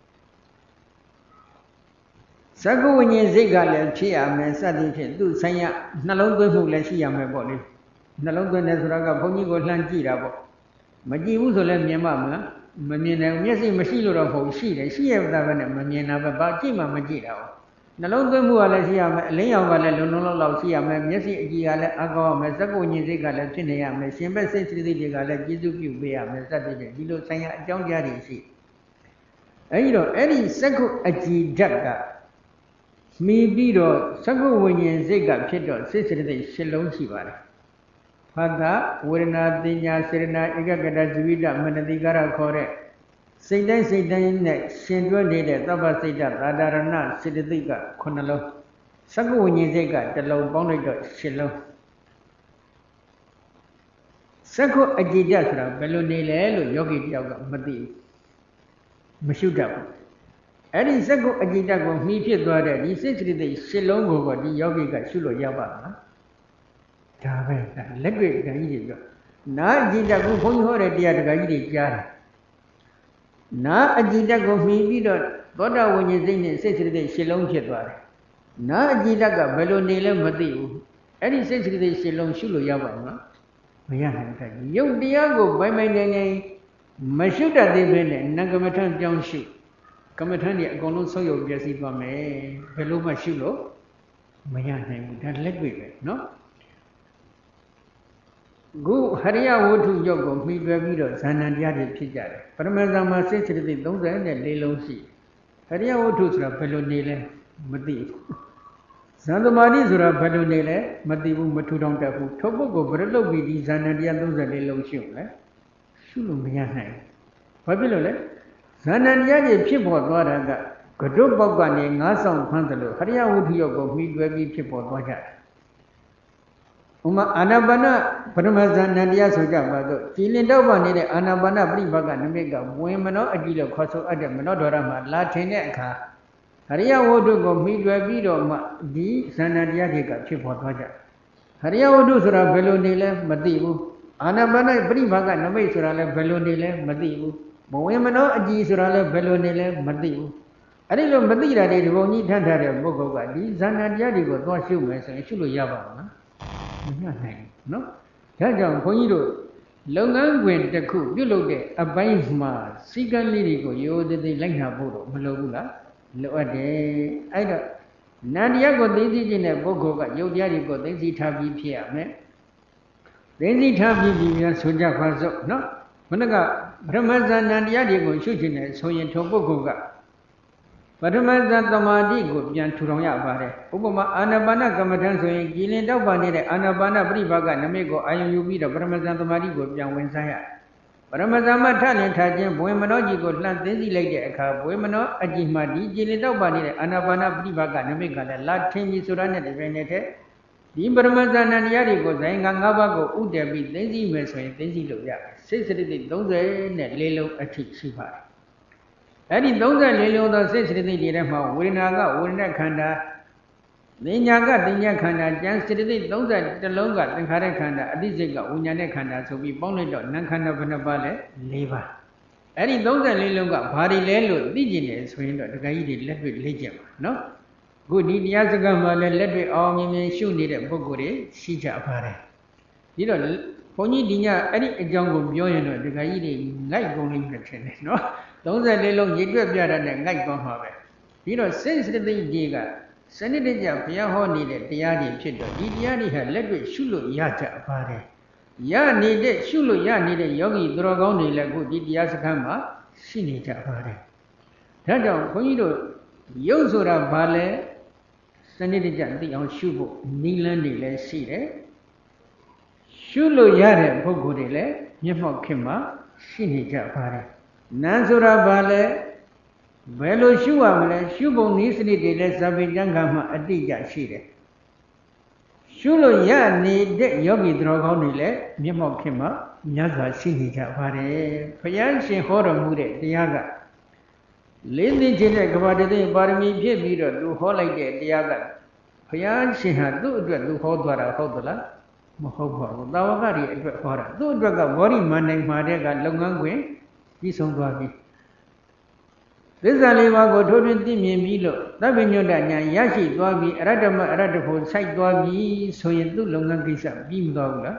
Sago when you zigal, chia, and Sadi, do Saya, Nalongo, who let she am a body. Nalongo Nezraga, Pony go Langira. မကြည့်ဘူးဆိုလည်းမြင်ပါမလားမမြင်နိုင်ဘူးမျက်စိမရှိလို့တော့ဟုတ်ရှိတယ်ရှိရတာပဲနဲ့မမြင်တာပဲဘာကြည့်မှမကြည့်တာဘူးနှလုံးသွင်းမှုကလည်းရှိရမယ်အလင်းရောင်ကလည်းလုံလုံလောက်လောက်ရှိရမယ်မျက်စိအကြည့်ကလည်းအကောင်းရမယ်စက္ကုညင်စိတ်ကလည်းဖြစ်နေရမယ်ရှင်ဘက်စိတ်စိတ်တွေကလည်းကျေစုပြုပေးရမယ်စသဖြင့်ဒီလိုဆိုင်ရာအကြောင်းကြားတွေရှိအဲဒီတော့အဲ့ဒီစက္ကုအကြည်ဓာတ်ကမိပြီးတော့စက္ကုဝိညာဉ်စိတ်ကဖြစ်တော့စိတ်စိတ်တွေရှစ်လုံးရှိပါတယ်ဖတ်တာဝေဒနာတင်ညာစေရနာဧကဂတဇဝိတမနတိကာရခေါ်တဲ့စိတ်တိုင်းစိတ်တိုင်းနဲ့ရှင်တွဲနေတဲ့သဗ္ဗစိတ်တသာဒရဏစေတသိက်ကခုနှစ်လုံးစက္ကုဝိညာဉ်စိတ်ကတစ်လုံးပေါင်းလိုက်တော့ရှစ်လုံးစက္ကုအကြည်ဓာတ်ဆိုတာဘယ်လိုနေလဲလို့ယောဂီတယောက်ကမသိဘူးမရှုတတ်ဘူးအဲ့ဒီစက္ကုအကြည်ဓာတ်ကိုမှီဖြစ်သွားတဲ့ဒီစိတ်စိတ်သိရှစ်လုံးကိုကဒီယောဂီကရှုလို့ရပါ့မလားဒါပဲလက်တွေ့တကကြီးတွေပြောနာအကြည်ဓာတ်ကိုဘုန်းကြီးဟောတဲ့တရားတကကြီးတွေကြားတယ်နာအကြည်ဓာတ်ကိုမှီပြီးတော့သောတာဝိညာဉ်စိတ်နဲ့စိတ်စိတ်သိရှစ်လုံးဖြစ်သွားတယ်နာအကြည်ဓာတ်ကဘယ်လိုနေလဲမသိဘူးအဲ့ဒီစိတ်စိတ်သိရှစ်လုံးရှုလို့ရပါ့မလားမရနိုင်ဘူးရုပ်တရားကိုဘိုင်ဘိုင်နေနေမရှုတတ်သေးဘဲနဲ့နံကမ္မထံပြောင်းရှုကမ္မထံတွေအကုန်လုံးဆုပ်ယုပ်ပြည့်စည်သွားမယ်ဘယ်လိုမှရှုလို့မရနိုင်ဘူးဒါလက်တွေ့ပဲเนาะခုဟရိယဝတ္ထုရုပ်ကိုမှီတွယ်ပြီးတော့ဇာဏတရားတွေဖြစ်ကြတယ်ပရမဇာမှာစိတ်စိတ်သိသုံးဆယ်နဲ့လေးလုံးရှိဟရိယဝတ္ထုဆိုတာဘယ်လိုနေလဲမသိဘူးဇန်သမာဓိဆိုတာဘယ်လိုနေလဲမသိဘူးမထူထောင်တတ်ဘူးထို့ပုဂ္ဂိုလ်ဘယ်လိုလုပ်ပြီးဒီဇာဏတရားသုံးဆယ်လေးလုံးရှုလဲရှုလို့မရနိုင်ဘူးဘာဖြစ်လို့လဲဇာဏတရားကြီးဖြစ်ပေါ်သွားတာကကတုပေါက်ကနေငါးဆောင်ဖမ်းသလိုဟရိယဝတ္ထုရုပ်ကိုမှီတွယ်ပြီးဖြစ်ပေါ်သွားကြတယ်ဥမာအာနာပါနပရမဇာဏတရားဆိုကြပါတော့ကြည်လင်တော့ပါနေတဲ့အာနာပါနပြိဘကနမိတ်ကဝင်မနောအကြည့်လို့ခေါ်ဆိုအပ်တဲ့မနောဒရမှာလာထင်တဲ့အခါဟရိယဝတ္ထုကိုမှီတွယ်ပြီးတော့မှဒီဇာဏတရားတွေကဖြစ်ပေါ်သွားကြဟရိယဝတ္ထုဆိုတာဘယ်လိုနေလဲမသိဘူးအာနာပါနပြိဘကနမိတ်ဆိုတာလည်းဘယ်လိုနေလဲမသိဘူးမဝင်မနောအကြည့်ဆိုတာလည်းဘယ်လိုနေလဲမသိဘူးအဲ့ဒီလိုမသိတာတွေဒီပုံကြီးထမ်းထားတဲ့ပုဂ္ဂိုလ်ကဒီဇာဏတရားတွေကိုသွားရှုမယ်ဆိုရင်ရှုလို့ရပါ့မလားမရနိုင်ဘူးเนาะဒါကြောင့်ခွန်ကြီးတို့လုပ်ငန်းခွင်တစ်ခုပြုလုပ်တဲ့အပိုင်းမှာစီကံလေးတွေကိုရိုးသေးသေးလိုက်နာဖို့တော့မလိုဘူးလားလိုအပ်တယ်အဲ့တော့နန္တရားကိုသိသိချင်းတဲ့ပုဂ္ဂိုလ်ကယုတ်တရားတွေကိုသိသိထားပြီးဖြစ်ရမယ်သိသိထားပြီးပြီးများဆိုကြပါစို့เนาะမနကပထမဇာနန္တရားတွေကိုရှုချင်တယ်ဆိုရင်ထိုပုဂ္ဂိုလ်ကပထမဇာသမာဓိကိုပြန်ထူထောင်ရပါတယ်ဥပမာအာနာပါနကမ္မထံဆိုရင်ကြည်လင်တောက်ပါနေတဲ့အာနာပါနပြိဘကနမိတ်ကိုအာယုံယူပြီးတော့ပထမဇာသမာဓိကိုပြန်ဝင်စားရပရမဇာမထလင်ထားခြင်းဘွေမနောကြီးကိုလှမ်းသိသိလိုက်တဲ့အခါဘွေမနောအကြည့်မှဒီကြည်လင်တောက်ပါနေတဲ့အာနာပါနပြိဘကနမိတ်ကလည်းလာထင်ကြီးဆိုတာနဲ့တပြိုင်နက်တည်းဒီပရမဇာဏတရားတွေကိုဇိုင်းက၅ပါးကိုဥတည်ပြီးသိသိမယ်ဆိုရင်သိသိလို့ရတယ်စိတ်စရိတ်သုံးဆယ်နဲ့လေးလုံးအထိရှိပါတယ်အဲ့ဒီသုံးဆယ်လေးလုံးသောစိတ်စရိတ်တွေထဲမှာဝေဒနာကဝေဒနာခန္ဓာဉာဏ်ကဉာဏ်ခန္ဓာဉာဏ်စရိတ်သုံးဆယ်တစ်လုံးကသင်္ခါရခန္ဓာအသိစိတ်ကဝိညာဉ်နဲ့ခန္ဓာဆိုပြီးပေါင်းလိုက်တော့နာမ်ခန္ဓာဘယ်နှပါလဲ၄ပါးအဲ့ဒီသုံးဆယ်လေးလုံးကဘာတွေလဲလို့သိကျင်တယ်ဆိုရင်တော့ဒကာကြီးတွေလက်တွေ့လေ့ကျင့်ပါနော်ခုဒီတရားစကားမှာလည်းလက်တွေ့အောင်မြင်မြင်ရှုနေတဲ့ပုဂ္ဂိုလ်တွေရှိကြပါတယ်ဒီတော့ဘုန်းကြီးဒီညအဲ့ဒီအကြောင်းကိုပြောရင်တော့ဒကာကြီးတွေငိုက်ကုန်လိမ့်မယ်ထင်တယ်နော်သုံးဆယ်လေးလုံးရေတွက်ပြတာနဲ့ငိုက်သွားမှာပဲပြီးတော့စိတ်စရိတ်ကြီးကစနစ်တကျဘုရားဟောနေတဲ့တရားတွေဖြစ်တော့ဒီတရားတွေဟာလက်တွေ့ရှုလို့ရကြပါတယ်ရနေတဲ့ရှုလို့ရနေတဲ့ယောဂီသူတော်ကောင်းတွေလည်းခုဒီတရားစခန်းမှာရှိနေကြပါတယ်ဒါကြောင့်ဘုန်းကြီးတို့ရုပ်ဆိုတာဘာလဲစနစ်တကျသိအောင်ရှုဖို့နိလန်းတွေလည်းရှိတယ်ရှုလို့ရတဲ့ပုဂ္ဂိုလ်တွေလည်းမျက်မှောက်ခင်မှာရှိနေကြပါတယ်နာမ်ဆိုတာဘာလဲဘယ်လိုရှုရမလဲရှုပုံနည်းစနစ်တွေလည်းဇာပိကျမ်းဂန်မှာအတိအကျရှိတယ်ရှုလို့ရနေတဲ့ယောဂီသူတော်ကောင်းတွေလည်းမျက်မှောက်ခင်မှာများစွာရှိနေကြပါတယ်ဘုရားရှင်ဟောတော်မူတဲ့တရားကလေးသိခြင်းနဲ့ကဘာတသိပါရမီဖြစ်ပြီးတော့သူဟောလိုက်တဲ့တရားကဘုရားရှင်ဟာသူ့အတွက်သူဟောသွားတာဟုတ်သလားမဟုတ်ပါဘူးတာဝကတွေအတွက်ဟောတာသူ့အတွက်ကဘောဓိမန္တိုင်မှာတဲ့ကလုပ်ငန်းခွင်ပြီးဆုံးသွားပြီသစ္စာလေးပါးကိုထိုးထွင်းသိမြင်ပြီးလို့သဗ္ဗညုတ္တဉာဏ်ရရှိသွားပြီးအရတ္တမအရတ္တဖို့စိုက်သွားပြီဆိုရင်သူ့လုပ်ငန်းကိစ္စပြီးမသွားဘူးလား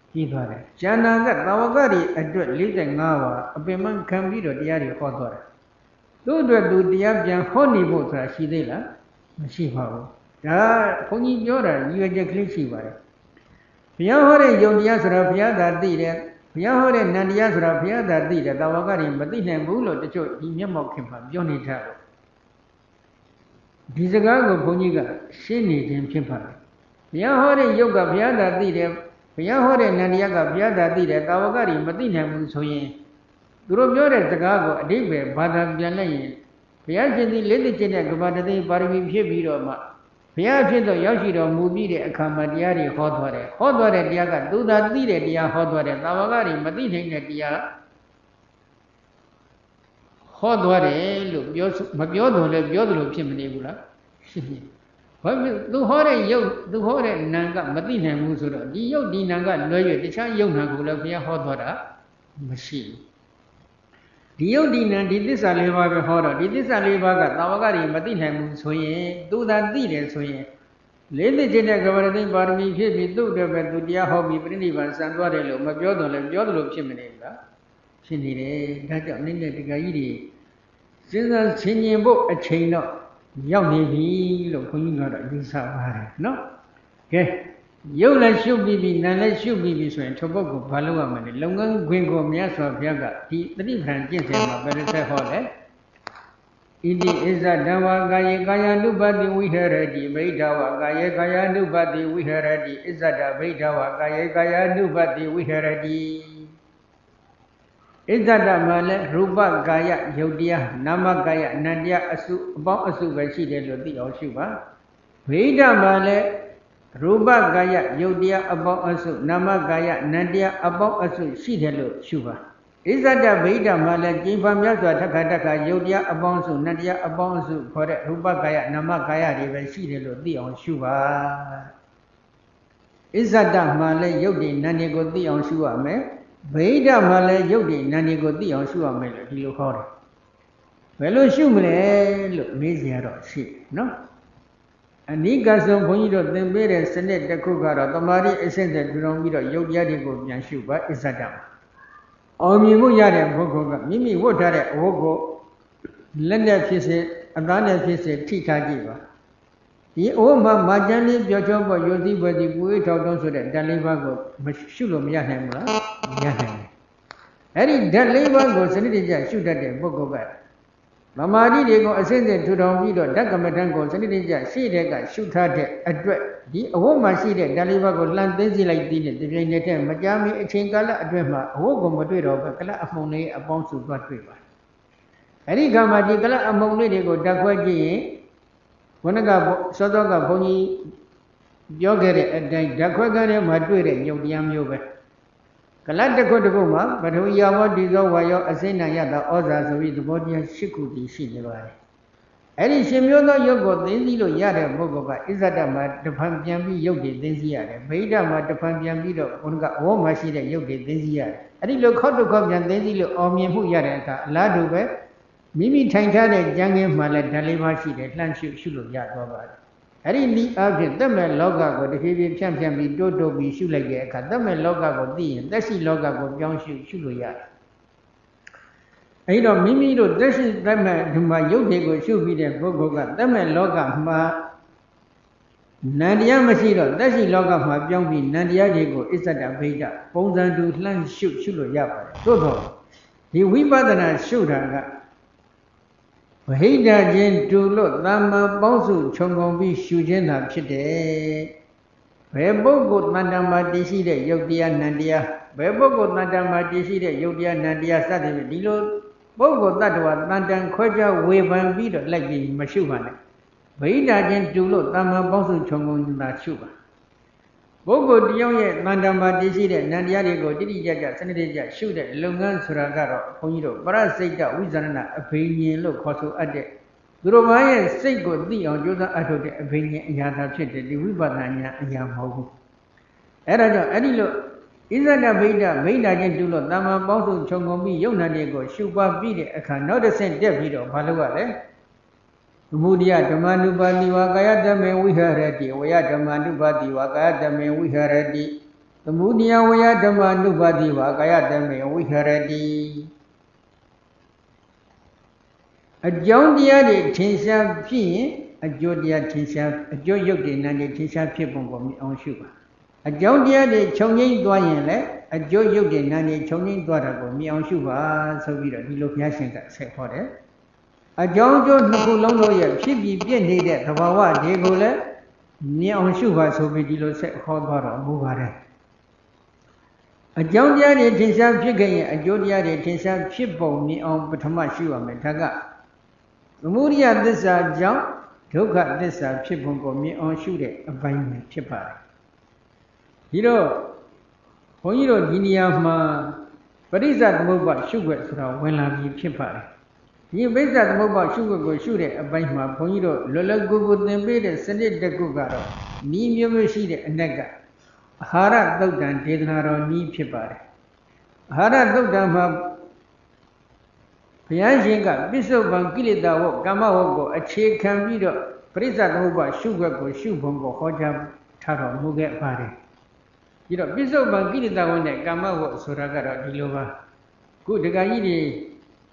ကြီးသွားတယ်။ဉာဏ်ကသာဝကတွေအတွက်၄၅ပါးအပင်မခံပြီးတော့တရားတွေဟောသွားတယ်။သူ့အတွက်သူတရားပြန်ဟောနေဖို့ဆိုတာရှိသေးလားမရှိပါဘူး။ဒါဘုန်းကြီးပြောတာရည်ရွယ်ချက်ကလေးရှိပါတယ်။ဘုရားဟောတဲ့ယုံတရားဆိုတာဘုရားသာသိတယ်။ဘုရားဟောတဲ့နန္တရားဆိုတာဘုရားသာသိတယ်။သာဝကတွေမသိနိုင်ဘူးလို့တချို့ဒီမျက်မှောက်ခင်မှာပြောနေကြတယ်။ဒီစကားကိုဘုန်းကြီးကရှင်းနေခြင်းဖြစ်ပါတယ်။ဘုရားဟောတဲ့ယုတ်ကဘုရားသာသိတယ်ဘုရားဟောတဲ့နန္တရားကဘုရားသာသိတယ်တာဝကတွေမသိနိုင်ဘူးဆိုရင်သူတို့ပြောတဲ့စကားကိုအတိပ္ပယ်ဘာသာပြန်လိုက်ရင်ဘုရားရှင်သည်လက်သိကျင့်တဲ့ကမ္ဘာတသိပါရမီဖြစ်ပြီးတော့မှဘုရားဖြစ်တော့ရောက်ရှိတော်မူပြီးတဲ့အခါမှာတရားတွေဟောသွားတယ်ဟောသွားတဲ့တရားကသူသာသိတဲ့တရားဟောသွားတယ်တာဝကတွေမသိနိုင်တဲ့တရားဟောသွားတယ်လို့ပြောမပြောတော့လည်းပြောသလိုဖြစ်မနေဘူးလားရှင်းရှင်းဘာဖြစ်သူဟောတဲ့ယုတ်သူဟောတဲ့နာမ်ကမသိနိုင်ဘူးဆိုတော့ဒီယုတ်ဒီနာမ်ကလွဲ၍တခြားယုတ်နာကိုလည်းဘုရားဟောသွားတာမရှိဘူးဒီယုတ်ဒီနာမ်ဒီသစ္စာလေးပါးပဲဟောတော့ဒီသစ္စာလေးပါးကသာဝကတွေမသိနိုင်ဘူးဆိုရင်သူသာသိတယ်ဆိုရင်လေးသိခြင်းတဲ့ကဘာရသိပါရမီဖြစ်ပြီးသူ့အတွက်ပဲသူတရားဟောပြီးပြိဋိဘံစံသွားတယ်လို့မပြောတော့လည်းပြောသလိုဖြစ်မနေဘူးလားဖြစ်နေတယ်ဒါကြောင့်နည်းနည်းတက္ကကြီးတွေစဉ်းစားဆင်ခြင်ဖို့အချိန်တော့ရောက်နေပြီလို့ခွန်ကြီးကတော့ယူဆပါတယ်နော်ကဲရုပ်လည်းရှုပ်ပြီးပြီနာမ်လည်းရှုပ်ပြီးပြီဆိုရင်ထိုပုဂ္ဂိုလ်ဘာလုပ်ရမလဲလုပ်ငန်းခွင်ကိုမြတ်စွာဘုရားကဒီတတိပ္ပံကျင့်စဉ်မှာဘယ်လိုဆက်ဟောလဲဣတိဣဇဓမ္မကာယေကာယ ानु ပတိဝိဟရတိဗိဓဝကာယေကာယ ानु ပတိဝိဟရတိဣဇဒဗိဓဝကာယေကာယ ानु ပတိဝိဟရတိဣဇဒမှာလည်းရူပကာယယုတ်တရားနာမကာယနန္တရားအစုအပေါင်းအစုပဲရှိတယ်လို့သိအောင်ရှုပါဗိဓမှာလည်းရူပကာယယုတ်တရားအပေါင်းအစုနာမကာယနန္တရားအပေါင်းအစုရှိတယ်လို့ရှုပါဣဇဒဗိဓမှာလည်းကျင့်ဖန်မြတ်စွာတက္ကတက္ကယုတ်တရားအပေါင်းအစုနန္တရားအပေါင်းအစုခေါ်တဲ့ရူပကာယနာမကာယတွေပဲရှိတယ်လို့သိအောင်ရှုပါဣဇဒမှာလည်းယုတ်ဒီနန္ဒီကိုသိအောင်ရှုရမယ်ဗိဓမှာလည်းယုတ်ဒီနန္ဒီကိုသိအောင်ရှုရမယ်လို့ဒီလိုခေါ်တယ်ဘယ်လိုရှုမလဲလို့မေးစရာတော့ရှိနော်အနိကဆုံးဘုန်းကြီးတို့သင်ပေးတဲ့စနစ်တစ်ခုကတော့တမာတိအစစ်စစ်ပြုံးပြီးတော့ယုတ်တရားတွေကိုပြန်ရှုပါဣဇဒမှာအောင်မြင်မှုရတဲ့ပုဂ္ဂိုလ်ကမိမိဝတ်ထားတဲ့အဝတ်ကိုလက်နဲ့ဖြစ်စေအသားနဲ့ဖြစ်စေထိထားကြည့်ပါဒီအဝတ်မှာမာကျန်းလေးပြောချောပေါ်ယုတ်တိပွေတိကိုယ်ထောက်တုံးဆိုတဲ့ဓာတ်လေးပါးကိုမရှုလို့မရနိုင်ဘူးလားရနိုင်တယ်အဲ့ဒီဓာတ်လေးပါးကိုစနစ်တကျရှုတတ်တဲ့ပုဂ္ဂိုလ်ကမမာတိတွေကိုအစစ်စစ်ထူထောင်ပြီးတော့ဓာတ်ကမ္မထံကိုစနစ်တကျရှေ့တဲ့ကရှုထားတဲ့အတွက်ဒီအဝတ်မှာရှိတဲ့ဓာတ်လေးပါးကိုလှန်သိမ်းစီလိုက်ပြီးတဲ့ဒီပြိုင်နေတဲ့မကြာမီအချိန်ကာလအတွင်းမှာအဝတ်ကိုမတွေ့တော့ပဲကလပ်အမှုန်လေးအပေါင်းစုသွားတွေ့ပါအဲ့ဒီခါမှာဒီကလပ်အမှုန်လေးတွေကိုဓာတ်ခွဲကြည့်ရင်ဝဏကစောစောကဘုန်းကြီးပြောခဲ့တဲ့အတိုင်းဓာတ်ခွဲခန်းထဲမှာတွေ့တဲ့ညုတ်တရားမျိုးပဲကလတ်တစ်ခုတစ်ခုမှာပထဝီယဝတိသောဝါယောအစိမ့်ဏယတဩဇာဆိုပြီးသဘောတရား၈ခုတည်ရှိနေပါတယ်အဲ့ဒီရှင်မျိုးသောယုတ်ကိုသိသိလို့ရတဲ့ပုဂ္ဂိုလ်ကဣဇဒမှာတဖန်ပြန်ပြီးယုတ်တွေသိသိရတယ်ဗိဓမှာတဖန်ပြန်ပြီးတော့ဘုန်းကအဝမှာရှိတဲ့ယုတ်တွေသိသိရတယ်အဲ့ဒီလိုခောက်တစ်ခောက်ပြန်သိသိလို့အောင်မြင်မှုရတဲ့အခါအလားတူပဲမိမိထိုင်ထားတဲ့ကြံငင်းမှလည်းဓာတ်လေးပါးရှိတယ်လှမ်းရှုရှုလို့ရသွားပါတယ်အဲ့ဒီနည်းအားဖြင့်သက်မဲ့လောကကိုတဖြည်းဖြည်းဖြန့်ဖြန့်ပြီးတိုးတိုးပြီးရှုလိုက်တဲ့အခါသက်မဲ့လောကကိုသိရင်သက်ရှိလောကကိုပြောင်းရှုရှုလို့ရတယ်အဲ့တော့မိမိတို့သက်ရှိသက်မဲ့ဒီမှာယုတ်တွေကိုရှုပြီးတဲ့ပုဂ္ဂိုလ်ကသက်မဲ့လောကမှာနန္တရားမရှိတော့သက်ရှိလောကမှာပြောင်းပြီးနန္တရားတွေကိုအစ္ဆဒဗိဒပုံစံတူလှမ်းရှုရှုလို့ရပါတယ်သို့တော့ဒီဝိပဿနာရှုတာကဝဟိတခြင်းတူလို့သမ္မာပေါင်းစုခြုံငုံပြီးရှုခြင်းသာဖြစ်တယ်။ဘယ်ပုဂ္ဂိုလ်တဏ္ဍာမှာတည်ရှိတဲ့ယုတ်တရားနံတရားဘယ်ပုဂ္ဂိုလ်တဏ္ဍာမှာတည်ရှိတဲ့ယုတ်တရားနံတရားစသဖြင့်ဒီလိုပုဂ္ဂိုလ်တ attva တန်တန်ခွဲခြားဝေဖန်ပြီးတော့လိုက်ပြီးမရှုပါနဲ့။ဝဟိတခြင်းတူလို့သမ္မာပေါင်းစုခြုံငုံသာရှုပါ။ပုဂ္ဂိုလ်တယောက်ရဲ့တဏ္ဍာမှာတည်ရှိတဲ့နံတရားတွေကိုတိတိကျကျစနစ်တကျရှုတဲ့လုပ်ငန်းဆိုတာကတော့ဘုန်းကြီးတို့ပရစိတ်တဝိဇာရဏအဘိညာဉ်လို့ခေါ်ဆိုအပ်တဲ့သူတို့ဘာရဲ့စိတ်ကိုသိအောင်ကြိုးစားအထောက်တဲ့အဘိညာဉ်အရာသာဖြစ်တဲ့ဒီဝိပဿနာဉာဏ်အရာမဟုတ်ဘူးအဲ့ဒါကြောင့်အဲ့ဒီလိုဣဇဒဗိဒဗိဒချင်းတူလို့သမ္မာပေါင်းစုခြုံငုံပြီးယုံနာတွေကိုရှုပွားပြီးတဲ့အခါနောက်တစ်ဆင့်တက်ပြီးတော့ဘာလုပ်ရလဲသမုဒိယဓမ္မနုပါတိဝါကာယတမေဝိဟရတိဝယဓမ္မနုပါတိဝါကာယတမေဝိဟရတိ Tamudiya Vaya Dhamma Nubadiva Kaya Dhamma Viharati A Jondia de Tinsha P, a Jodia Tinsha, a Joyok and a Tinsha Pipon on sugar. A Jondia de Chonging Doyen, a Joyok and a Chonging daughter me on sugar, so we don't look Yashinka, say for it. A Jonjo Nakulono, she be bien needed, Tabawa, Degole, near on sugar, so we do say hot water, move A Jondia de Tinsha Pigan, a Jodia de Tinsha Pipo me on Patama Shua Metaga. Muria this are jump, Toka this are Pipongo me on shoot it, a vine chipper. Hero, Honiro Diniama, but is that mobile sugar when I be chipper? You bet that mobile sugar go shoot it, a vine ma, Honiro, Lola Google then made a Sunday de Gugaro, Neem you see it, a nega. Hara Dogan did not on me chipper. Hara Dogan. Pianshinga, Bishop Bankilida, Gamago, a chick can be the Prisa Nova, Sugar, go shoe bongo, Hoja, Taro, Muget Party. You know, Bishop Bankilida one that Gamago, Suragara, Dilova. Good the guy,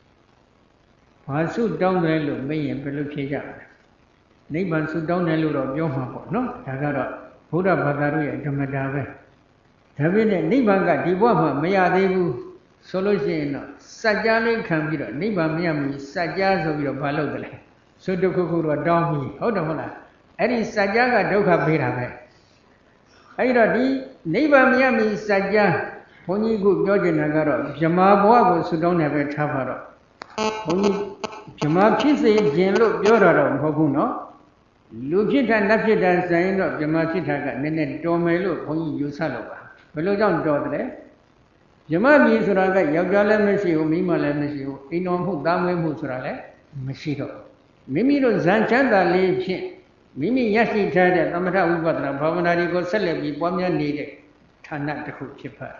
I suit down the look, me and Pelucia. Neighbor suit down the look of Yoma, no, Tagara, Huda Badaru, and Tamadave. Tabin, Nibanga, Diwama, Maya Debu. Solution Sajali can be the neighbor Miami, Sajas of your Balogale. So the Kukuru down me, hold on. Eddie Sajaga Doka Pira. Aida di neighbor Miami Saja, Pony good George Nagaro, Jama Boago, so don't have a tavaro. Pony Jama Chisi, Jenlo, Yoraro, Hoguno. Lukita Napita Zain of Jama Chitaga, Nene Domelo, Pony Yusalova. Below down daughter. Jamabi Suraga, Yagala Messio, Mima Lemessio, Inon who damn Musurale, Messito. Mimiro Zanchanda live Mimi Yasi Tada, Amata Ubatra, Pavanari go celebi, Bomia needed, Tanat the cook chipper.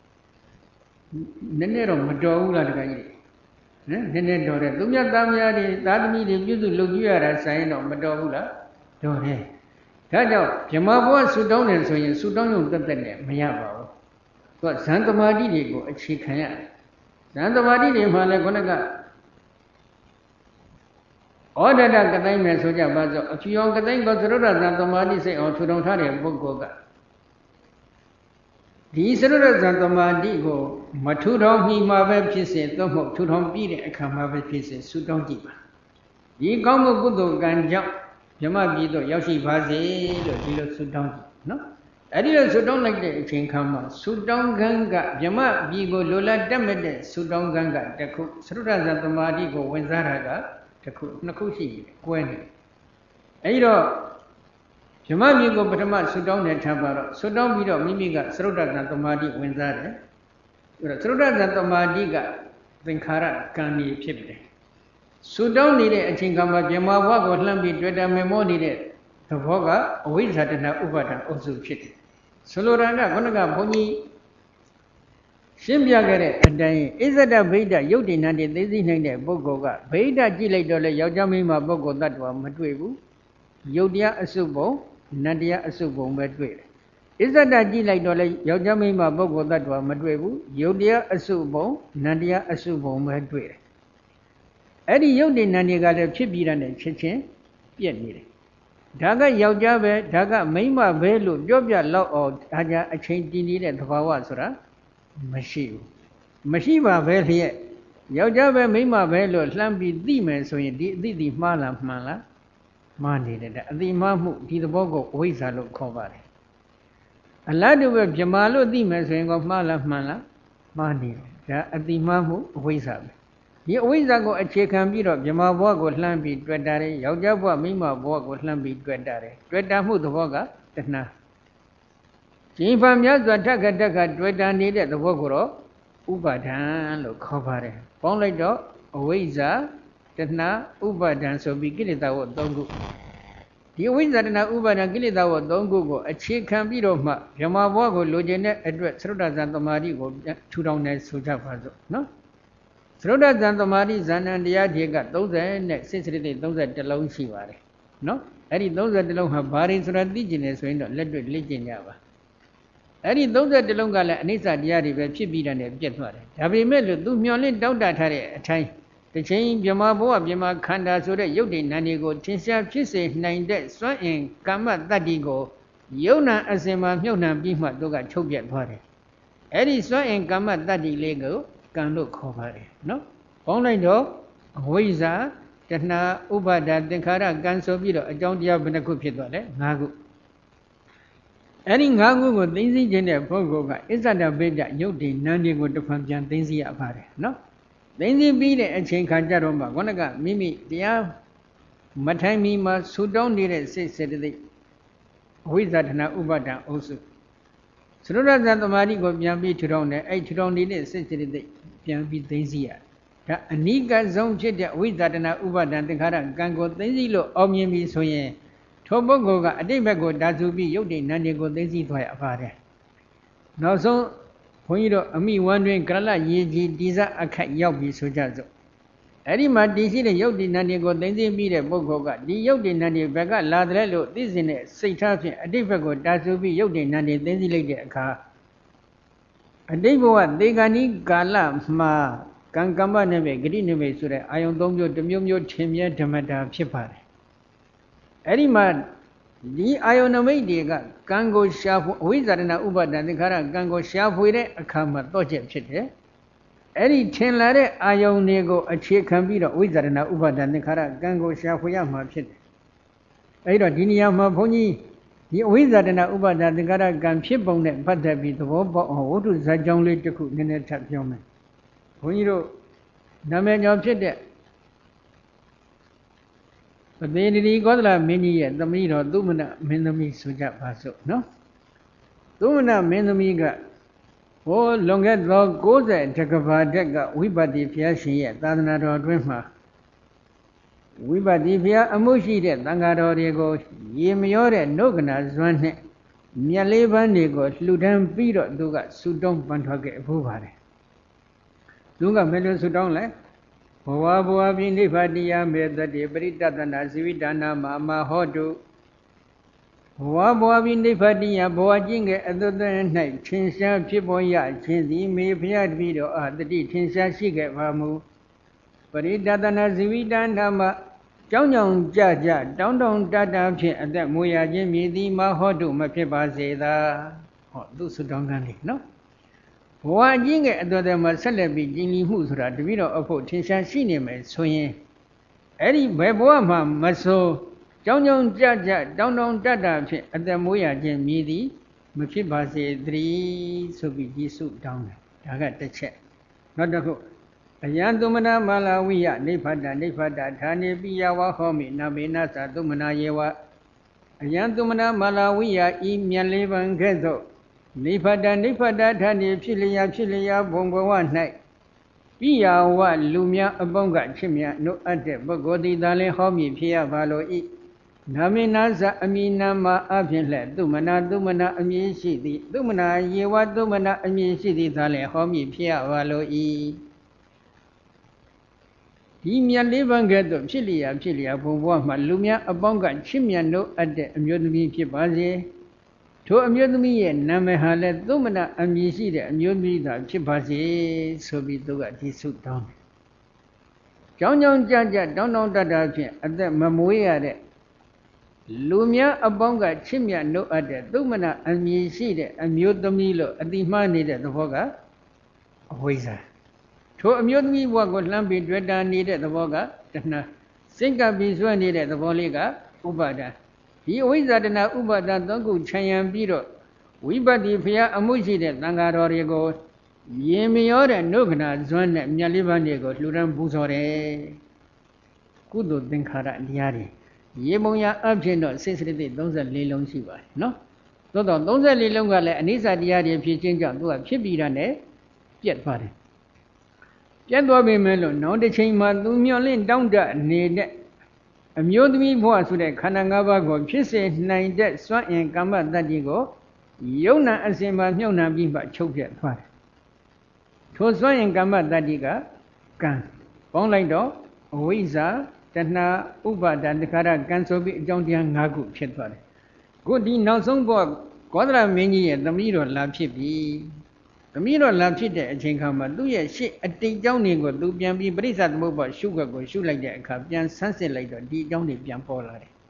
Nenero Madoula Gai. Nenero, Dumia Damia, that means you look you at a sign of Madoula. Don't he? Tado, Jamabo, Sudan and so in Sudan, the Mayabo. But Santa Maria go a chicken. Santa Maria Malagonaga. Order that the name is Soja Bazo. A few younger things got the Roda Santa Maria say or to don't hurry a book. These Roda Santa Maria go, Matudom he marvel pieces, don't hope to don't beat a come marvel pieces, so don't give. Ye come a good gun jump. Yamagido, Yoshi Bazi, Lilo Sudan. No? I didn't don't like the chain come. Sudan Ganga, Jama, Bigo, Lola Damede, Sudan Ganga, the cook, Sruda Zantamadi go, Wenzaraga, the cook, Nakushi, Gwen. Aido Jama Bigo, Batama, Sudan and Tabara, Sudan Bido, Mimiga, Sruda Zantamadi, Wenzara, Sruda Zantamadiga, Vinkara, Kani Chipde. Sudan needed a chingama, Jama Wago, Lambi, Dweda Memo needed. The Voga, always had an Ubatan also chitty. Solorana, Gonaga, Pony Simbiagare, and then is that a Veda Yodin and the designated Bogoga, Veda Gile Dole, Yajamima Bogo that one Madwebu, Yodia Asubo, Nadia Asubo Madwe. Is that a Gile Dole, Yajamima Bogo that one Madwebu, Yodia Asubo, Nadia Asubo Madwe. Eddie Yodin Naniga Chibi and Chichen, yet needed. Daga Yaujabe, Daga Maima Velu, Jobja Law or Taja a change needed to Pawasura, Mashiv. Mashiva Vel here. Yaujabe Maima Velu, Lambi Demon, so you did the Mala Mala, Mani, the Mamu, the Bogo, Wisa look covered. A lad of Jamalo Demons of Mala Mala, Mani, the Mamu, Wisa. You always go a check and beat up Jama Bogo Lambi, Dredare, Yaujaba Mima Bogo Lambi, Dredare, Dredamu the Voga, Tana. Jimfam Yazwa Taka Taka, Dredan needed the Vogoro, Ubadan, look cover. Ponlay dog, Owaza, Tana, Ubadan, so begin it out, don't go. You win that na Ubadan, get it out, don't go. A check and beat up Ma, Jama Bogo, Logene, address, Roda Zantamari, go two down as Sujafazo, no? Sroda Zantamari Zan and the Adiga, those and necessity, those at the long Shivare. No? Any those at the long have bodies or indigenous window, let it legend Yava. အဲ့ဒီသုံးဆယ်တစ်လုံးကလည်းအနိစ္စတရားတွေပဲဖြစ်ပြီးတယ်ပြတ်သွားတယ်ဒါပေမဲ့လို့သူမျောလင့်တောက်တထားတဲ့အထိုင်းတစ်ချိန်မြမဘဝမြမခန္ဓာဆိုတဲ့ရုပ်တည်နာမ်တွေကိုထင်ရှားဖြစ်စေနိုင်တဲ့စွမ်းအင်ကမ္မတတ္တိကိုယုံနာအစဉ်မှာမြုပ်နှံပြီးမှသူကချုပ်ပြတ်သွားတယ်အဲ့ဒီစွမ်းအင်ကမ္မတတ္တိလေးကိုကံလို့ခေါ်ပါတယ်နော်ပေါင်းလိုက်တော့အဝိဇ္ဇာတဏှာဥပါဒသင်္ခါရကံဆိုပြီးတော့အကြောင်းတရားဘယ်နှခုဖြစ်သွားလဲ၅ခုအဲ့ဒီ၅ခုကိုသိသိခြင်းတဲ့ပုဂ္ဂိုလ်ကအစ္ဆဒဗိဒ္ဓယုတ်တိနန်းတွေကိုတစ်ဖန်ပြန်သိသိရပါတယ်နော်သိသိပြီးတဲ့အချိန်ခါကြတော့မှခေါင်းကမိမိတရားမထိုင်မီမှာဆူတောင်းနေတဲ့စိတ်စေတသိက်အဝိဇ္ဇာတဏှာဥပါဒအုပ်စုသရုပ်ရဇသမာဓိကိုပြန်ပြီးထူထောင်တယ်အဲ့ထူထောင်နေတဲ့စိတ်စေတသိက်ပြန်ပြီးသိသိရဒါအနိကဆုံးဖြစ်တဲ့အဝိဇ္ဇာတဏှာဥပါဒသင်္ခါရကံကိုသိသိလို့အောင်မြင်ပြီဆိုရင်ထိုပုဂ္ဂိုလ်ကအတိတ်ဘက်ကိုဓာစုပြီးယုတ်တိနန္ဒီကိုသိသိသွားရပါတယ်နောက်ဆုံးဘုန်းကြီးတို့အမိဝမ်းတွင်ကရလရေကြီးတိစအခက်ရောက်ပြီဆိုကြစို့အဲ့ဒီမှာတည်ရှိတဲ့ယုတ်တိနန္ဒီကိုသိသိပြီးတဲ့ပုဂ္ဂိုလ်ကဒီယုတ်တိနန္ဒီဘက်ကလာတယ်လို့သိစင်တဲ့စိတ်ထားဖြင့်အတိတ်ဘက်ကိုဓာစုပြီးယုတ်တိနန္ဒီသိသိလိုက်တဲ့အခါအတိတ်ဘဝသေဂာနိကာလမှာကံကမ္မနဲ့ပဲဂတိနဲ့ပဲဆိုတဲ့အာယုံသုံးမျိုးတစ်မျိုးမျိုးထင်မြဲဓမ္မတာဖြစ်ပါတယ်အဲ့ဒီမှာဒီအာယုန်နမိတ်တွေကကံကိုရှားဖွအဝိဇ္ဇာတဏဥပါဒသင်္ခါရကံကိုရှားဖွေတဲ့အခါမှာတော့ချက်ဖြစ်တယ်အဲ့ဒီထင်လာတဲ့အာယုန်တွေကိုအခြေခံပြီးတော့ဝိဇ္ဇာတဏဥပါဒသင်္ခါရကံကိုရှားဖွေရမှာဖြစ်တယ်အဲ့တော့ဒီနေရာမှာဘုန်းကြီးဒီအဝိဇ္ဇာတဏဥပါဒသင်္ခါရကံဖြစ်ပုံနဲ့ပတ်သက်ပြီးသဘောပေါက်အောင်ဝတ္ထုဇာတ်ကြောင်းလေးတစ်ခုနည်းနည်းထပ်ပြောမယ်ဘုန်းကြီးတို့နာမည်ကျော်ဖြစ်တဲ့ပသေနရီကောသလမင်းကြီးရဲ့သမီးတော်သုမနမင်းသမီးဆိုကြပါစို့နော်သုမနမင်းသမီးကဟိုလွန်ခဲ့သော၉၀တက္ကဘာတက်ကဝိပဿနာဘုရားရှင်ရဲ့သာသနာတော်အတွင်းမှာဝိပဿနာဘုရားအမှုရှိတဲ့သံဃာတော်တွေကိုရေမရောတဲ့နှုတ်ကနာဇွမ်းနဲ့မြတ်လေးပန်းတွေကိုလှူဒန်းပြီးတော့သူကဆုတောင်းပန်ထွက်ခဲ့အဖို့ပါတယ်သူကဘယ်လိုဆုတောင်းလဲဘဝဘဝပိနိဗ္ဗာတိယမေတ္တိပရိတတနာဇိဝိဒါနာမာမဟောတုဘဝဘဝပိနိဗ္ဗာတိယဘဝကျင့်ငယ်အသွတ်သွဲ၌ထင်ရှားဖြစ်ပေါ်ရခြင်းသည်မေဖျားတပိတော်အားတတိထင်ရှားရှိခဲ့ပါမူပရိတတနာဇိဝိဒါနာမကြောင်းကြောင်ကြကြတောင်းတောင်းတတဖြင့်အသက်မွေရခြင်းမြည်သည်မဟောတုမဖြစ်ပါစေသာဟောသူဆုတောင်းကန်းလေးနော်ဘဝကျင့်တဲ့အတော်တည်းမှာဆက်လက်ပြီးကျင်လီမှုဆိုတာတပည့်တော်အဖို့ထင်ရှားရှိနေမယ်ဆိုရင်အဲ့ဒီဘယ်ဘဝမှာမဆိုကြောင်းကြောင်းကြကြတောင်းတောင်းတတ်တာဖြင့်အသက်မွေးရခြင်းမြည်သည်မဖြစ်ပါစေတည်းဆိုပြီးယေရှုတောင်းတယ်ဒါကတစ်ချက်နောက်တစ်ခုအယံသုမနာမာလာဝိယနိဗ္ဗာတနိဗ္ဗာတဌာနေပိယဝဟောမိနဘေနသသုမနာယေဝအယံသုမနာမာလာဝိယဤမြတ်လေးပံကဲ့သို့နိဗ္ဗာတနိဗ္ဗာတဌာနေဖြစ်လျာဖြစ်လျာဘုံဘဝ၌ပိယဝလူများအပေါင်းကချစ်မြတ်နှုတ်အပ်တဲ့ပုဂ္ဂိုလ်သည်သာလင်ဟောမိဖြစ်ရပါလို၏နာမေနာဇအမိနာမအဖြင့်လက်သုမနာသုမနာအမည်ရှိသည်သုမနာယေဝသုမနာအမည်ရှိသည်သာလင်ဟောမိဖြစ်ရပါလို၏ဒီမြတ်လေးပံကဲ့သို့ဖြစ်လျာဖြစ်လျာဘုံဘဝမှာလူများအပေါင်းကချစ်မြတ်နှုတ်အပ်တဲ့အမျိုးသမီးဖြစ်ပါစေထိုအမျိုးသမီးရဲ့နာမည်ဟာလည်းသုမနာအမည်ရှိတဲ့အမျိုးသမီးသာဖြစ်ပါစေဆိုပြီးသူကဒီဆုတောင်းတယ်။ကြောင်းကြောင်းကြကြတောင်းတောင်းတတ်တာဖြင့်အသက်မမွေးရတဲ့လူများအပေါင်းကချစ်မြတ်နှုတ်အပ်တဲ့သုမနာအမည်ရှိတဲ့အမျိုးသမီးလို့အတိမှားနေတဲ့သဘောကအဝိဇ္ဇာထိုအမျိုးသမီးဘဝကိုလှမ်းပြီးတွေ့တာနေတဲ့သဘောကတဏှာစိတ်ကပ်ပြီးဆွဲနေတဲ့သဘောလေးကဥပါဒာဒီအဝိဇ္ဇာတဏဥပါဒသုံးခုခြံရံပြီးတော့ဝိပဿနာဘုရားအမှုရှိတဲ့သံဃာတော်တွေကိုရေမရောတဲ့နှုတ်ကနာဇွမ်းနဲ့မြတ်လေးပန်းတွေကိုလှူဒန်းပူဇော်တယ်ကုသိုလ်သင်္ခါရတရားတွေရေပုံရအဖြစ်တော့စိတ်စရတိသုံးဆယ်လေးလုံးရှိပါတယ်နော်သို့တော့သုံးဆယ်လေးလုံးကလည်းအနိစ္စတရားတွေဖြစ်ခြင်းကြောင့်သူကဖြစ်ပြီးတာနဲ့ပြတ်သွားတယ်ပြတ်သွားပြီမဲ့လို့နောက်တစ်ချိန်မှာသူမျောလင့်တောင်းတနေတဲ့အမျိုးသမီးဘဝဆိုတဲ့ခန္ဓာ၅ပါးကိုဖြစ်စေနိုင်တဲ့စွမ်းအင်ကမ္မတတ္တိကိုယုံနာအစဉ်မှာမြုပ်နှံပြီးမှချုပ်ပြတ်သွားတယ်ထိုစွမ်းအင်ကမ္မတတ္တိကကံပေါင်းလိုက်တော့အဝိဇ္ဇာတဏှာဥပါဒသင်္ခါရကံဆိုပြီးအကြောင်းတရား၅ခုဖြစ်သွားတယ်ခုဒီနောက်ဆုံးဘဝကောသလမင်းကြီးရဲ့သမီးတော်လာဖြစ်ပြီသမီးတော်လာဖြစ်တဲ့အချိန်ခါမှာသူ့ရဲ့ရှေ့အတိတ်ကြောင်းတွေကိုသူပြန်ပြီးပရိစ္ဆသမုပ္ပါရှုခွက်ကိုရှုလိုက်တဲ့အခါပြန်ဆန်းစစ်လိုက်တော့ဒီအကြောင်းတွေပြန်ပေါ်လာတယ်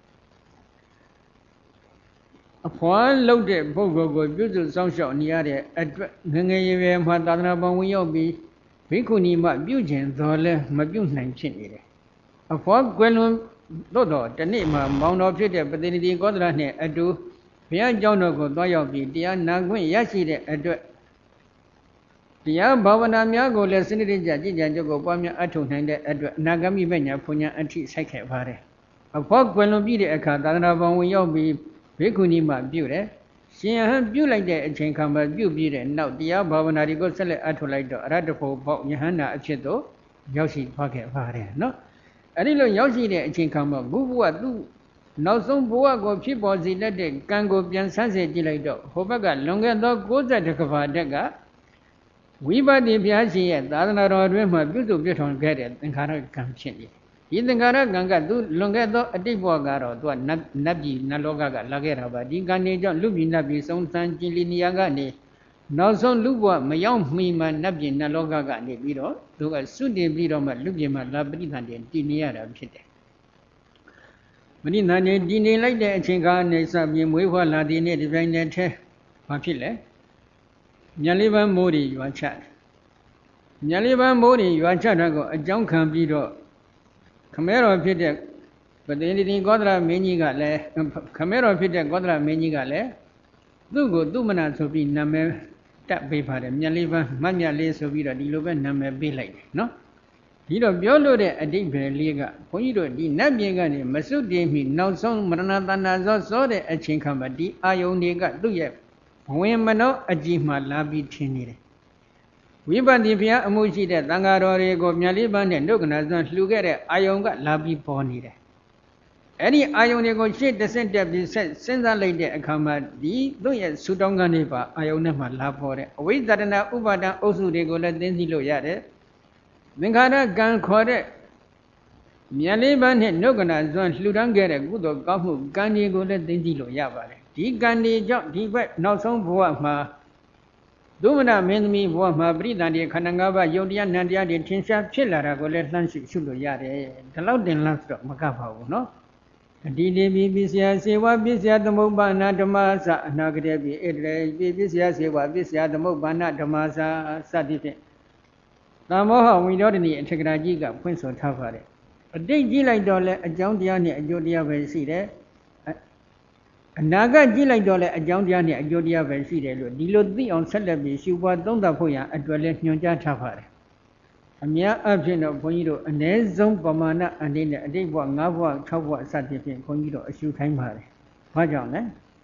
အဖွာလှုပ်တဲ့ပုဂ္ဂိုလ်ကိုပြုစုစောင့်ရှောက်နေရတဲ့အတွက်ငငယ်ရွယ်ရွယ်မှာသာသနာပေါင်းဝင်ရောက်ပြီးဘိက္ခုနီမပြုကျင်တော်လဲမပြုနိုင်ဖြစ်နေတယ်အဖွာကွယ်လွန်သို့တော်တနေ့မှာမောင်တော်ဖြစ်တဲ့ပတိတိကောသလနှင့်အတူဘုရားကျောင်းတော်ကိုသွားရောက်ပြီးတရားနာခွင့်ရရှိတဲ့အတွက်တရားဘာဝနာများကိုလည်းစနစ်တကျကြည်ကြံကြုတ်ကိုပွားများအထောက်နိုင်တဲ့အတွက်အနာဂမိပညာဘုံညာအထိဆိုင်ခဲ့ပါတယ်အဖို့ကွယ်လွန်ပြီးတဲ့အခါသာသနာပေါင်းဝင်ရောက်ပြီးဘိက္ခုနီမပြုတယ်ရှင်ယဟန်ပြုလိုက်တဲ့အချိန်ခါမှာပြုပြီးတဲ့နောက်တရားဘာဝနာတွေကိုဆက်လက်အထောက်လိုက်တော့အရတ္တဖို့ပေါ့ယဟန္တာအဖြစ်သို့ရောက်ရှိသွားခဲ့ပါတယ်နော်အဲ့ဒီလိုရောက်ရှိတဲ့အချိန်ခါမှာဘုဘဝသူနောက်ဆုံးဘဝကိုဖြစ်ပေါ်စေတတ်တဲ့ကံကိုပြန်ဆန်းစစ်ကြည့်လိုက်တော့ဟိုဘက်ကလွန်ခဲ့သောကိုးဆယ်တကဘာတက်ကဝိပဿနာဘုရားရှင်ရဲ့သာသနာတော်အတွင်းမှာပြုစုပြထွန်ခဲ့တဲ့သင်္ခါရကံဖြစ်နေဒီသင်္ခါရကံကသူလွန်ခဲ့သောအတိတ်ဘဝကတော့သူကနတ်နတ်ပြည်နတ်လောကကလာခဲ့တာပါဒီကံနေကြောင့်လူပြည်နတ်ပြည်ဆုံးသန်ကြည်လီနေရာကနေနောက်ဆုံးလူဘဝမရောက်မီမှနတ်ပြည်နတ်လောကကနေပြီးတော့သူကစွန့်တင်ပြီးတော့မှလူပြည်မှာလာပဋိသန္ဓေတည်နေရတာဖြစ်တယ်ပဋိသန္ဓေတည်နေလိုက်တဲ့အချိန်ကနေစပြီးမွေးဖွားလာတဲ့နေ့ဒီပိုင်းနဲ့ထဲဘာဖြစ်လဲမြတ်လေးပန်းမိုးတွေရွာချတယ်မြတ်လေးပန်းမိုးတွေရွာချတာကိုအကြောင်းခံပြီးတော့ခမဲတော်ဖြစ်တဲ့ပတိတိကောသလမင်းကြီးကလည်းခမဲတော်ဖြစ်တဲ့ကောသလမင်းကြီးကလည်းသူ့ကိုသူမနာဆိုပြီးနာမည်တက်ပေးပါတယ်မြတ်လေးပန်းမတ်မြတ်လေးဆိုပြီးတော့ဒီလိုပဲနာမည်ပေးလိုက်တယ်နော်ဒီတော့ပြောလို့တဲ့အတိတ်ပဲလေးကဘုန်းကြီးတို့ဒီနတ်ပြည်ကနေမစွတ်တည်မီနောက်ဆုံးမရဏတဏ္ဍာဇောစောတဲ့အချိန်ခါမှာဒီအာယုန်တွေကသူ့ရဲ့ဘဝင်မနောအကြည့်မှလာပြီးထင်နေတယ်ဝိပဿနာဘုရားအမှုရှိတဲ့သံဃာတော်တွေကိုမြတ်လေးပန်းနဲ့နှုတ်ကနာစွမ်းလှူခဲ့တဲ့အာယုန်ကလာပြီးပေါ်နေတယ်အဲ့ဒီအာယုန်တွေကိုရှေ့တစ်ဆင့်တက်ပြီးဆက်စဉ်းစားလိုက်တဲ့အခါမှာဒီသူ့ရဲ့ဆူတောင်းကန်းတွေပါအာယုန်နဲ့မှလာပေါ်တယ်အဝိဇ္ဇတနာဥပါဒံအုပ်စုတွေကိုလည်းသိသိလို့ရတယ်သင်္ခါရကံခေါ်တဲ့မြတ်လေးပန်းနဲ့နှုတ်ကနာစွမ်းလှူဒန်းခဲ့တဲ့ကုသိုလ်ကောင်းမှုကံတွေကိုလည်းသိသိလို့ရပါတယ်ဒီကံတွေကြောင့်ဒီဘက်နောက်ဆုံးဘဝမှာဒုမနမင်းသမီးဘဝမှာပရိသန္တိခန္ဓာ၅ပါးယုတ်တရားနံတရားတွေထင်ရှားဖြစ်လာတာကိုလည်းလှမ်းရှုရှုလို့ရတယ်ဒီလောက်တင်လားဆိုတော့မကပ်ပါဘူးနော်အတိတိပိပိစယစေဝပိစယသမုပ္ပါဏဓမ္မသအနာဂတေပိဣတရေပိပိစယစေဝပိစယသမုပ္ပါဏဓမ္မသစသည်ဖြင့်သမောဟဝိရောဓနီအထက်ကရာကြီးကဖွင့်ဆိုထားပါတယ်အတိတ်ကြည့်လိုက်တော့လဲအကြောင်းတရားနဲ့အကျိုးတရားပဲရှိတယ်အနာဂတ်ကြည့်လိုက်တော့လဲအကြောင်းတရားနဲ့အကျိုးတရားပဲရှိတယ်လို့ဒီလိုသိအောင်ဆက်လက်ပြီးရှုပွားသုံးသပ်ဖို့ရန်အတွက်လဲညွှန်ကြားထားပါတယ်အများအပြည့်တော့ဘုန်းကြီးတို့အ ਨੇ ဆုံးပမာဏအနေနဲ့အတိတ်ဘဝ၅ဘဝ၆ဘဝစသဖြင့်ဘုန်းကြီးတို့အရှုခိုင်းပါတယ်ဘာကြောင့်လဲ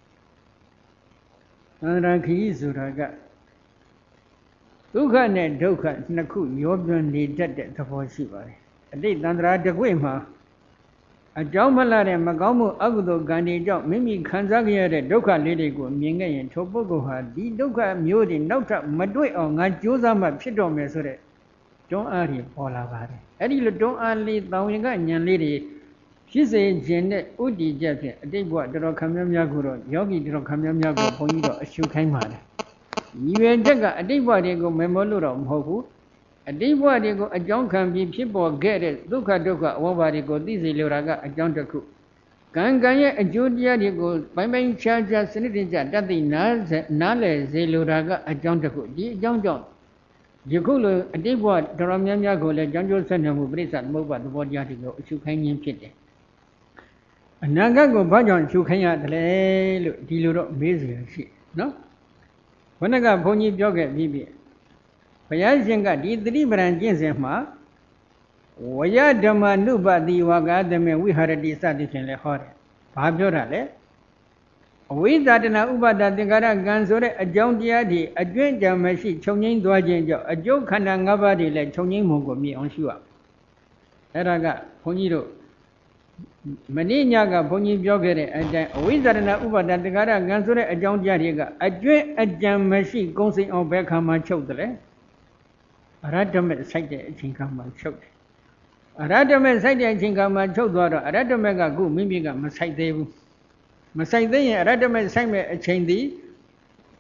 သန္တရာခီးဆိုတာကဒုက္ခနဲ့ဒုက္ခနှစ်ခုရောပြနေတတ်တဲ့သဘောရှိပါတယ်အတိတ်သန္တရာတကွေ့မှာအကြောင်းမလှတဲ့မကောင်းမှုအကုသိုလ်ကံတွေကြောင့်မိမိခံစားကြရတဲ့ဒုက္ခလေးတွေကိုမြင်ခဲ့ရင်ထိုပုဂ္ဂိုလ်ဟာဒီဒုက္ခမျိုးတွေနောက်ထပ်မတွေ့အောင်ငါကြိုးစားမှဖြစ်တော်မယ်ဆိုတဲ့တွန်းအားတွေပေါ်လာပါတယ်အဲ့ဒီလိုတွန်းအားလေးတောင်ရင်ကဉာဏ်လေးတွေဖြစ်စေခြင်းနဲ့ဥတည်ချက်ဖြင့်အတိတ်ဘဝတော်တော်ခံများများကိုတော့ယောဂီတော်တော်ခံများများကိုဘုန်းကြီးတော့အရှုခိုင်းပါတယ်ညီရွယ်ချက်ကအတိတ်ဘဝတွေကိုမမောလို့တော့မဟုတ်ဘူးအတိတ်ဘဝတွေကိုအကြောင်းခံပြီးဖြစ်ပေါ်ခဲ့တဲ့ဒုက္ခဒုက္ခအဝဘတွေကိုသိစေလိုတာကအကြောင်းတစ်ခုကံကံရဲ့အကျိုးတရားတွေကိုပိုင်းပိုင်းခြားခြားစနစ်တကျတတ်သိနားနားလည်စေလိုတာကအကြောင်းတစ်ခုဒီအကြောင်းကြောင့်ယခုလိုအတိတ်ဘဝတော်တော်များများကိုလည်းကြောင်းကျိုးဆက်နွယ်မှုပြိဿသမုပ္ပါသဘောတရားတွေကိုအရှုခိုင်းခြင်းဖြစ်တယ်အနာဂတ်ကိုဘာကြောင့်ရှုခိုင်းရတယ်လဲလို့ဒီလိုတော့မေးစရာရှိနော်ဘုန်းကဘုန်းကြီးပြောခဲ့ပြီးပြီဘုရားရှင်ကဒီသတိပဋ္ဌာန်ကျင့်စဉ်မှာဝယဓမ္မနုပတိဝကသမေဝိဟာရတိစသည်ဖြင့်လည်းဟောတယ်ဘာပြောတာလဲအဝိဇ္ဇတနာဥပါဒသင်္ခါရကံဆိုတဲ့အကြောင်းတရားတွေအကျွင့်ကြံမရှိခြုံငိမ့်သွားခြင်းကြောင့်အကျိုးခန္ဓာ၅ပါးတွေလည်းခြုံငိမ့်မှုကိုမြင်အောင်ရှုရအဲ့ဒါကဘုန်းကြီးတို့မနေ့ညကဘုန်းကြီးပြောခဲ့တဲ့အတိုင်းအဝိဇ္ဇတနာဥပါဒသင်္ခါရကံဆိုတဲ့အကြောင်းတရားတွေကအကျွင့်အကြံမရှိကုံစိမ်အောင်ဘယ်ခါမှချုပ်တယ်လဲအရတ္တမဲ့စိုက်တဲ့အချိန်ခါမှချုပ်တယ်အရတ္တမဲ့စိုက်တဲ့အချိန်ခါမှချုပ်သွားတော့အရတ္တမဲ့ကခုမိမိကမစိုက်သေးဘူးမစိုက်သေးရင်အရတ္တမဲ့စိုက်မဲ့အချိန်သည်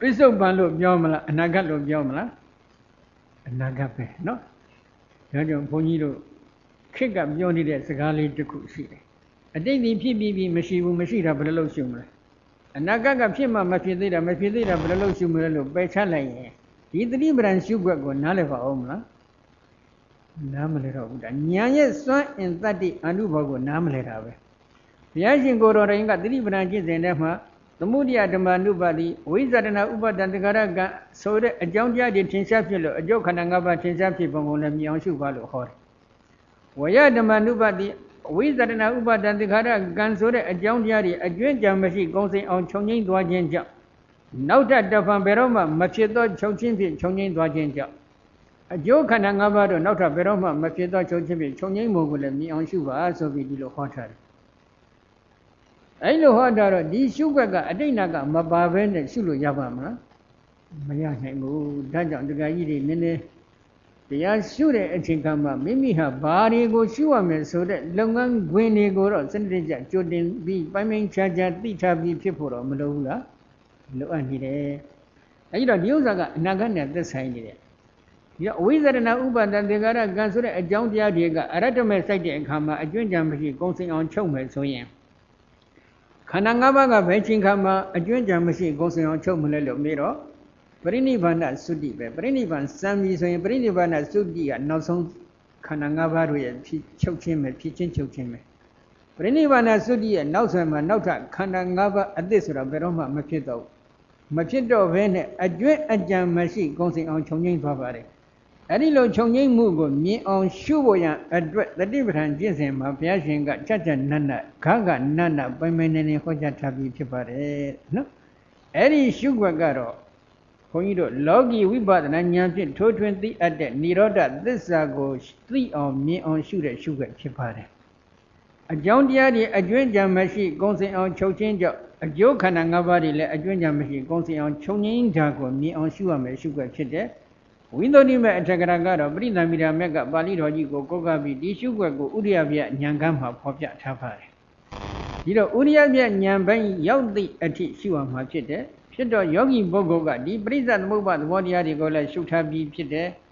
ပိဿုပန်လို့ပြောမလားအနာဂတ်လို့ပြောမလားအနာဂတ်ပဲနော်ဒါကြောင့်ဘုန်းကြီးတို့ခေတ်ကပြောနေတဲ့စကားလေးတစ်ခုရှိတယ်အတိတ်ဒီဖြစ်ပြီးပြီးမရှိဘူးမရှိတာဘယ်လိုလုပ်ရှုမလဲအနာဂတ်ကဖြစ်မှမဖြစ်သေးတာမဖြစ်သေးတာဘယ်လိုလုပ်ရှုမလဲလို့ပယ်ချလိုက်ရင်ဒီသတိပ္ပံရှုွက်ကိုနားလည်ပါအောင်မလားနားမလဲတော့ဘူးဒါဉာဏ်ရဲ့စွမ်းအင်တတ္တိအနုဘောကိုနားမလဲတာပဲဘုရားရှင်ကိုယ်တော်တိုင်ကသတိပ္ပံကျင့်စဉ်ထဲမှာသမုဒိယဓမ္မနုပါတိဝိဇ္ဇရဏဥပဒံတဂရကံဆိုတဲ့အကြောင်းတရားတွေထင်ရှားဖြစ်လို့အကျုပ်ခန္ဓာ၅ပါးထင်ရှားဖြစ်ပုံကိုလည်းမြင်အောင်ရှုပါလို့ဟောတယ်ဝယဓမ္မနုပါတိဝိဇ္ဇရဏဥပဒံတဂရကံဆိုတဲ့အကြောင်းတရားတွေအကျွင့်ကြံမရှိကုံစိမ်အောင်ခြုံငိမ့်သွားခြင်းကြောင့်နောက်ထပ်တစ်ဖန်ဘယ်တော့မှမဖြစ်သောချုပ်ချင်းဖြင့်ခြုံငိမ့်သွားခြင်းကြောင့်အကျိုးခန္ဓာ၅ပါးတော့နောက်ထပ်ဘယ်တော့မှမဖြစ်သောချုပ်ချင်းဖြင့်ခြုံငိမ့်မှုကိုလည်းမြင်အောင်ရှုပါဆိုပြီးဒီလိုဟောထားတယ်အဲ့လိုဟောတာတော့ဒီရှုွက်ကအတိတ်နာကမပါဘဲနဲ့ရှုလို့ရပါမလားမရနိုင်ဘူးဒါကြောင့်တရားကြီးတွေနည်းနည်းတရားရှုတဲ့အချိန်ကမှမိမိဟာဘာတွေကိုရှုရမယ်ဆိုတဲ့လုပ်ငန်းခွင်တွေကိုတော့စနစ်တကျကြိုတင်ပြီးပိုင်းပိုင်းခြားခြားသိထားပြီးဖြစ်ဖို့တော့မလိုဘူးလားလိုအပ်နေတယ်အဲဒီတော့ဒီဥစ္စာကအနာဂတ်နဲ့သက်ဆိုင်နေတယ်ဒီအဝိဇ္ဇရဏဥပါဒံတေဂရကံဆိုတဲ့အကြောင်းတရားတွေကအရတ္တမဲ့စိုက်တဲ့အခါမှာအကျွင့်ကြံမရှိကုံစိမ်အောင်ချုပ်မယ်ဆိုရင်ခန္ဓာ၅ပါးကဘယ်ချိန်ခါမှာအကျွင့်ကြံမရှိကုံစိမ်အောင်ချုပ်မလဲလို့မေးတော့ပရိနိဗ္ဗာန်သုတိပဲပရိနိဗ္ဗာန်စံပြီဆိုရင်ပရိနိဗ္ဗာန်သုတိကနောက်ဆုံးခန္ဓာ၅ပါးတို့ရဲ့ဖြစ်ချုပ်ခြင်းပဲဖြစ်ချင်းချုပ်ခြင်းပဲပရိနိဗ္ဗာန်သုတိရဲ့နောက်ဆက်မှာနောက်ထပ်ခန္ဓာ၅ပါးအသစ်ဆိုတာဘယ်တော့မှမဖြစ်တော့မဖြစ်တော့ဘဲနဲ့အကျွင့်အကြံမရှိကုံစိမ်အောင်ခြုံငိမ့်သွားပါတယ်အဲ့ဒီလိုခြုံငိမ့်မှုကိုမြင်အောင်ရှုဖို့ရန်အတွက်တတိပဋ္ဌာန်ကျင့်စဉ်မှာဘုရားရှင်ကကြကြနတ်နတ်ခါကနတ်နတ်ပိုင်ပိုင်နေနေဟောကြားထားပြီးဖြစ်ပါတယ်နော်အဲ့ဒီရှုွက်ကတော့ဘုန်းကြီးတို့လောကီဝိပဿနာဉာဏ်ဖြင့်ထိုးထွင်းသိအပ်တဲ့និရောဓသစ္စာကိုသိအောင်မြင်အောင်ရှုတဲ့ရှုွက်ဖြစ်ပါတယ်အကြောင်းတရားတွေအကျွင့်ကြံမရှိကုံစိမ်အောင်ချုပ်ခြင်းကြောင့်အကျိုးခန္ဓာ၅ပါးတွေလည်းအကျွင့်ကြံမရှိကုံစိမ်အောင်ချုပ်ငင်းတာကိုမြင်အောင်ရှုရမယ်ရှုွက်ဖြစ်တဲ့ဝိသုဒ္ဓိမေအထက်ကရာကတော့ပရိသမိရာမက်ကပါဠိတော်ကြီးကိုကိုးကားပြီးဒီရှုွက်ကိုဥရိယပြဉာဏ်ကမ်းမှာဖော်ပြထားပါတယ်ဒီတော့ဥရိယပြဉာဏ်ပိုင်းရောက်သည့်အထိရှုရမှာဖြစ်တဲ့ဖြစ်တော့ယောဂီပုဂ္ဂိုလ်ကဒီပရိစ္ဆသမုပ္ပါသဘောတရားတွေကိုလည်းရှုထားပြီးဖြစ်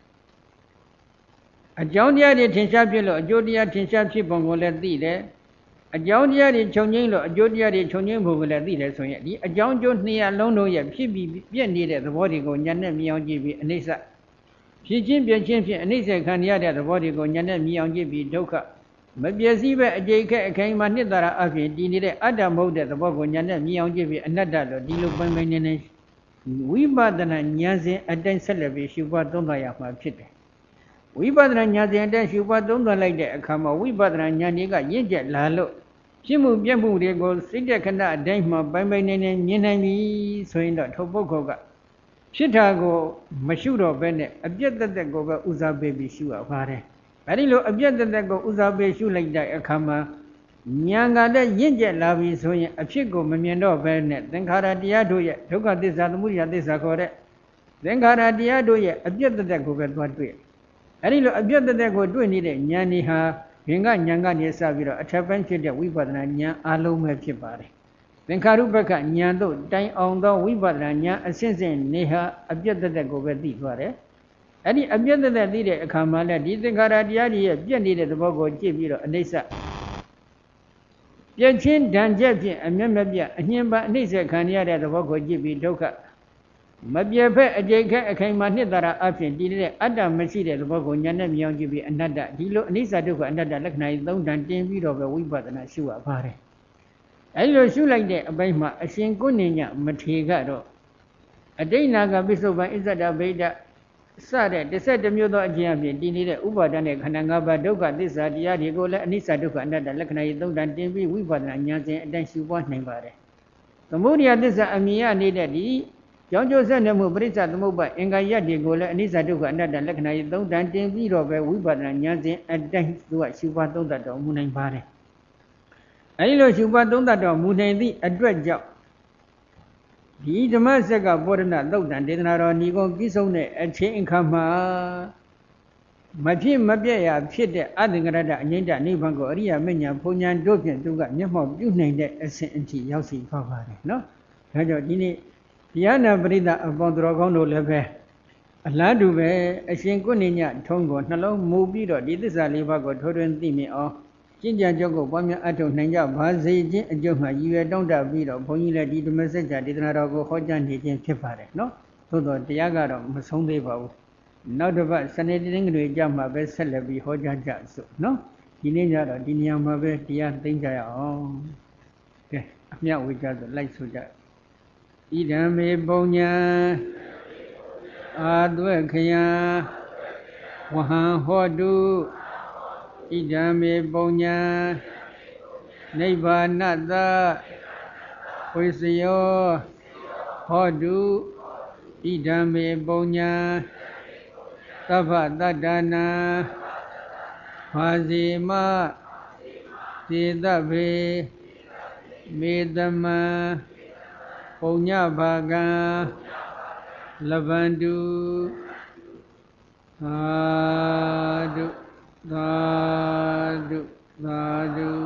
တဲ့အကြောင်းတရားတွေထင်ရှားဖြစ်လို့အကျိုးတရားထင်ရှားဖြစ်ပုံကိုလည်းသိတယ်အကြောင်းတရားတွေခြုံငိမ့်လို့အကျိုးတရားတွေခြုံငိမ့်ဖို့ကိုလည်းသိတယ်ဆိုရင်ဒီအကြောင်းကျိုးနှစ်ရလုံးတို့ရဲ့ဖြစ်ပြီးပြည့်နေတဲ့သဘောတွေကိုဉာဏ်နဲ့မြင်အောင်ကြည့်ပြီးအနိစ္စဖြစ်ချင်းပြည့်ချင်းဖြင့်အနိစ္စခံရတဲ့သဘောတွေကိုဉာဏ်နဲ့မြင်အောင်ကြည့်ပြီးဒုက္ခမပျက်စီးပဲအကျိတ်ခက်အခိုင်အမာနှစ်သာရအဖြစ်တည်နေတဲ့အတ္တမဟုတ်တဲ့သဘောကိုဉာဏ်နဲ့မြင်အောင်ကြည့်ပြီးအနတ္တလို့ဒီလိုပိုင်းပိုင်းနေနေဝိပဿနာဉာဏ်စဉ်အတိုင်းဆက်လက်ပြီးရှုပွားသုံးသပ်ရမှာဖြစ်တယ်ဝိပဿနာဉာဏ်စဉ်အတိုင်းရှုပွားသုံးသပ်လိုက်တဲ့အခါမှာဝိပဿနာဉာဏ်တွေကရင့်ကျက်လာလို့ဖြစ်မှုပြက်မှုတွေကိုစိတ်တခဏအတိုင်းမှာပိုင်းပိုင်းနေနေမြင်နိုင်ပြီဆိုရင်တော့ထိုပုဂ္ဂိုလ်ကဖြစ်တာကိုမရှုတော့ဘဲနဲ့အပြည့်သက်သက်ကိုပဲဥစားပေးပြီးရှုရပါတယ်အဲဒီလိုအပြည့်သက်သက်ကိုဥစားပေးရှုလိုက်တဲ့အခါမှာဉာဏ်ကလည်းရင့်ကျက်လာပြီဆိုရင်အဖြစ်ကိုမမြင်တော့ဘဲနဲ့သင်္ခါရတရားတို့ရဲ့ဒုက္ခသစ္စာသမုဒယသစ္စာခေါ်တဲ့သင်္ခါရတရားတို့ရဲ့အပြည့်သက်သက်ကိုပဲသွားတွေ့အဲဒီလိုအပြည့်သက်သက်ကိုတွေ့နေတဲ့ဉာဏ်ဒီဟာဘင်္ဂဉာဏ်ကနေစပြီးတော့အထက်ပိုင်းဖြစ်တဲ့ဝိပဿနာဉာဏ်အလုံးပဲဖြစ်ပါတယ်သင်္ခါရုပ္ပကဉာဏ်တို့တိုင်အောင်သောဝိပဿနာဉာဏ်အစဉ်စဉ်နေဟာအပြည့်သက်သက်ကိုပဲသိသွားတယ်အဲ့ဒီအပြည့်သက်သက်သိတဲ့အခါမှာလည်းဒီသင်္ခါရတရားတွေရဲ့ပြည့်နေတဲ့သဘောကိုကြည့်ပြီးတော့အနိစ္စပြည့်ချင်းဓာန်ချက်ဖြင့်အမျက်မပြတ်အညှဉ်းပန်းအနိစ္စခံရတဲ့သဘောကိုကြည့်ပြီးဒုက္ခမပြည့်ဖက်အကျိတ်ခက်အခိုင်မာနှစ်သာရအဖြစ်တည်နေတဲ့အတ္တမရှိတဲ့သဘောကိုဉာဏ်နဲ့မြင်အောင်ကြည့်ပြီးအနတ္တဒီလိုအနိစ္စဒုက္ခအနတ္တလက္ခဏာကြီးသုံးတန်တင်ပြီးတော့ပဲဝိပဿနာရှုရပါတယ်အဲဒီလိုရှုလိုက်တဲ့အပိုင်းမှာအရှင်ကိုနေညမထေကတော့အတိတ်နာကပိဿုပံဣဇဒဗိဒစတဲ့တစ်ဆက်တစ်မျိုးသောအကျင့်အပြင်တည်နေတဲ့ဥပါဒณะခန္ဓာ၅ပါးဒုက္ခသစ္စာတရားတွေကိုလည်းအနိစ္စဒုက္ခအနတ္တလက္ခဏာကြီးသုံးတန်တင်ပြီးဝိပဿနာဉာဏ်စဉ်အတိုင်းရှုပွားနိုင်ပါတယ်သမုဒယသစ္စာအမြင်ရနေတဲ့ဒီကြောင့်ကျိုးဆက်နေမှုပရိစ္ဆသမုပ္ပါအင်္ဂါရတွေကိုလည်းအနိစ္စဒုက္ခအနတ္တလက္ခဏာကြီးသုံးတန်တင်ပြီးတော့ပဲဝိပဿနာဉာဏ်စဉ်အတိုင်းသူကရှုပွားသုံးတတ်တော်မူနိုင်ပါတယ်အဲဒီလိုရှုပွားသုံးသပ်တော်မူနိုင်သည့်အတွက်ကြောင့်ဒီဓမ္မစက်ကဘောဓနာသုတ်တံဒေသနာတော်ညီကုံပြီးဆုံးတဲ့အချိန်အခါမှာမဖြစ်မပြည့်ရဖြစ်တဲ့အသင်္ကရတအငိမ့်တနိဗ္ဗာန်ကိုအရိယာမဉ္ဇဉ်ဘုံဉဏ်တို့ဖြင့်သူကမျက်မှောက်ပြုနိုင်တဲ့အဆင့်အထိရောက်စီသွားပါတယ်နော်ဒါကြောင့်ဒီနေ့တရားနာပရိသတ်အပေါင်းတော်ကောင်းတို့လည်းပဲအလားတူပဲအရှင်ကိုနေညထုံးကိုနှလုံးမူပြီးတော့ဒီသစ္စာလေးပါးကိုထိုးထွင်းသိမြင်အောင်ကျင့်ကြံကြုတ်ကိုပွားများအထောက်နိုင်ကြပါစေခြင်းအကျိုးမှာရည်ရွယ်တောင်းတပြီးတော့ဘုန်းကြီးလည်းဒီဓမ္မစကြာဒေသနာတော်ကိုဟောကြားနေခြင်းဖြစ်ပါတယ်နော်သို့တော့တရားကတော့မဆုံးသေးပါဘူးနောက်တစ်ပတ်စနေတင်းတွေကြမှာပဲဆက်လက်ပြီးဟောကြားကြစို့နော်ဒီနေ့ညတော့ဒီနေရာမှာပဲတရားသိမ့်ကြရအောင်ကဲအမြတ်ဝေကြဆိုလိုက်ဆိုကြဣဒံမေပုံညာအာသွေခယဝဟံဟောတုဣဒံမေပုံညာနိဗ္ဗာနတဝိစယောဟောတုဣဒံမေပုံညာသဗ္ဗတတ္တနာဘာစီမစေတဗေမေတ္တမံပုံညဘာကံလဗန္တုသာဓုသာဓုသာဓု